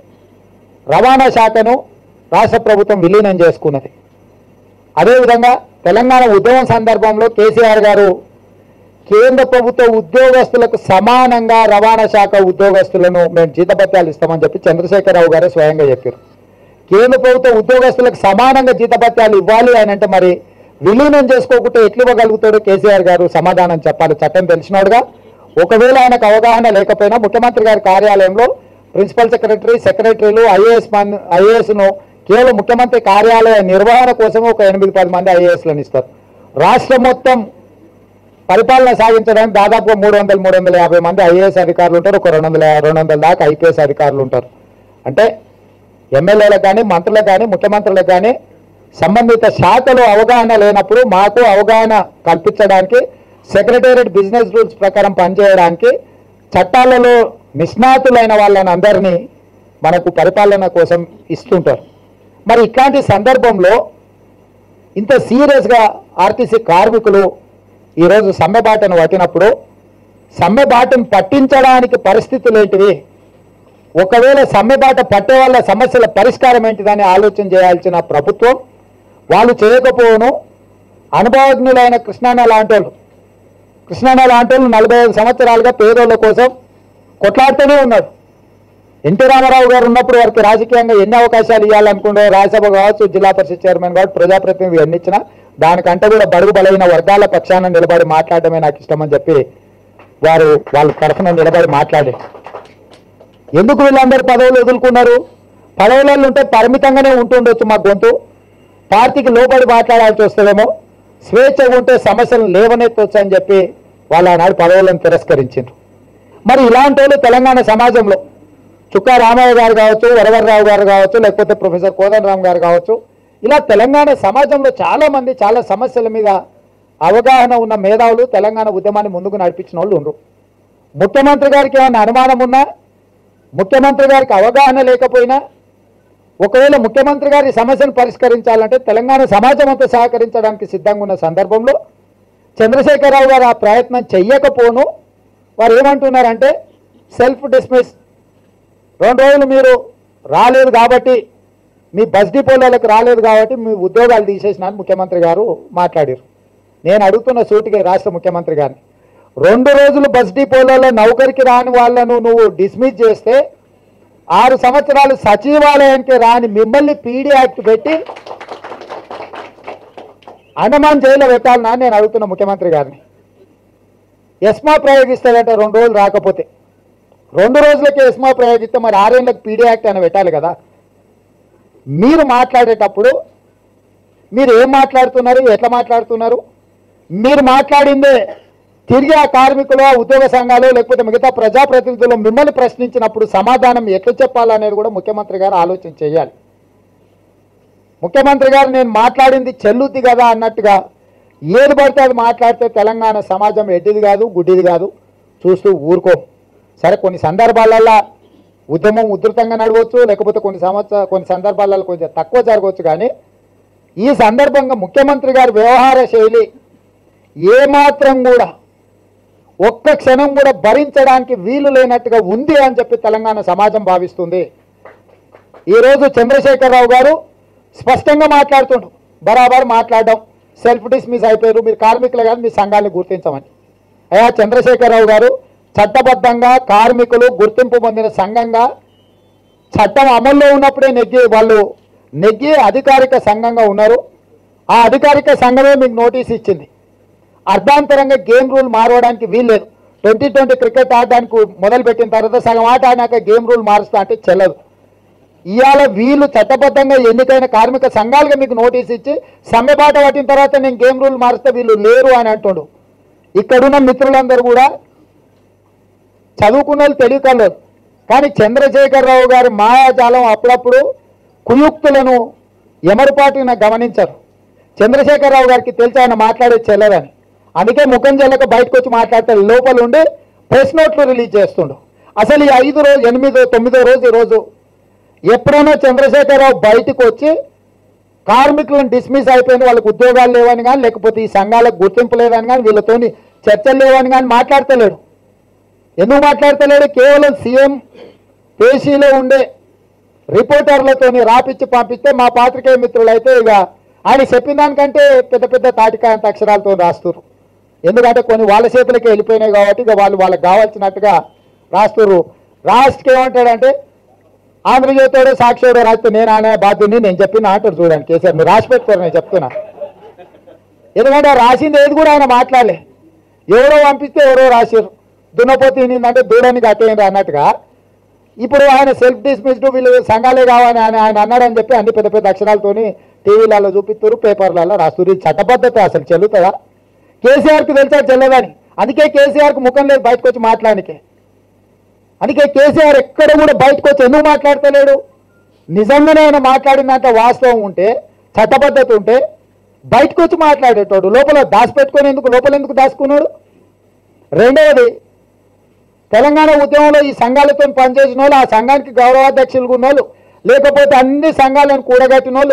రవాణా శాఖను రాష్ట్ర ప్రభుత్వం విలీనం చేసుకున్నది. అదేవిధంగా తెలంగాణ ఉద్యమం సందర్భంలో కేసీఆర్ గారు కేంద్ర ప్రభుత్వ ఉద్యోగస్తులకు సమానంగా రవాణా శాఖ ఉద్యోగస్తులను మేము జీతభత్యాలు ఇస్తామని చెప్పి చంద్రశేఖరరావు గారే స్వయంగా చెప్పారు. కేంద్ర ప్రభుత్వ ఉద్యోగస్తులకు సమానంగా జీతభత్యాలు ఇవ్వాలి అని అంటే మరి విలీనం చేసుకోకుంటే ఎట్లు ఇవ్వగలుగుతాడు కేసీఆర్ గారు? సమాధానం చెప్పాలి. చట్టం తెలిసినోడుగా ఒకవేళ ఆయనకు అవగాహన లేకపోయినా ముఖ్యమంత్రి గారి కార్యాలయంలో ప్రిన్సిపల్ సెక్రటరీ సెక్రటరీలు ఐఏఎస్ మంది ఐఏఎస్ను కేవలం ముఖ్యమంత్రి కార్యాలయ నిర్వహణ కోసం ఒక ఎనిమిది పది మంది ఐఏఎస్లను ఇస్తారు. రాష్ట్రం మొత్తం పరిపాలన సాగించడానికి దాదాపుగా మూడు వందల మూడు వందల యాభై మంది ఐఏఎస్ అధికారులు ఉంటారు, ఒక రెండు వందల రెండు వందల దాకా ఐపీఎస్ అధికారులు ఉంటారు. అంటే ఎమ్మెల్యేలకు కానీ మంత్రులకు కానీ ముఖ్యమంత్రులకు కానీ సంబంధిత శాఖలో అవగాహన లేనప్పుడు మాకు అవగాహన కల్పించడానికి సెక్రటేరియట్ బిజినెస్ రూల్స్ ప్రకారం పనిచేయడానికి చట్టాలలో నిష్ణాతులైన వాళ్ళని అందరినీ మనకు పరిపాలన కోసం ఇస్తుంటారు. మరి ఇట్లాంటి సందర్భంలో ఇంత సీరియస్గా ఆర్టీసీ కార్మికులు ఈరోజు సమ్మెబాటను పట్టినప్పుడు సమ్మెబాటను పట్టించడానికి పరిస్థితులు ఏంటివి? ఒకవేళ సమ్మెబాట పట్టే వాళ్ళ సమస్యల పరిష్కారం ఏంటిదని ఆలోచన చేయాల్సిన ప్రభుత్వం వాళ్ళు చేయకపోవను. అనుభవజ్ఞులైన కృష్ణాన్న లాంటి వాళ్ళు కృష్ణాన్న లాంటి వాళ్ళు నలభై ఐదు సంవత్సరాలుగా పేదోళ్ళ కోసం కొట్లాడుతూనే ఉన్నారు. ఎన్టీ రామారావు గారు ఉన్నప్పుడు వారికి రాజకీయంగా ఎన్ని అవకాశాలు ఇవ్వాలనుకుంటే రాజ్యసభ కావచ్చు, జిల్లా పరిషత్ చైర్మన్ కావచ్చు, ప్రజాప్రతినిధి ఎన్ని ఇచ్చినా దానికంటే కూడా బడుగు బలైన వర్గాల పక్షాన నిలబడి మాట్లాడటమే నాకు ఇష్టమని చెప్పి వారు వాళ్ళ తరఫున నిలబడి మాట్లాడారు. ఎందుకు వీళ్ళందరూ పదవులు వదులుకున్నారు? పదవులలో ఉంటే పరిమితంగానే ఉంటుండొచ్చు మా గొంతు, పార్టీకి లోబడి మాట్లాడాల్సి వస్తుందేమో, స్వేచ్ఛగా ఉంటే సమస్యలు లేవనెత్తవచ్చు అని చెప్పి వాళ్ళ ఆనాడు పదవులను తిరస్కరించారు. మరి ఇలాంటి వాళ్ళు తెలంగాణ సమాజంలో చుక్కా రామయ్య గారు కావచ్చు, వరవరరావు గారు కావచ్చు, లేకపోతే ప్రొఫెసర్ కోదండరామ్ గారు కావచ్చు, ఇలా తెలంగాణ సమాజంలో చాలా మంది చాలా సమస్యల మీద అవగాహన ఉన్న మేధావులు తెలంగాణ ఉద్యమాన్ని ముందుకు నడిపించిన వాళ్ళు ఉండరు. ముఖ్యమంత్రి గారికి ఏమైనా అనుమానం ఉన్నా, ముఖ్యమంత్రి గారికి అవగాహన లేకపోయినా, ఒకవేళ ముఖ్యమంత్రి గారి సమస్యను పరిష్కరించాలంటే తెలంగాణ సమాజం అంతా సహకరించడానికి సిద్ధంగా ఉన్న సందర్భంలో చంద్రశేఖరరావు గారు ఆ ప్రయత్నం చెయ్యకపోను వారు ఏమంటున్నారంటే సెల్ఫ్ డిస్మిస్, రెండు రోజులు మీరు రాలేదు కాబట్టి, మీ బస్ డిపోలకు రాలేదు కాబట్టి మీ ఉద్యోగాలు తీసేసినారు ముఖ్యమంత్రి గారు మాట్లాడారు. నేను అడుగుతున్న సూటిగా రాష్ట్ర ముఖ్యమంత్రి గారిని, రెండు రోజులు బస్ డిపోలలో నౌకరికి రాని వాళ్ళను నువ్వు డిస్మిస్ చేస్తే ఆరు సంవత్సరాలు సచివాలయానికి రాని మిమ్మల్ని పీడీ యాక్ట్ పెట్టి అండమాన్ జైల్లో పెట్టాలన్నా నేను అడుగుతున్న ముఖ్యమంత్రి గారిని. ఎస్మా ప్రయోగిస్తాడంటే రెండు రోజులు రాకపోతే, రెండు రోజులకే ఎస్మా ప్రయోగిస్తే మరి ఆరేళ్ళకి పీడీ యాక్ట్ అని పెట్టాలి కదా. మీరు మాట్లాడేటప్పుడు మీరు ఏం మాట్లాడుతున్నారు, ఎట్లా మాట్లాడుతున్నారు? మీరు మాట్లాడిందే తిరిగి ఆ కార్మికులు, ఉద్యోగ సంఘాలు, లేకపోతే మిగతా ప్రజాప్రతినిధులు మిమ్మల్ని ప్రశ్నించినప్పుడు సమాధానం ఎట్లా చెప్పాలనేది కూడా ముఖ్యమంత్రి గారు ఆలోచన చేయాలి. ముఖ్యమంత్రి గారు నేను మాట్లాడింది చెల్లుద్ది కదా అన్నట్టుగా ఏది పడితే అది మాట్లాడితే తెలంగాణ సమాజం ఎడ్డిది కాదు, గుడ్డిది కాదు, చూస్తూ ఊరుకో. సరే, కొన్ని సందర్భాలలో ఉద్యమం ఉధృతంగా నడవచ్చు, లేకపోతే కొన్ని సంవత్సర కొన్ని సందర్భాలలో కొంచెం తక్కువ జరగవచ్చు. కానీ ఈ సందర్భంగా ముఖ్యమంత్రి గారి వ్యవహార శైలి ఏమాత్రం కూడా ఒక్క క్షణం కూడా భరించడానికి వీలు లేనట్టుగా ఉంది అని చెప్పి తెలంగాణ సమాజం భావిస్తుంది. ఈరోజు చంద్రశేఖరరావు గారు స్పష్టంగా మాట్లాడుతుండ్రు, బరాబర్ మాట్లాడడం, సెల్ఫ్ డిస్మిస్ అయిపోయారు, మీరు కార్మికులు కాదు మీ సంఘాన్ని గుర్తించమని. అయ్యా చంద్రశేఖరరావు గారు, చట్టబద్ధంగా కార్మికులు గుర్తింపు పొందిన సంఘంగా చట్టం అమల్లో ఉన్నప్పుడే నెగ్గి వాళ్ళు నెగ్గి అధికారిక సంఘంగా ఉన్నారు. ఆ అధికారిక సంఘమే మీకు నోటీస్ ఇచ్చింది. అర్ధాంతరంగా గేమ్ రూల్ మారవడానికి వీల్లేదు. ట్వంటీ ట్వంటీ క్రికెట్ ఆడడానికి మొదలుపెట్టిన తర్వాత సగం ఆట ఆడినాక గేమ్ రూల్ మారుస్తా అంటే చెల్లదు. ఇవాళ వీళ్ళు చట్టబద్ధంగా ఎన్నికైన కార్మిక సంఘాలుగా మీకు నోటీస్ ఇచ్చి సమ్మెబాట పట్టిన తర్వాత నేను గేమ్ రూల్ మారుస్తే వీళ్ళు లేరు అని అంటుండు. ఇక్కడున్న మిత్రులందరూ కూడా చదువుకున్న వాళ్ళు తెలియకలేదు, కానీ చంద్రశేఖరరావు గారి మాయాజాలం అప్పుడప్పుడు కుయుక్తులను ఎమరుపాటున గమనించరు. చంద్రశేఖరరావు గారికి తెలిసి ఆయన మాట్లాడేది చెల్లదని, అందుకే ముఖం చెల్లక బయటకు వచ్చి మాట్లాడతాడు, లోపల ఉండి ప్రెస్ నోట్లు రిలీజ్ చేస్తుండు. అసలు ఈ ఐదు రోజు ఎనిమిదో తొమ్మిదో రోజు ఈరోజు ఎప్పుడైనా చంద్రశేఖరరావు బయటకు వచ్చి కార్మికులను డిస్మిస్ అయిపోయింది, వాళ్ళకి ఉద్యోగాలు లేవని కానీ, లేకపోతే ఈ సంఘాలకు గుర్తింపు లేదని కానీ, వీళ్ళతో చర్చలు లేవని కానీ మాట్లాడతలేడు. ఎందుకు మాట్లాడతలేడు? కేవలం సీఎం పేషీలో ఉండే రిపోర్టర్లతోని రాపిచ్చి పంపిస్తే మా పాత్రికేయ మిత్రులు అయితే ఇక ఆయన చెప్పిన దానికంటే పెద్ద పెద్ద తాటికాయంత అక్షరాలతో రాస్తున్నారు. ఎందుకంటే కొన్ని వాళ్ళ చేతులకి వెళ్ళిపోయినాయి కాబట్టి ఇక వాళ్ళు వాళ్ళకి కావాల్సినట్టుగా రాస్తున్నారు. రాష్ట్రకి ఏమంటాడంటే ఆంధ్రజ్యోతిలో సాక్షిలో రాస్తే నేను అనే బాధ్యుని నేను చెప్పిన అంటారు. చూడండి కేసీఆర్, మీరు రాసి పెట్టుకోరు, నేను చెప్తున్నా. ఎందుకంటే రాసింది ఏది కూడా ఆయన మాట్లాడలే, ఎవరో పంపిస్తే ఎవరో రాశారు. దున్నపోతే ఏంటంటే దూరానికి అట్టేయండి అన్నట్టుగా ఇప్పుడు ఆయన సెల్ఫ్ డిస్మిస్డ్ వీళ్ళు సంఘాలే కావాలని ఆయన ఆయన అన్నాడని చెప్పి అన్ని పెద్ద పెద్ద అక్షరాలతోని టీవీలలో చూపిస్తారు, పేపర్లలో రాస్తారు. ఇది చట్టబద్ధత అసలు చెల్లుతుందా? కేసీఆర్కి తెలిసా చెల్లదని, అందుకే కేసీఆర్కి ముఖం లేదు బయటకు వచ్చి మాట్లాడనికే. అందుకే కేసీఆర్ ఎక్కడ కూడా బయటకు వచ్చి ఎందుకు మాట్లాడతలేడు? నిజంగానే ఆయన మాట్లాడినంత వాస్తవం ఉంటే, చట్టబద్ధత ఉంటే బయటకు వచ్చి మాట్లాడేటోడు. లోపల దాచిపెట్టుకొని ఎందుకు లోపల ఎందుకు దాచుకున్నాడు? రెండవది, తెలంగాణ ఉద్యమంలో ఈ సంఘాలతో పనిచేసిన వాళ్ళు, ఆ సంఘానికి గౌరవాధ్యక్షులుగా ఉన్న వాళ్ళు, లేకపోతే అన్ని సంఘాలను కూడగట్టిన వాళ్ళు,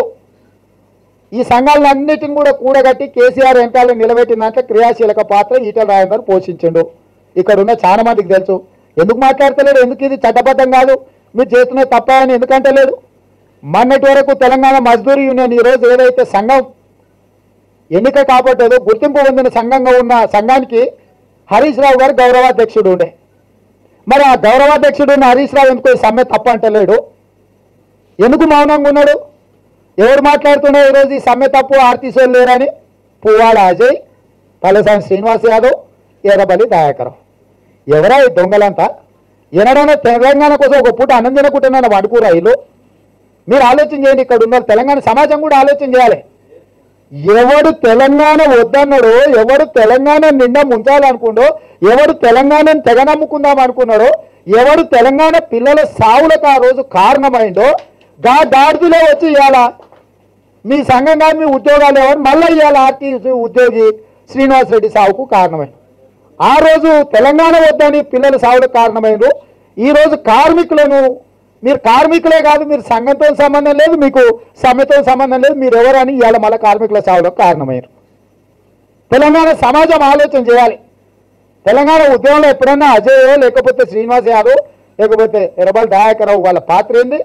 ఈ సంఘాలను అన్నిటిని కూడా కూడగట్టి కేసీఆర్ వెంటాలను నిలబెట్టిన దాంట్లో క్రియాశీలక పాత్ర ఈటెల రాజేందర్ పోషించిండు. ఇక్కడ ఉన్న చాలా మందికి తెలుసు. ఎందుకు మాట్లాడతలేడు? ఎందుకు ఇది చట్టబద్ధం కాదు, మీరు చేస్తున్న తప్ప అని ఎందుకంటే లేదు. మొన్నటి వరకు తెలంగాణ మజ్దూర్ యూనియన్ ఈరోజు ఏదైతే సంఘం ఎన్నిక కాబట్టేదో గుర్తింపు పొందిన సంఘంగా ఉన్న సంఘానికి హరీష్ రావు గారు గౌరవాధ్యక్షుడు ఉండే. మరి ఆ గౌరవాధ్యక్షుడు ఉన్న హరీష్ రావు ఎందుకు ఈ సమ్మె తప్ప అంటలేడు? ఎందుకు మౌనంగా ఉన్నాడు? ఎవరు మాట్లాడుతున్నాడు ఈరోజు ఈ సమ్మె తప్పు, ఆర్టీసీలు లేరని? పువ్వాడ అజయ్, పల్లెసాని శ్రీనివాస్ యాదవ్, ఎర్రబల్లి దయాకరం. ఎవరా ఈ దొంగలంతా? ఎనడైనా తెలంగాణ కోసం ఒక పూట అన్నం తినకుంటున్నా వండుకూరా వీళ్ళు? మీరు ఆలోచన చేయండి. ఇక్కడ ఉన్న తెలంగాణ సమాజం కూడా ఆలోచన చేయాలి. ఎవడు తెలంగాణ వద్దన్నాడో, ఎవడు తెలంగాణ నిండా ముంచాలనుకుండో, ఎవడు తెలంగాణను తెగ నమ్ముకుందాం అనుకున్నాడో, ఎవడు తెలంగాణ పిల్లల సావులకు ఆ రోజు కారణమైందో గా దాడులో వచ్చి ఇవాళ మీ సంఘంగా మీ ఉద్యోగాలు ఎవరు మళ్ళీ ఇవాళ ఆర్టీసీ ఉద్యోగి శ్రీనివాస్ రెడ్డి సావుకు కారణమైంది. ఆ రోజు తెలంగాణ వద్దని పిల్లల సావులకు కారణమైంది. ఈరోజు కార్మికులను, మీరు కార్మికులే కాదు, మీరు సంఘంతో సంబంధం లేదు, మీకు సమ్మెతో సంబంధం లేదు, మీరు ఎవరని ఇవాళ మళ్ళీ కార్మికుల సావులకు కారణమయ్యారు. తెలంగాణ సమాజం ఆలోచన చేయాలి. తెలంగాణ ఉద్యమంలో ఎప్పుడన్నా అజయ్ లేకపోతే శ్రీనివాస్ యాదవ్ లేకపోతే ఎర్రబల్లి దయాకరావు వాళ్ళ పాత్ర ఏంది?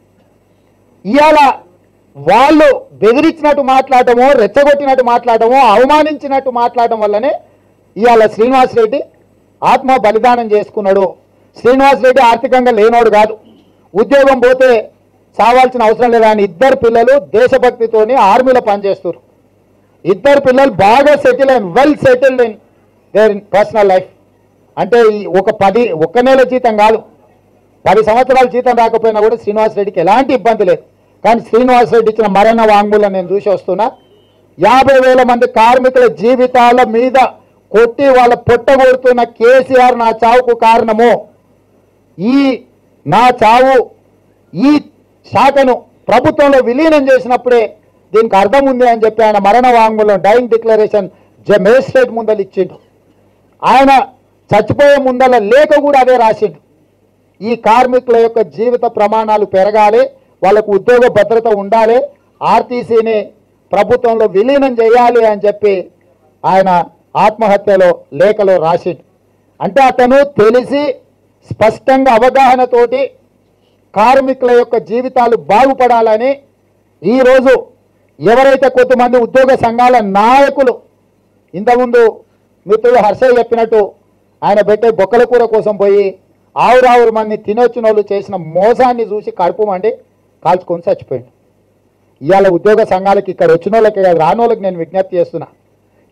ఇవాళ వాళ్ళు బెదిరించినట్టు మాట్లాడటమో, రెచ్చగొట్టినట్టు మాట్లాడటమో, అవమానించినట్టు మాట్లాడటం వల్లనే ఇవాళ శ్రీనివాస్ రెడ్డి ఆత్మ బలిదానం చేసుకున్నాడు. శ్రీనివాస్ రెడ్డి ఆర్థికంగా లేనోడు కాదు, ఉద్యోగం పోతే చావాల్సిన అవసరం లేదు. ఆయన ఇద్దరు పిల్లలు దేశభక్తితోని ఆర్మీలో పనిచేస్తారు. ఇద్దరు పిల్లలు బాగా సెటిల్ అయిన, well settled in their personal life. అంటే ఒక పది ఒక్క నెల జీతం కాదు, పది సంవత్సరాల జీతం రాకపోయినా కూడా శ్రీనివాస్ రెడ్డికి ఎలాంటి ఇబ్బంది లేదు. కానీ శ్రీనివాస్ రెడ్డి ఇచ్చిన మరణ వాంగ్మూలం నేను చూసి వస్తున్నా. యాభై వేల మంది కార్మికుల జీవితాల మీద కొట్టి వాళ్ళ పొట్టగొడుతున్న కేసీఆర్ నా చావుకు కారణము, ఈ నా చావు ఈ శాఖను ప్రభుత్వంలో విలీనం చేసినప్పుడే దీనికి అర్థం ఉంది అని చెప్పి ఆయన మరణ వాంగ్మూలం డైయింగ్ డిక్లరేషన్ మేజిస్ట్రేట్ ముందలు ఇచ్చిండు. ఆయన చచ్చిపోయే ముందల లేఖ కూడా అదే రాసిండు. ఈ కార్మికుల యొక్క జీవిత ప్రమాణాలు పెరగాలి, వాళ్ళకు ఉద్యోగ భద్రత ఉండాలి, ఆర్టీసీని ప్రభుత్వంలో విలీనం చేయాలి అని చెప్పి ఆయన ఆత్మహత్యలో లేఖలో రాసిండు. అంటే అతను తెలిసి స్పష్టంగా అవగాహనతోటి కార్మికుల యొక్క జీవితాలు బాగుపడాలని ఈరోజు ఎవరైతే కొంతమంది ఉద్యోగ సంఘాల నాయకులు, ఇంతకుముందు మిత్రుడు హర్షయ్య చెప్పినట్టు ఆయన పెట్టే బొక్కల కూర కోసం పోయి ఆవురావురు మంది తినొచ్చిన వాళ్ళు చేసిన మోసాన్ని చూసి కడుపు మండి కాల్చుకొని చచ్చిపోయింది. ఇవాళ ఉద్యోగ సంఘాలకి ఇక్కడ వచ్చిన వాళ్ళకి రాని వాళ్ళకి నేను విజ్ఞప్తి చేస్తున్నా,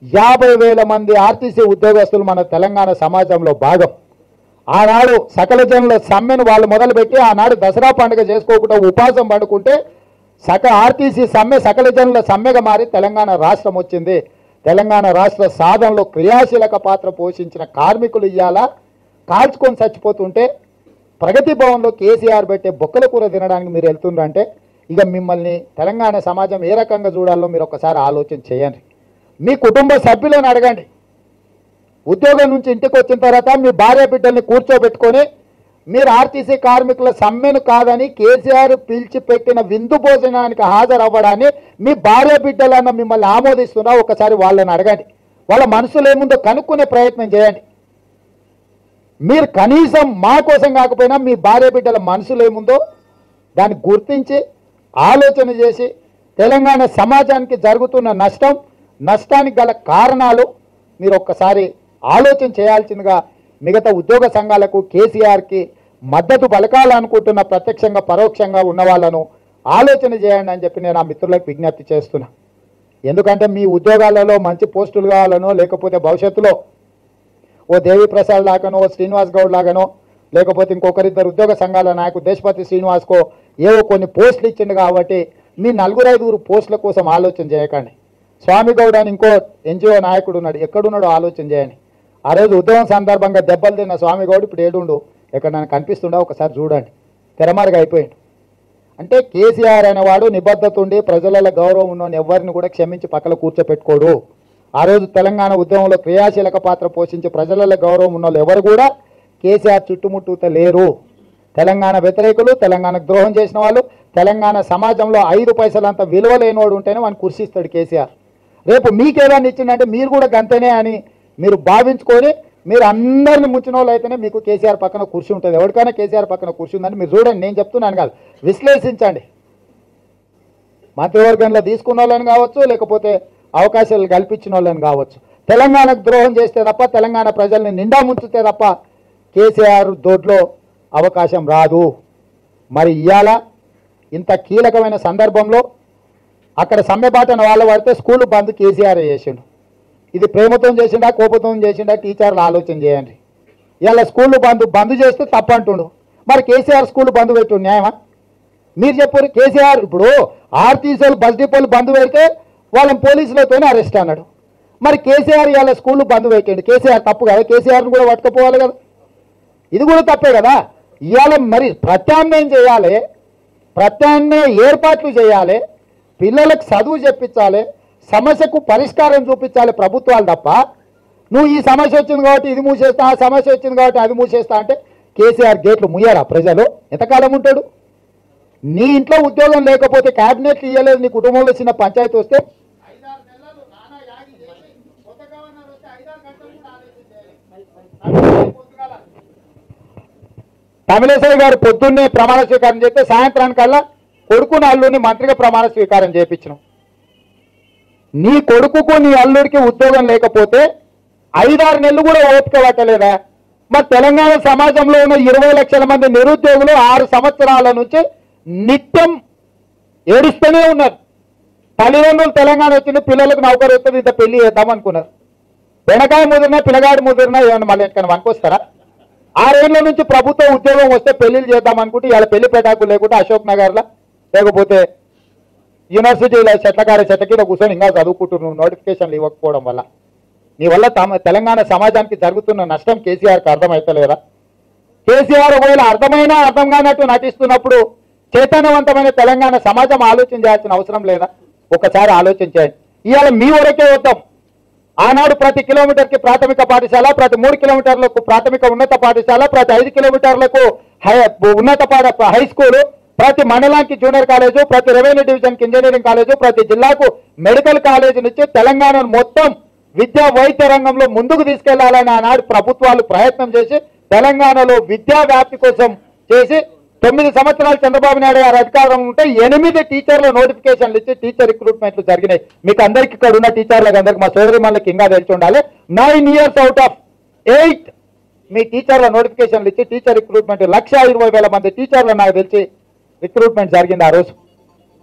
యాభై వేల మంది ఆర్టీసీ ఉద్యోగస్తులు మన తెలంగాణ సమాజంలో భాగం. ఆనాడు సకల జనుల సమ్మెను వాళ్ళు మొదలుపెట్టి ఆనాడు దసరా పండుగ చేసుకోకుండా ఉపాసం పండుకుంటే సక ఆర్టీసీ సమ్మె సకల జనుల సమ్మెగా మారి తెలంగాణ రాష్ట్రం వచ్చింది. తెలంగాణ రాష్ట్ర సాధనలో క్రియాశీలక పాత్ర పోషించిన కార్మికులు ఇయ్యాల కాల్చుకొని చచ్చిపోతుంటే ప్రగతి భవన్లో కేసీఆర్ పెట్టే బొక్కల కూర తినడానికి మీరు వెళ్తుండ్రంటే ఇక మిమ్మల్ని తెలంగాణ సమాజం ఏ రకంగా చూడాలో మీరు ఒకసారి ఆలోచన చేయండి. మీ కుటుంబ సభ్యులను అడగండి. ఉద్యోగం నుంచి ఇంటికి వచ్చిన తర్వాత మీ భార్య బిడ్డల్ని కూర్చోబెట్టుకొని మీరు ఆర్టీసీ కార్మికుల సమ్మెను కాదని కేసీఆర్ పిలిచి పెట్టిన విందు భోజనానికి హాజరవ్వడాన్ని మీ భార్య బిడ్డలన్న మిమ్మల్ని ఆమోదిస్తున్నా ఒకసారి వాళ్ళని అడగండి. వాళ్ళ మనసులో ఏముందో కనుక్కునే ప్రయత్నం చేయండి. మీరు కనీసం మా కోసం కాకపోయినా మీ భార్య బిడ్డల మనసులో ఏముందో దాన్ని గుర్తించి ఆలోచన చేసి తెలంగాణ సమాజానికి జరుగుతున్న నష్టం నష్టానికి గల కారణాలు మీరు ఒక్కసారి ఆలోచన చేయాల్సిందిగా మిగతా ఉద్యోగ సంఘాలకు కేసీఆర్కి మద్దతు పలకాలనుకుంటున్న ప్రత్యక్షంగా పరోక్షంగా ఉన్న వాళ్ళను ఆలోచన చేయండి అని చెప్పి నేను ఆ మిత్రులకు విజ్ఞప్తి చేస్తున్నా. ఎందుకంటే మీ ఉద్యోగాలలో మంచి పోస్టులు కావాలనో లేకపోతే భవిష్యత్తులో ఓ దేవి ప్రసాద్ లాగానో ఓ శ్రీనివాస్ గౌడ్ లాగానో లేకపోతే ఇంకొకరిద్దరు ఉద్యోగ సంఘాల నాయకు దేశపతి శ్రీనివాస్కో ఏవో కొన్ని పోస్టులు ఇచ్చిండు కాబట్టి మీ నలుగురు ఐదుగురు పోస్టుల కోసం ఆలోచన చేయకండి. స్వామి గౌడ్ అని ఇంకో ఎన్జిఓ నాయకుడు ఉన్నాడు, ఎక్కడున్నాడో ఆలోచన చేయండి. ఆ రోజు ఉద్యమం సందర్భంగా దెబ్బలు తిన్న స్వామి గౌడ్ ఇప్పుడు ఏడుండు ఎక్కడ నాకు కనిపిస్తుండో ఒకసారి చూడండి, తెరమరుగు అయిపోయింది. అంటే కేసీఆర్ అనేవాడు నిబద్ధత ఉండి ప్రజల గౌరవం ఉన్నోని ఎవరిని కూడా క్షమించి పక్కన కూర్చోపెట్టుకోడు. ఆ రోజు తెలంగాణ ఉద్యమంలో క్రియాశీలక పాత్ర పోషించి ప్రజల గౌరవం ఉన్న ఎవరు కూడా కేసీఆర్ చుట్టుముట్టుత లేరు. తెలంగాణ వ్యతిరేకులు, తెలంగాణకు ద్రోహం చేసిన వాళ్ళు, తెలంగాణ సమాజంలో ఐదు పైసలంత విలువ లేనివాడు ఉంటేనే వాడిని కుర్షిస్తాడు కేసీఆర్. రేపు మీకేదాన్ని ఇచ్చిందంటే మీరు కూడా గంతనే అని మీరు భావించుకొని మీరు అందరిని ముంచిన వాళ్ళు అయితేనే మీకు కేసీఆర్ పక్కన కుర్చీ ఉంటుంది. ఎవరికైనా కేసీఆర్ పక్కన కుర్చీ ఉందని మీరు చూడండి, నేను చెప్తున్నాను కాదు, విశ్లేషించండి. మంత్రివర్గంలో తీసుకున్న వాళ్ళని కావచ్చు, లేకపోతే అవకాశాలు కల్పించిన వాళ్ళని కావచ్చు. తెలంగాణకు ద్రోహం చేస్తే తప్ప, తెలంగాణ ప్రజల్ని నిండా ముంచితే తప్ప కేసీఆర్ దొడ్లో అవకాశం రాదు. మరి ఇవాళ ఇంత కీలకమైన సందర్భంలో అక్కడ సమ్మె బాటన వాళ్ళ పడితే స్కూల్ బంద్ కేసీఆర్ చేసిండు. ఇది ప్రేమతో చేసిండా కోపంతో చేసిండా టీచర్లు ఆలోచన చేయండి. ఇలా స్కూల్ బంద్ బంద్ చేస్తే తప్పంటుండు. మరి కేసీఆర్ స్కూల్ బంద్ పెట్టు న్యాయమా? మీరు చెప్పారు. కేసీఆర్ ఇప్పుడు ఆర్టీసీలు బస్ డిపోలు బంద్ పెడితే వాళ్ళని పోలీసులతోనే అరెస్ట్ అన్నాడు. మరి కేసీఆర్ ఇవాళ స్కూల్ బంద్ పెట్టండి, కేసీఆర్ తప్పు కదా? కేసీఆర్ని కూడా పట్టుకుపోవాలి కదా, ఇది కూడా తప్పే కదా. ఇవాళ మరి ప్రత్యామ్నాయం చేయాలి, ప్రత్యామ్నాయ ఏర్పాట్లు చేయాలి, పిల్లలకు చదువు చెప్పించాలి, సమస్యకు పరిష్కారం చూపించాలి ప్రభుత్వాలు తప్ప నువ్వు ఈ సమస్య వచ్చింది కాబట్టి ఇది మూసేస్తా, ఆ సమస్య వచ్చింది కాబట్టి అది మూసేస్తా అంటే కేసీఆర్ గేట్లు ముయ్యారా? ప్రజలు ఎంతకాలం ఉంటాడు? నీ ఇంట్లో ఉద్యోగం లేకపోతే క్యాబినెట్లు ఇవ్వలేదు, నీ కుటుంబంలో చిన్న పంచాయతీ వస్తే తమిళేశ్వరి గారు పొద్దున్నే ప్రమాణ స్వీకారం చేస్తే సాయంత్రానికల్లా కొడుకుని అల్లుడిని మంత్రిగా ప్రమాణ స్వీకారం చేయించను. నీ కొడుకుకు నీ అల్లుడికి ఉద్యోగం లేకపోతే ఐదారు నెలలు కూడా ఓపిక పట్టలేదా? మరి తెలంగాణ సమాజంలో ఉన్న ఇరవై లక్షల మంది నిరుద్యోగులు ఆరు సంవత్సరాల నుంచి నిత్యం ఏడుస్తూనే ఉన్నారు. తల్లిదండ్రులు తెలంగాణ వచ్చింది, పిల్లలకు నౌకరు వస్తుంది, ఇంత పెళ్లి చేద్దామనుకున్నారు. బెనకాయ ముదిరినా పిల్లగాడి ముదిరినా ఏమన్నా మళ్ళీ ఎక్కడికైనా వనుకొస్తారా? ఆరేళ్ల నుంచి ప్రభుత్వ ఉద్యోగం వస్తే పెళ్లిళ్ళు చేద్దాం అనుకుంటే ఇలా పెళ్లి పెటాకులు లేకుంటే అశోక్ నగర్లో లేకపోతే యూనివర్సిటీలో చెట్లకార చెట్ల కింద కూర్చొని ఇంకా చదువుకుంటున్నావు నోటిఫికేషన్లు ఇవ్వకపోవడం వల్ల. నీ వల్ల తమ తెలంగాణ సమాజానికి జరుగుతున్న నష్టం కేసీఆర్కి అర్థమవుతలేదా? కేసీఆర్ ఒకవేళ అర్థమైనా అర్థం కానట్టు నటిస్తున్నప్పుడు చైతన్యవంతమైన తెలంగాణ సమాజం ఆలోచన చేయాల్సిన అవసరం లేదా? ఒకసారి ఆలోచన చేయండి. ఇవాళ మీ వరకే వద్దాం. ఆనాడు ప్రతి కిలోమీటర్కి ప్రాథమిక పాఠశాల, ప్రతి మూడు కిలోమీటర్లకు ప్రాథమిక ఉన్నత పాఠశాల, ప్రతి ఐదు కిలోమీటర్లకు హై ఉన్నత పాఠ హై స్కూలు, ప్రతి మండలానికి జూనియర్ కాలేజు, ప్రతి రెవెన్యూ డివిజన్కి ఇంజనీరింగ్ కాలేజు, ప్రతి జిల్లాకు మెడికల్ కాలేజీ నుంచి తెలంగాణను మొత్తం విద్యా వైద్య రంగంలో ముందుకు తీసుకెళ్లాలని ఆనాడు ప్రభుత్వాలు ప్రయత్నం చేసి తెలంగాణలో విద్యా వ్యాప్తి కోసం చేసి తొమ్మిది సంవత్సరాలు చంద్రబాబు నాయుడు గారు అధికారం ఉంటే ఎనిమిది టీచర్ల నోటిఫికేషన్లు ఇచ్చి టీచర్ రిక్రూట్మెంట్లు జరిగినాయి. మీకు అందరికీ ఇక్కడ ఉన్న టీచర్లకు అందరికి మా సోదరి మనకి ఇంకా తెలిసి ఉండాలి. Nine years out of eight మీ టీచర్ల నోటిఫికేషన్లు ఇచ్చి టీచర్ రిక్రూట్మెంట్ లక్ష ఇరవై వేల మంది టీచర్లు నాకు తెలిసి రిక్రూట్మెంట్ జరిగింది ఆ రోజు.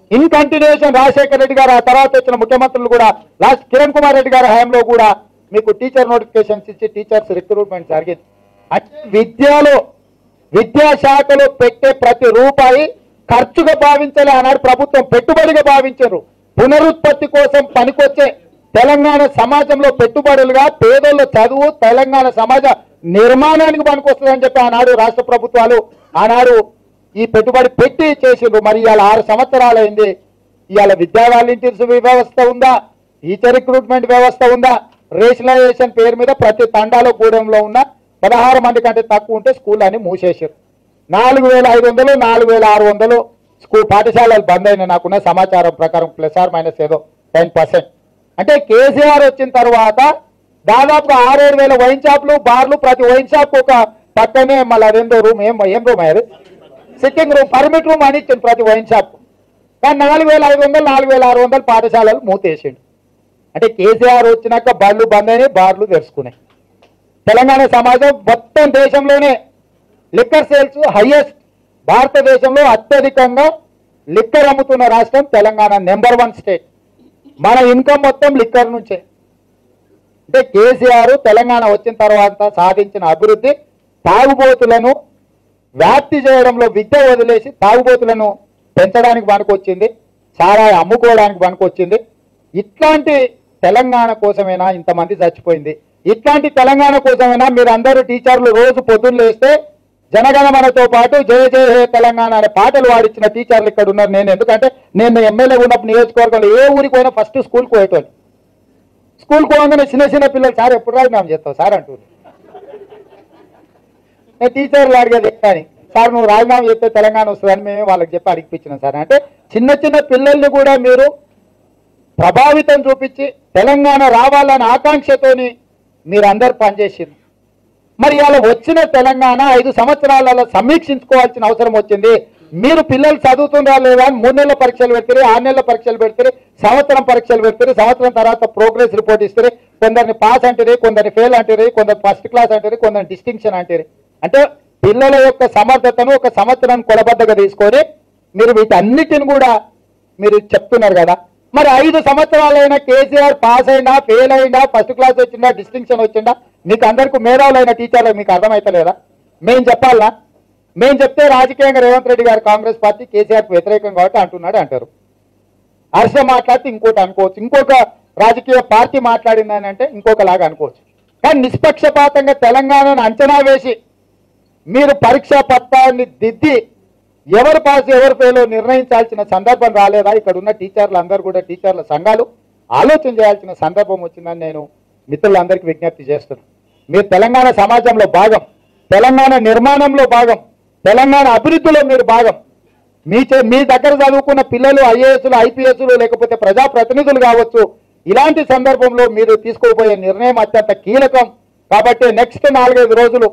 ఇన్ కంటిన్యూషన్ రాజశేఖర రెడ్డి గారు ఆ తర్వాత వచ్చిన ముఖ్యమంత్రులు కూడా లాస్ట్ కిరణ్ కుమార్ రెడ్డి గారి హయాంలో కూడా మీకు టీచర్ నోటిఫికేషన్స్ ఇచ్చి టీచర్స్ రిక్రూట్మెంట్ జరిగింది. అంటే విద్యలో విద్యాశాఖలో పెట్టే ప్రతి రూపాయి ఖర్చుగా భావించాలి అన్నాడు ప్రభుత్వం, పెట్టుబడిగా భావించారు. పునరుత్పత్తి కోసం పనికొచ్చే తెలంగాణ సమాజంలో పెట్టుబడులుగా పేదోళ్ళ చదువు తెలంగాణ సమాజ నిర్మాణానికి పనికొస్తుందని చెప్పి ఆనాడు రాష్ట్ర ప్రభుత్వాలు ఆనాడు ఈ పెట్టుబడి పెట్టి చేసిండ్రు. మరి ఇవాళ ఆరు సంవత్సరాలైంది. ఇవాళ విద్యా వాలంటీర్స్ వ్యవస్థ ఉందా, టీచర్ రిక్రూట్మెంట్ వ్యవస్థ ఉందా? రేషనలైజేషన్ పేరు మీద ప్రతి తండాలో గూడెంలో ఉన్న పదహారు మంది కంటే తక్కువ ఉంటే స్కూల్ అని మూసేసారు. నాలుగు వేల ఐదు వందలు నాలుగు వేల ఆరు వందలు స్కూల్ పాఠశాలలు బంద్ అయినాయి నాకున్న సమాచారం ప్రకారం, ప్లస్ ఆర్ మైనస్ ఏదో టెన్ పర్సెంట్. అంటే కేసీఆర్ వచ్చిన తర్వాత దాదాపుగా ఆరేడు వేల వైన్ షాప్లు బార్లు, ప్రతి వైన్ షాప్ ఒక పక్కనే మళ్ళీ అదేందో రూమ్ ఏం ఏం రూమ్ అయ్యారు సిట్టింగ్ రూమ్ పర్మిట్ రూమ్ అని ఇచ్చింది ప్రతి వైన్ షాప్. కానీ నాలుగు వేల ఐదు వందలు నాలుగు వేల ఆరు వందలు పాఠశాలలు మూతేసిండు. అంటే కేసీఆర్ వచ్చినాక బళ్ళు బంద్ అయినాయి, బార్లు తెరుచుకున్నాయి. తెలంగాణ సమాజం మొత్తం దేశంలోనే లిక్కర్ సేల్స్ హైయెస్ట్, భారతదేశంలో అత్యధికంగా లిక్కర్ అమ్ముతున్న రాష్ట్రం తెలంగాణ, నెంబర్ వన్ స్టేట్. మన ఇన్కమ్ మొత్తం లిక్కర్ నుంచే. అంటే కేసీఆర్ తెలంగాణ వచ్చిన తర్వాత సాధించిన అభివృద్ధి తాగుబోతులను వ్యాప్తి చేయడంలో విద్య వదిలేసి తాగుబోతులను పెంచడానికి పనికొచ్చింది, సారాయి అమ్ముకోవడానికి పనికొచ్చింది. ఇట్లాంటి తెలంగాణ కోసమైనా ఇంతమంది చచ్చిపోయింది, ఇట్లాంటి తెలంగాణ కోసమైనా మీరు అందరూ టీచర్లు రోజు పొద్దున్న లేస్తే జనగణమనతో పాటు జయ జయ హే తెలంగాణ అనే పాటలు వాడిచ్చిన టీచర్లు ఇక్కడ ఉన్నారు. నేను ఎందుకంటే నేను ఎమ్మెల్యే ఉన్నప్పుడు నియోజకవర్గంలో ఏ ఊరికి పోయినా ఫస్ట్ స్కూల్కి పోయేటోళ్ళు. స్కూల్కి పోగానే చిన్న చిన్న పిల్లలు సార్ ఎప్పుడు రాజీనామా చేస్తావు సార్ అంటారు. నేను టీచర్లు అడిగేది కానీ సార్ నువ్వు రాజీనామా చేస్తే తెలంగాణ వస్తుందని మేము వాళ్ళకి చెప్పి అడిగిపించినాం సార్. అంటే చిన్న చిన్న పిల్లల్ని కూడా మీరు ప్రభావితం చూపించి తెలంగాణ రావాలనే ఆకాంక్షతోని మీరు అందరు పనిచేసింది. మరి ఇలా వచ్చిన తెలంగాణ ఐదు సంవత్సరాలలో సమీక్షించుకోవాల్సిన అవసరం వచ్చింది. మీరు పిల్లలు చదువుతుందా లేదా అని మూడు నెలల పరీక్షలు పెడతారు, ఆరు నెలల పరీక్షలు పెడతారు, సంవత్సరం పరీక్షలు పెడతారు, సంవత్సరం తర్వాత ప్రోగ్రెస్ రిపోర్ట్ ఇస్తారు. కొందరిని పాస్ అంటారు, కొందరిని ఫెయిల్ అంటారు, కొందరు ఫస్ట్ క్లాస్ అంటారు, కొందరు డిస్టింక్షన్ అంటారు. అంటే పిల్లల యొక్క సమర్థతను ఒక సంవత్సరాన్ని కొలబద్దగా తీసుకొని మీరు వీటన్నిటిని కూడా మీరు చెప్తున్నారు కదా. మరి ఐదు సంవత్సరాలైనా కేసీఆర్ పాస్ అయినా ఫెయిల్ అయినా ఫస్ట్ క్లాస్ వచ్చిందా డిస్టింక్షన్ వచ్చిందా మీకు అందరికీ మేధావులైన టీచర్లకు మీకు అర్థమవుతలేదా? మేము చెప్పాలనా? మేము చెప్తే రాజకీయంగా రేవంత్ రెడ్డి గారు కాంగ్రెస్ పార్టీ కేసీఆర్కి వ్యతిరేకం కాబట్టి అంటున్నాడు అంటారు. హర్ష మాట్లాడితే ఇంకోటి అనుకోవచ్చు, ఇంకొక రాజకీయ పార్టీ మాట్లాడిందని అంటే ఇంకొకలాగా అనుకోవచ్చు. కానీ నిష్పక్షపాతంగా తెలంగాణను అంచనా వేసి మీరు పరీక్షా పత్రాన్ని దిద్ది ఎవరు పాస్ ఎవరు ఫెయిల్ నిర్ణయించాల్సిన సందర్భం రాలేదా? ఇక్కడ ఉన్న టీచర్లు అందరూ కూడా టీచర్ల సంఘాలు ఆలోచన చేయాల్సిన సందర్భం వచ్చిందని నేను మిత్రులందరికీ విజ్ఞప్తి చేస్తున్నాను. మీరు తెలంగాణ సమాజంలో భాగం, తెలంగాణ నిర్మాణంలో భాగం, తెలంగాణ అభివృద్ధిలో మీరు భాగం. మీ మీ దగ్గర చదువుకున్న పిల్లలు ఐఏఎస్లు ఐపీఎస్లు లేకపోతే ప్రజాప్రతినిధులు కావచ్చు. ఇలాంటి సందర్భంలో మీరు తీసుకోబోయే నిర్ణయం అత్యంత కీలకం. కాబట్టి నెక్స్ట్ నాలుగైదు రోజులు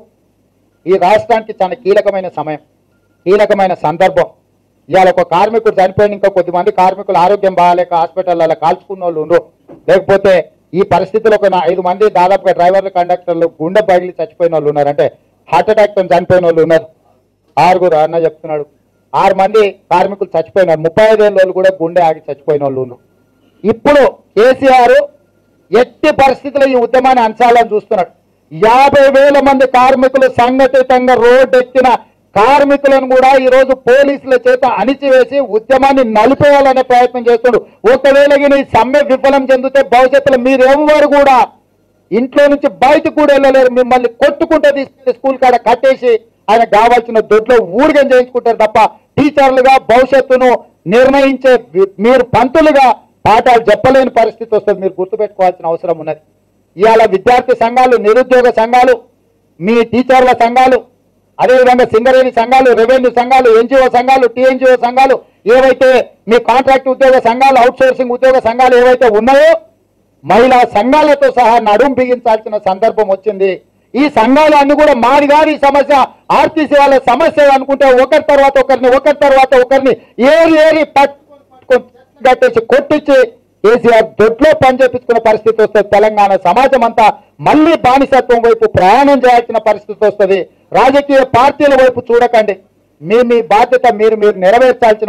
ఈ రాష్ట్రానికి చాలా కీలకమైన సమయం, కీలకమైన సందర్భం. ఇవాళ ఒక కార్మికుడు చనిపోయిన ఇంకా కొద్దిమంది కార్మికులు ఆరోగ్యం బాగాలేక హాస్పిటల్లో కాల్చుకున్న వాళ్ళు ఉండరు. లేకపోతే ఈ పరిస్థితిలో ఒక ఐదు మంది దాదాపుగా డ్రైవర్లు కండక్టర్లు గుండె పగిలి చచ్చిపోయిన వాళ్ళు ఉన్నారు. అంటే హార్ట్ అటాక్తో చనిపోయిన వాళ్ళు ఉన్నారు. ఆరుగురు అన్న చెప్తున్నాడు, ఆరు మంది కార్మికులు చచ్చిపోయినారు. ముప్పై ఐదేళ్ళ వాళ్ళు కూడా గుండె ఆగి చచ్చిపోయిన వాళ్ళు ఉన్నారు. ఇప్పుడు కేసీఆర్ ఎట్టి పరిస్థితుల్లో ఈ ఉద్యమాన్ని అంచాలని చూస్తున్నాడు. యాభై వేల మంది కార్మికులు సంఘటితంగా రోడ్డు ఎక్కిన కార్మికులను కూడా ఈ రోజు పోలీసుల చేత అణిచివేసి ఉద్యమాన్ని నలిపేయాలనే ప్రయత్నం చేస్తున్నాడు. ఒకవేళ ఈ సమ్మె విఫలం చెందితే భవిష్యత్తులో మీరెవ్వరు కూడా ఇంట్లో నుంచి బయటకు కూడా వెళ్ళలేరు. మిమ్మల్ని కొట్టుకుంటే తీసుకెళ్లి స్కూల్ కాడ కట్టేసి ఆయన కావాల్సిన దొడ్లో ఊరిగం చేయించుకుంటారు తప్ప టీచర్లుగా భవిష్యత్తును నిర్ణయించే మీరు పంతులుగా పాఠాలు చెప్పలేని పరిస్థితి వస్తుంది. మీరు గుర్తుపెట్టుకోవాల్సిన అవసరం ఉన్నది. ఇవాళ విద్యార్థి సంఘాలు, నిరుద్యోగ సంఘాలు, మీ టీచర్ల సంఘాలు, అదేవిధంగా సింగరేణి సంఘాలు, రెవెన్యూ సంఘాలు, ఎన్జిఓ సంఘాలు, టీఎన్జిఓ సంఘాలు, ఏవైతే మీ కాంట్రాక్ట్ ఉద్యోగ సంఘాలు, అవుట్ సోర్సింగ్ ఉద్యోగ సంఘాలు ఏవైతే ఉన్నాయో మహిళా సంఘాలతో సహా నడుం బిగించాల్సిన సందర్భం వచ్చింది. ఈ సంఘాలు అన్ని కూడా మాది కాదు ఈ సమస్య, ఆర్టీసీ వాళ్ళ సమస్య అనుకుంటే ఒకరి తర్వాత ఒకరిని ఒకరి తర్వాత ఒకరిని ఏరి ఏరి పట్టుకొట్టేసి కొట్టించి కేసీఆర్ దొడ్లో పనిచేపించుకునే పరిస్థితి వస్తుంది. తెలంగాణ సమాజం అంతా మళ్ళీ బానిసత్వం వైపు ప్రయాణం చేయాల్సిన పరిస్థితి వస్తుంది. రాజకీయ పార్టీల వైపు చూడకండి. మీ మీ బాధ్యత మీరు మీరు నెరవేర్చాల్సిన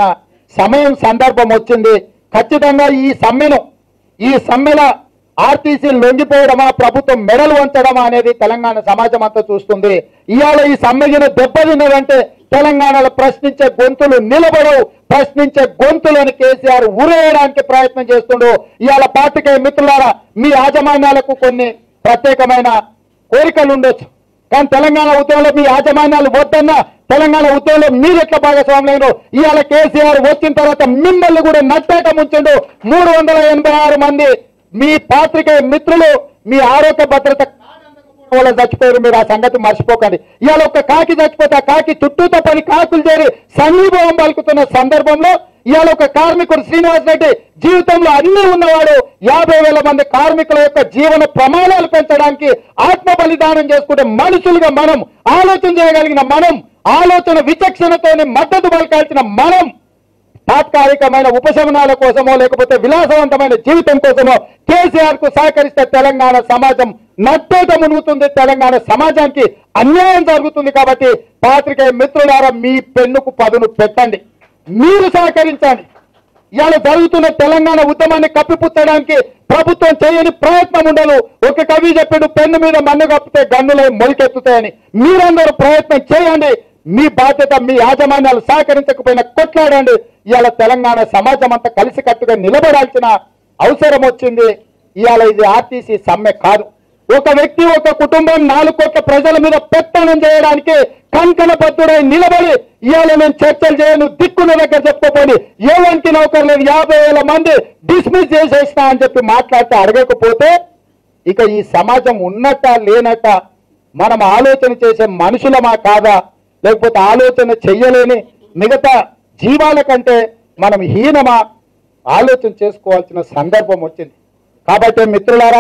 సమయం సందర్భం వచ్చింది. ఖచ్చితంగా ఈ సమ్మెను ఈ సమ్మెల ఆర్టీసీ లొంగిపోవడమా, ప్రభుత్వం మెడలు వంచడమా అనేది తెలంగాణ సమాజం అంతా చూస్తుంది. ఇవాళ ఈ సమ్మెగిన దెబ్బతిన్నదంటే తెలంగాణలో ప్రశ్నించే గొంతులు నిలబడవు. ప్రశ్నించే గొంతులను కేసీఆర్ ఉరేయడానికి ప్రయత్నం చేస్తుండు. ఇవాళ పార్టీకే మిత్రులారా, మీ యాజమాన్యాలకు కొన్ని ప్రత్యేకమైన కోరికలు ఉండొచ్చు, కానీ తెలంగాణ ఉద్యమంలో మీ యాజమాన్యాలు వద్దన్నా తెలంగాణ ఉద్యమంలో మీరు ఎట్లా భాగస్వాములైన ఇవాళ కేసీఆర్ వచ్చిన తర్వాత మిమ్మల్ని కూడా నట్టేట ముంచండు. మూడు వందల ఎనభై ఆరు మంది మీ పాత్రికే మిత్రులు మీ ఆరోగ్య భద్రత వాళ్ళు చచ్చిపోయారు. మీరు ఆ సంగతి మర్చిపోకండి. ఇవాళ ఒక కాకి చచ్చిపోతే ఆ కాకి చుట్టూతో పని కాకులు చేరి సంఘీభావం పలుకుతున్న సందర్భంలో ఇవాళ ఒక కార్మికుడు శ్రీనివాస్ రెడ్డి జీవితంలో అన్ని ఉన్నవాడు యాభై వేల మంది కార్మికుల యొక్క జీవన ప్రమాణాలు పెంచడానికి ఆత్మ బలిదానం చేసుకుంటే మనుషులుగా మనం ఆలోచన చేయగలిగిన మనం, ఆలోచన విచక్షణతోనే మద్దతు పలకాల్సిన మనం తాత్కాలికమైన ఉపశమనాల కోసమో లేకపోతే విలాసవంతమైన జీవితం కోసమో కేసీఆర్ కు సహకరిస్తే తెలంగాణ సమాజం నట్టేట మునుగుతుంది. తెలంగాణ సమాజానికి అన్యాయం జరుగుతుంది. కాబట్టి పాత్రికేయ మిత్రులారా, మీ పెన్నుకు పదును పెట్టండి, మీరు సహకరించండి. ఇవాళ జరుగుతున్న తెలంగాణ ఉద్యమాన్ని కప్పిపుచ్చడానికి ప్రభుత్వం చేయని ప్రయత్నం ఉండదు. ఒక కవి చెప్పాడు, పెన్ను మీద మన్ను కప్పితే గన్నులై మొలికెత్తుతాయని. మీరందరూ ప్రయత్నం చేయండి. మీ బాధ్యత, మీ యాజమాన్యాలు సహకరించకపోయినా కొట్లాడండి. ఇవాళ తెలంగాణ సమాజం అంతా కలిసికట్టుగా నిలబడాల్సిన అవసరం వచ్చింది. ఇవాళ ఇది ఆర్టీసీ సమ్మె కాదు. ఒక వ్యక్తి, ఒక కుటుంబం నాలుగు కోట్ల ప్రజల మీద పెత్తనం చేయడానికి కంకణబద్ధుడై నిలబడి ఇవాళ నేను చర్చలు చేయను, దిక్కున దగ్గర చెప్పుకోపోయి ఏవనికి నౌకరు లేదు, యాభై వేల మంది డిస్మిస్ చేసేసినా అని చెప్పి మాట్లాడితే అడగకపోతే ఇక ఈ సమాజం ఉన్నట్ట లేనట్ట, మనం ఆలోచన చేసే మనుషులమా కాదా, లేకపోతే ఆలోచన చెయ్యలేని మిగతా జీవాల కంటే మనం హీనమా ఆలోచన చేసుకోవాల్సిన సందర్భం వచ్చింది. కాబట్టి మిత్రులారా,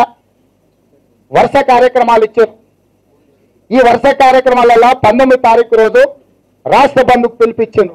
వరుస కార్యక్రమాలు ఇచ్చారు. ఈ వరుస కార్యక్రమాలలో పంతొమ్మిది తారీఖు రోజు రాష్ట్ర బంధుకు పిలిపించారు.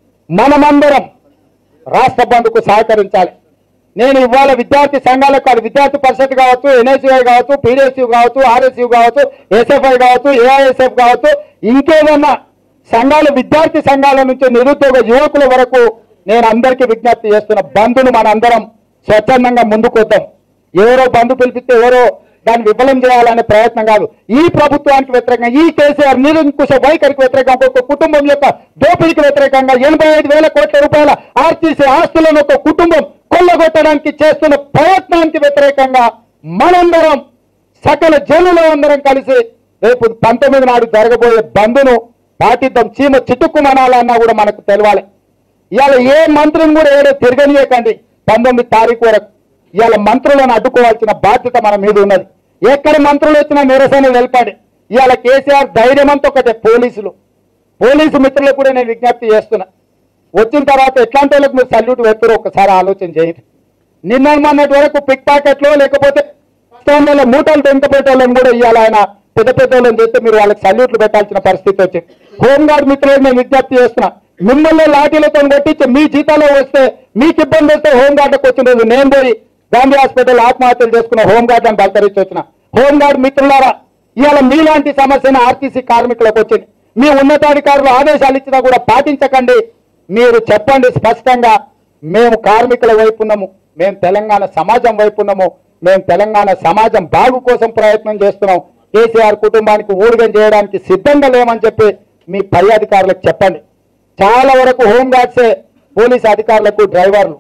మనమందరం రాష్ట్ర బంధుకు సహకరించాలి. నేను ఇవాళ విద్యార్థి సంఘాలకు, అది విద్యార్థి పరిషత్ కావచ్చు, ఎన్ఎస్యుఐ కావచ్చు, పీడిఎస్యు కావచ్చు, ఆర్ఎస్యు కావచ్చు, ఎస్ఎఫ్ఐ కావచ్చు, ఏఐఎస్ఎఫ్ కావచ్చు, ఇంకేదన్నా సంఘాలు, విద్యార్థి సంఘాల నుంచి నిరుద్యోగ యువకుల వరకు నేను అందరికీ విజ్ఞప్తి చేస్తున్న, బంధును మనందరం స్వచ్ఛందంగా ముందుకొద్దాం. ఎవరో బంధు పిలిపిస్తే ఎవరో దాన్ని విఫలం చేయాలనే ప్రయత్నం కాదు. ఈ ప్రభుత్వానికి వ్యతిరేకంగా, ఈ కేసీఆర్ నిరంకుశ వైఖరికి వ్యతిరేకంగా, ఒక కుటుంబం యొక్క దోపిడీకి వ్యతిరేకంగా ఎనభై ఐదు వేల కోట్ల రూపాయల ఆర్టీసీ ఆస్తులను ఒక కుటుంబం కొల్లగొట్టడానికి చేస్తున్న ప్రయత్నానికి వ్యతిరేకంగా మనందరం, సకల జనులు అందరం కలిసి రేపు పంతొమ్మిది నాడు జరగబోయే బంధును పాటిద్దాం. చీమ చిట్టుకుమనాలన్నా కూడా మనకు తెలవాలి. ఇవాళ ఏ మంత్రిని కూడా ఏదో తిరగనీయకండి పంతొమ్మిది తారీఖు వరకు. ఇవాళ మంత్రులను అడ్డుకోవాల్సిన బాధ్యత మన మీద ఉన్నది. ఎక్కడ మంత్రులు వచ్చినా నిరసన నిలపండి. ఇవాళ కేసీఆర్ ధైర్యం అంతా ఒకటే. పోలీసులు పోలీసు మిత్రులకు కూడా నేను విజ్ఞప్తి చేస్తున్నా, వచ్చిన తర్వాత ఎట్లాంటి వాళ్ళకి మీరు సల్యూట్ వేస్తారో ఒకసారి ఆలోచన చేయండి. నిన్న మొన్నటి వరకు పిక్ పాకెట్లో లేకపోతే కష్టంలో మూటలు తెంకపోయేటోళ్ళని కూడా ఇవాళ ఆయన పెద్ద పెద్ద వాళ్ళని చేస్తే మీరు వాళ్ళకి సల్యూట్లు పెట్టాల్సిన పరిస్థితి వచ్చింది. హోంగార్డ్ మిత్రులకు నేను విజ్ఞప్తి చేస్తున్నా, మిమ్మల్ని లాఠీలతో కొట్టించి మీ జీతాలో వస్తే మీకు ఇబ్బంది వస్తే హోంగార్డులకు వచ్చినది. నేను పోయి గాంధీ హాస్పిటల్ ఆత్మహత్యలు చేసుకున్న హోంగార్డులను బలకరించి వచ్చిన. హోంగార్డ్ మిత్రులారా, ఇవాళ మీలాంటి సమస్యను ఆర్టీసీ కార్మికులకు వచ్చింది. మీ ఉన్నతాధికారులు ఆదేశాలు ఇచ్చినా కూడా పాటించకండి. మీరు చెప్పండి స్పష్టంగా, మేము కార్మికుల వైపు ఉన్నాము, మేము తెలంగాణ సమాజం వైపు ఉన్నాము, మేము తెలంగాణ సమాజం బాగు కోసం ప్రయత్నం చేస్తున్నాం, కేసీఆర్ కుటుంబానికి ఊడిగం చేయడానికి సిద్ధంగా లేమని చెప్పి మీ పై అధికారులకు చెప్పండి. చాలా వరకు హోంగార్డ్సే పోలీసు అధికారులకు డ్రైవర్లు.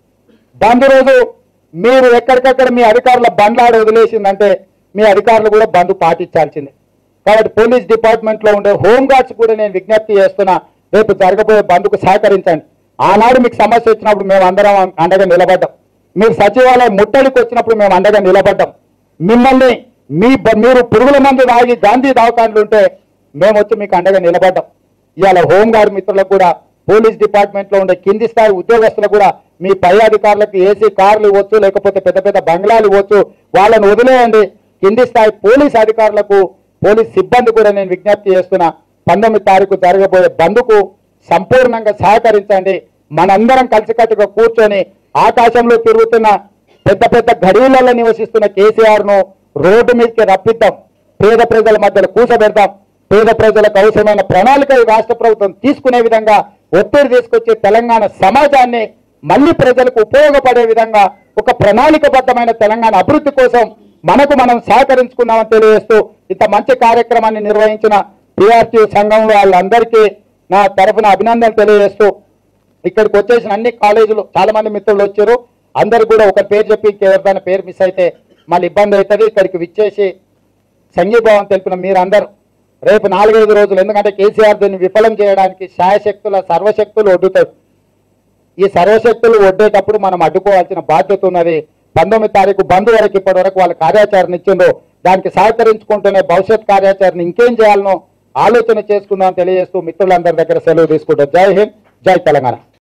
బంద్ రోజు మీరు ఎక్కడికక్కడ మీ అధికారుల బండ్లాడ వదిలేసిందంటే మీ అధికారులు కూడా బంద్ పాటించాల్సిందే. కాబట్టి పోలీస్ డిపార్ట్మెంట్లో ఉండే హోంగార్డ్స్ కూడా నేను విజ్ఞప్తి చేస్తున్నా, రేపు జరగబోయే బంద్కు సహకరించండి. ఆనాడు మీకు సమస్య వచ్చినప్పుడు మేము అందరం అండగా నిలబడ్డాం. మీరు సచివాలయం ముట్టడికి వచ్చినప్పుడు మేము అండగా నిలబడ్డాం. మిమ్మల్ని మీ మీరు పురుగుల మందు తాగి గాంధీ దవాఖానలు ఉంటే మేము వచ్చి మీకు అండగా నిలబడ్డాం. ఇవాళ హోంగార్డ్ మిత్రులకు కూడా, పోలీస్ డిపార్ట్మెంట్లో ఉండే కింది స్థాయి ఉద్యోగస్తులకు కూడా మీ పై అధికారులకు ఏసీ కార్లు ఇవ్వచ్చు, లేకపోతే పెద్ద పెద్ద బంగ్లాలు ఇవ్వచ్చు, వాళ్ళని వదిలేయండి. కింది స్థాయి పోలీస్ అధికారులకు, పోలీస్ సిబ్బంది కూడా నేను విజ్ఞప్తి చేస్తున్నా, పంతొమ్మిది తారీఖు జరగబోయే బంద్కు సంపూర్ణంగా సహకరించండి. మనందరం కలిసికట్టుగా కూర్చొని ఆకాశంలో తిరుగుతున్న పెద్ద పెద్ద గడియలలో నివసిస్తున్న కేసీఆర్ ను రోడ్డు మీదకి రప్పిద్దాం, పేద ప్రజల మధ్యలో కూసబెడదాం. పేద ప్రజలకు అవసరమైన ప్రణాళిక ఈ రాష్ట్ర ప్రభుత్వం తీసుకునే విధంగా ఒత్తిడి తీసుకొచ్చి తెలంగాణ సమాజాన్ని మళ్ళీ ప్రజలకు ఉపయోగపడే విధంగా ఒక ప్రణాళికబద్ధమైన తెలంగాణ అభివృద్ధి కోసం మనకు మనం సహకరించుకున్నామని తెలియజేస్తూ ఇంత మంచి కార్యక్రమాన్ని నిర్వహించిన టీఆర్టీ సంఘం వాళ్ళందరికీ నా తరఫున అభినందనలు తెలియజేస్తూ ఇక్కడికి వచ్చేసిన అన్ని కాలేజీలు చాలా మంది మిత్రులు వచ్చారు. అందరు కూడా ఒక పేరు చెప్పి ఇంకెవరిదైనా పేరు మిస్ అయితే మళ్ళీ ఇబ్బంది అవుతుంది. ఇక్కడికి విచ్చేసి సంఘీభావం తెలిపిన మీరందరూ రేపు నాలుగైదు రోజులు, ఎందుకంటే కేసీఆర్ దీన్ని విఫలం చేయడానికి శాయశక్తుల సర్వశక్తులు ఒడ్డుతారు. ఈ సర్వశక్తులు ఒడ్డేటప్పుడు మనం అడ్డుకోవాల్సిన బాధ్యత ఉన్నది. పంతొమ్మిది తారీఖు బంద్ వరకు ఇప్పటి వరకు వాళ్ళ కార్యాచరణ ఇచ్చిందో దానికి సహకరించుకుంటూనే భవిష్యత్ కార్యాచరణ ఇంకేం చేయాలనో ఆలోచన చేసుకుందాం తెలియజేస్తూ మిత్రులందరి దగ్గర సెలవు తీసుకుంటాం. జై హింద్, జై తెలంగాణ.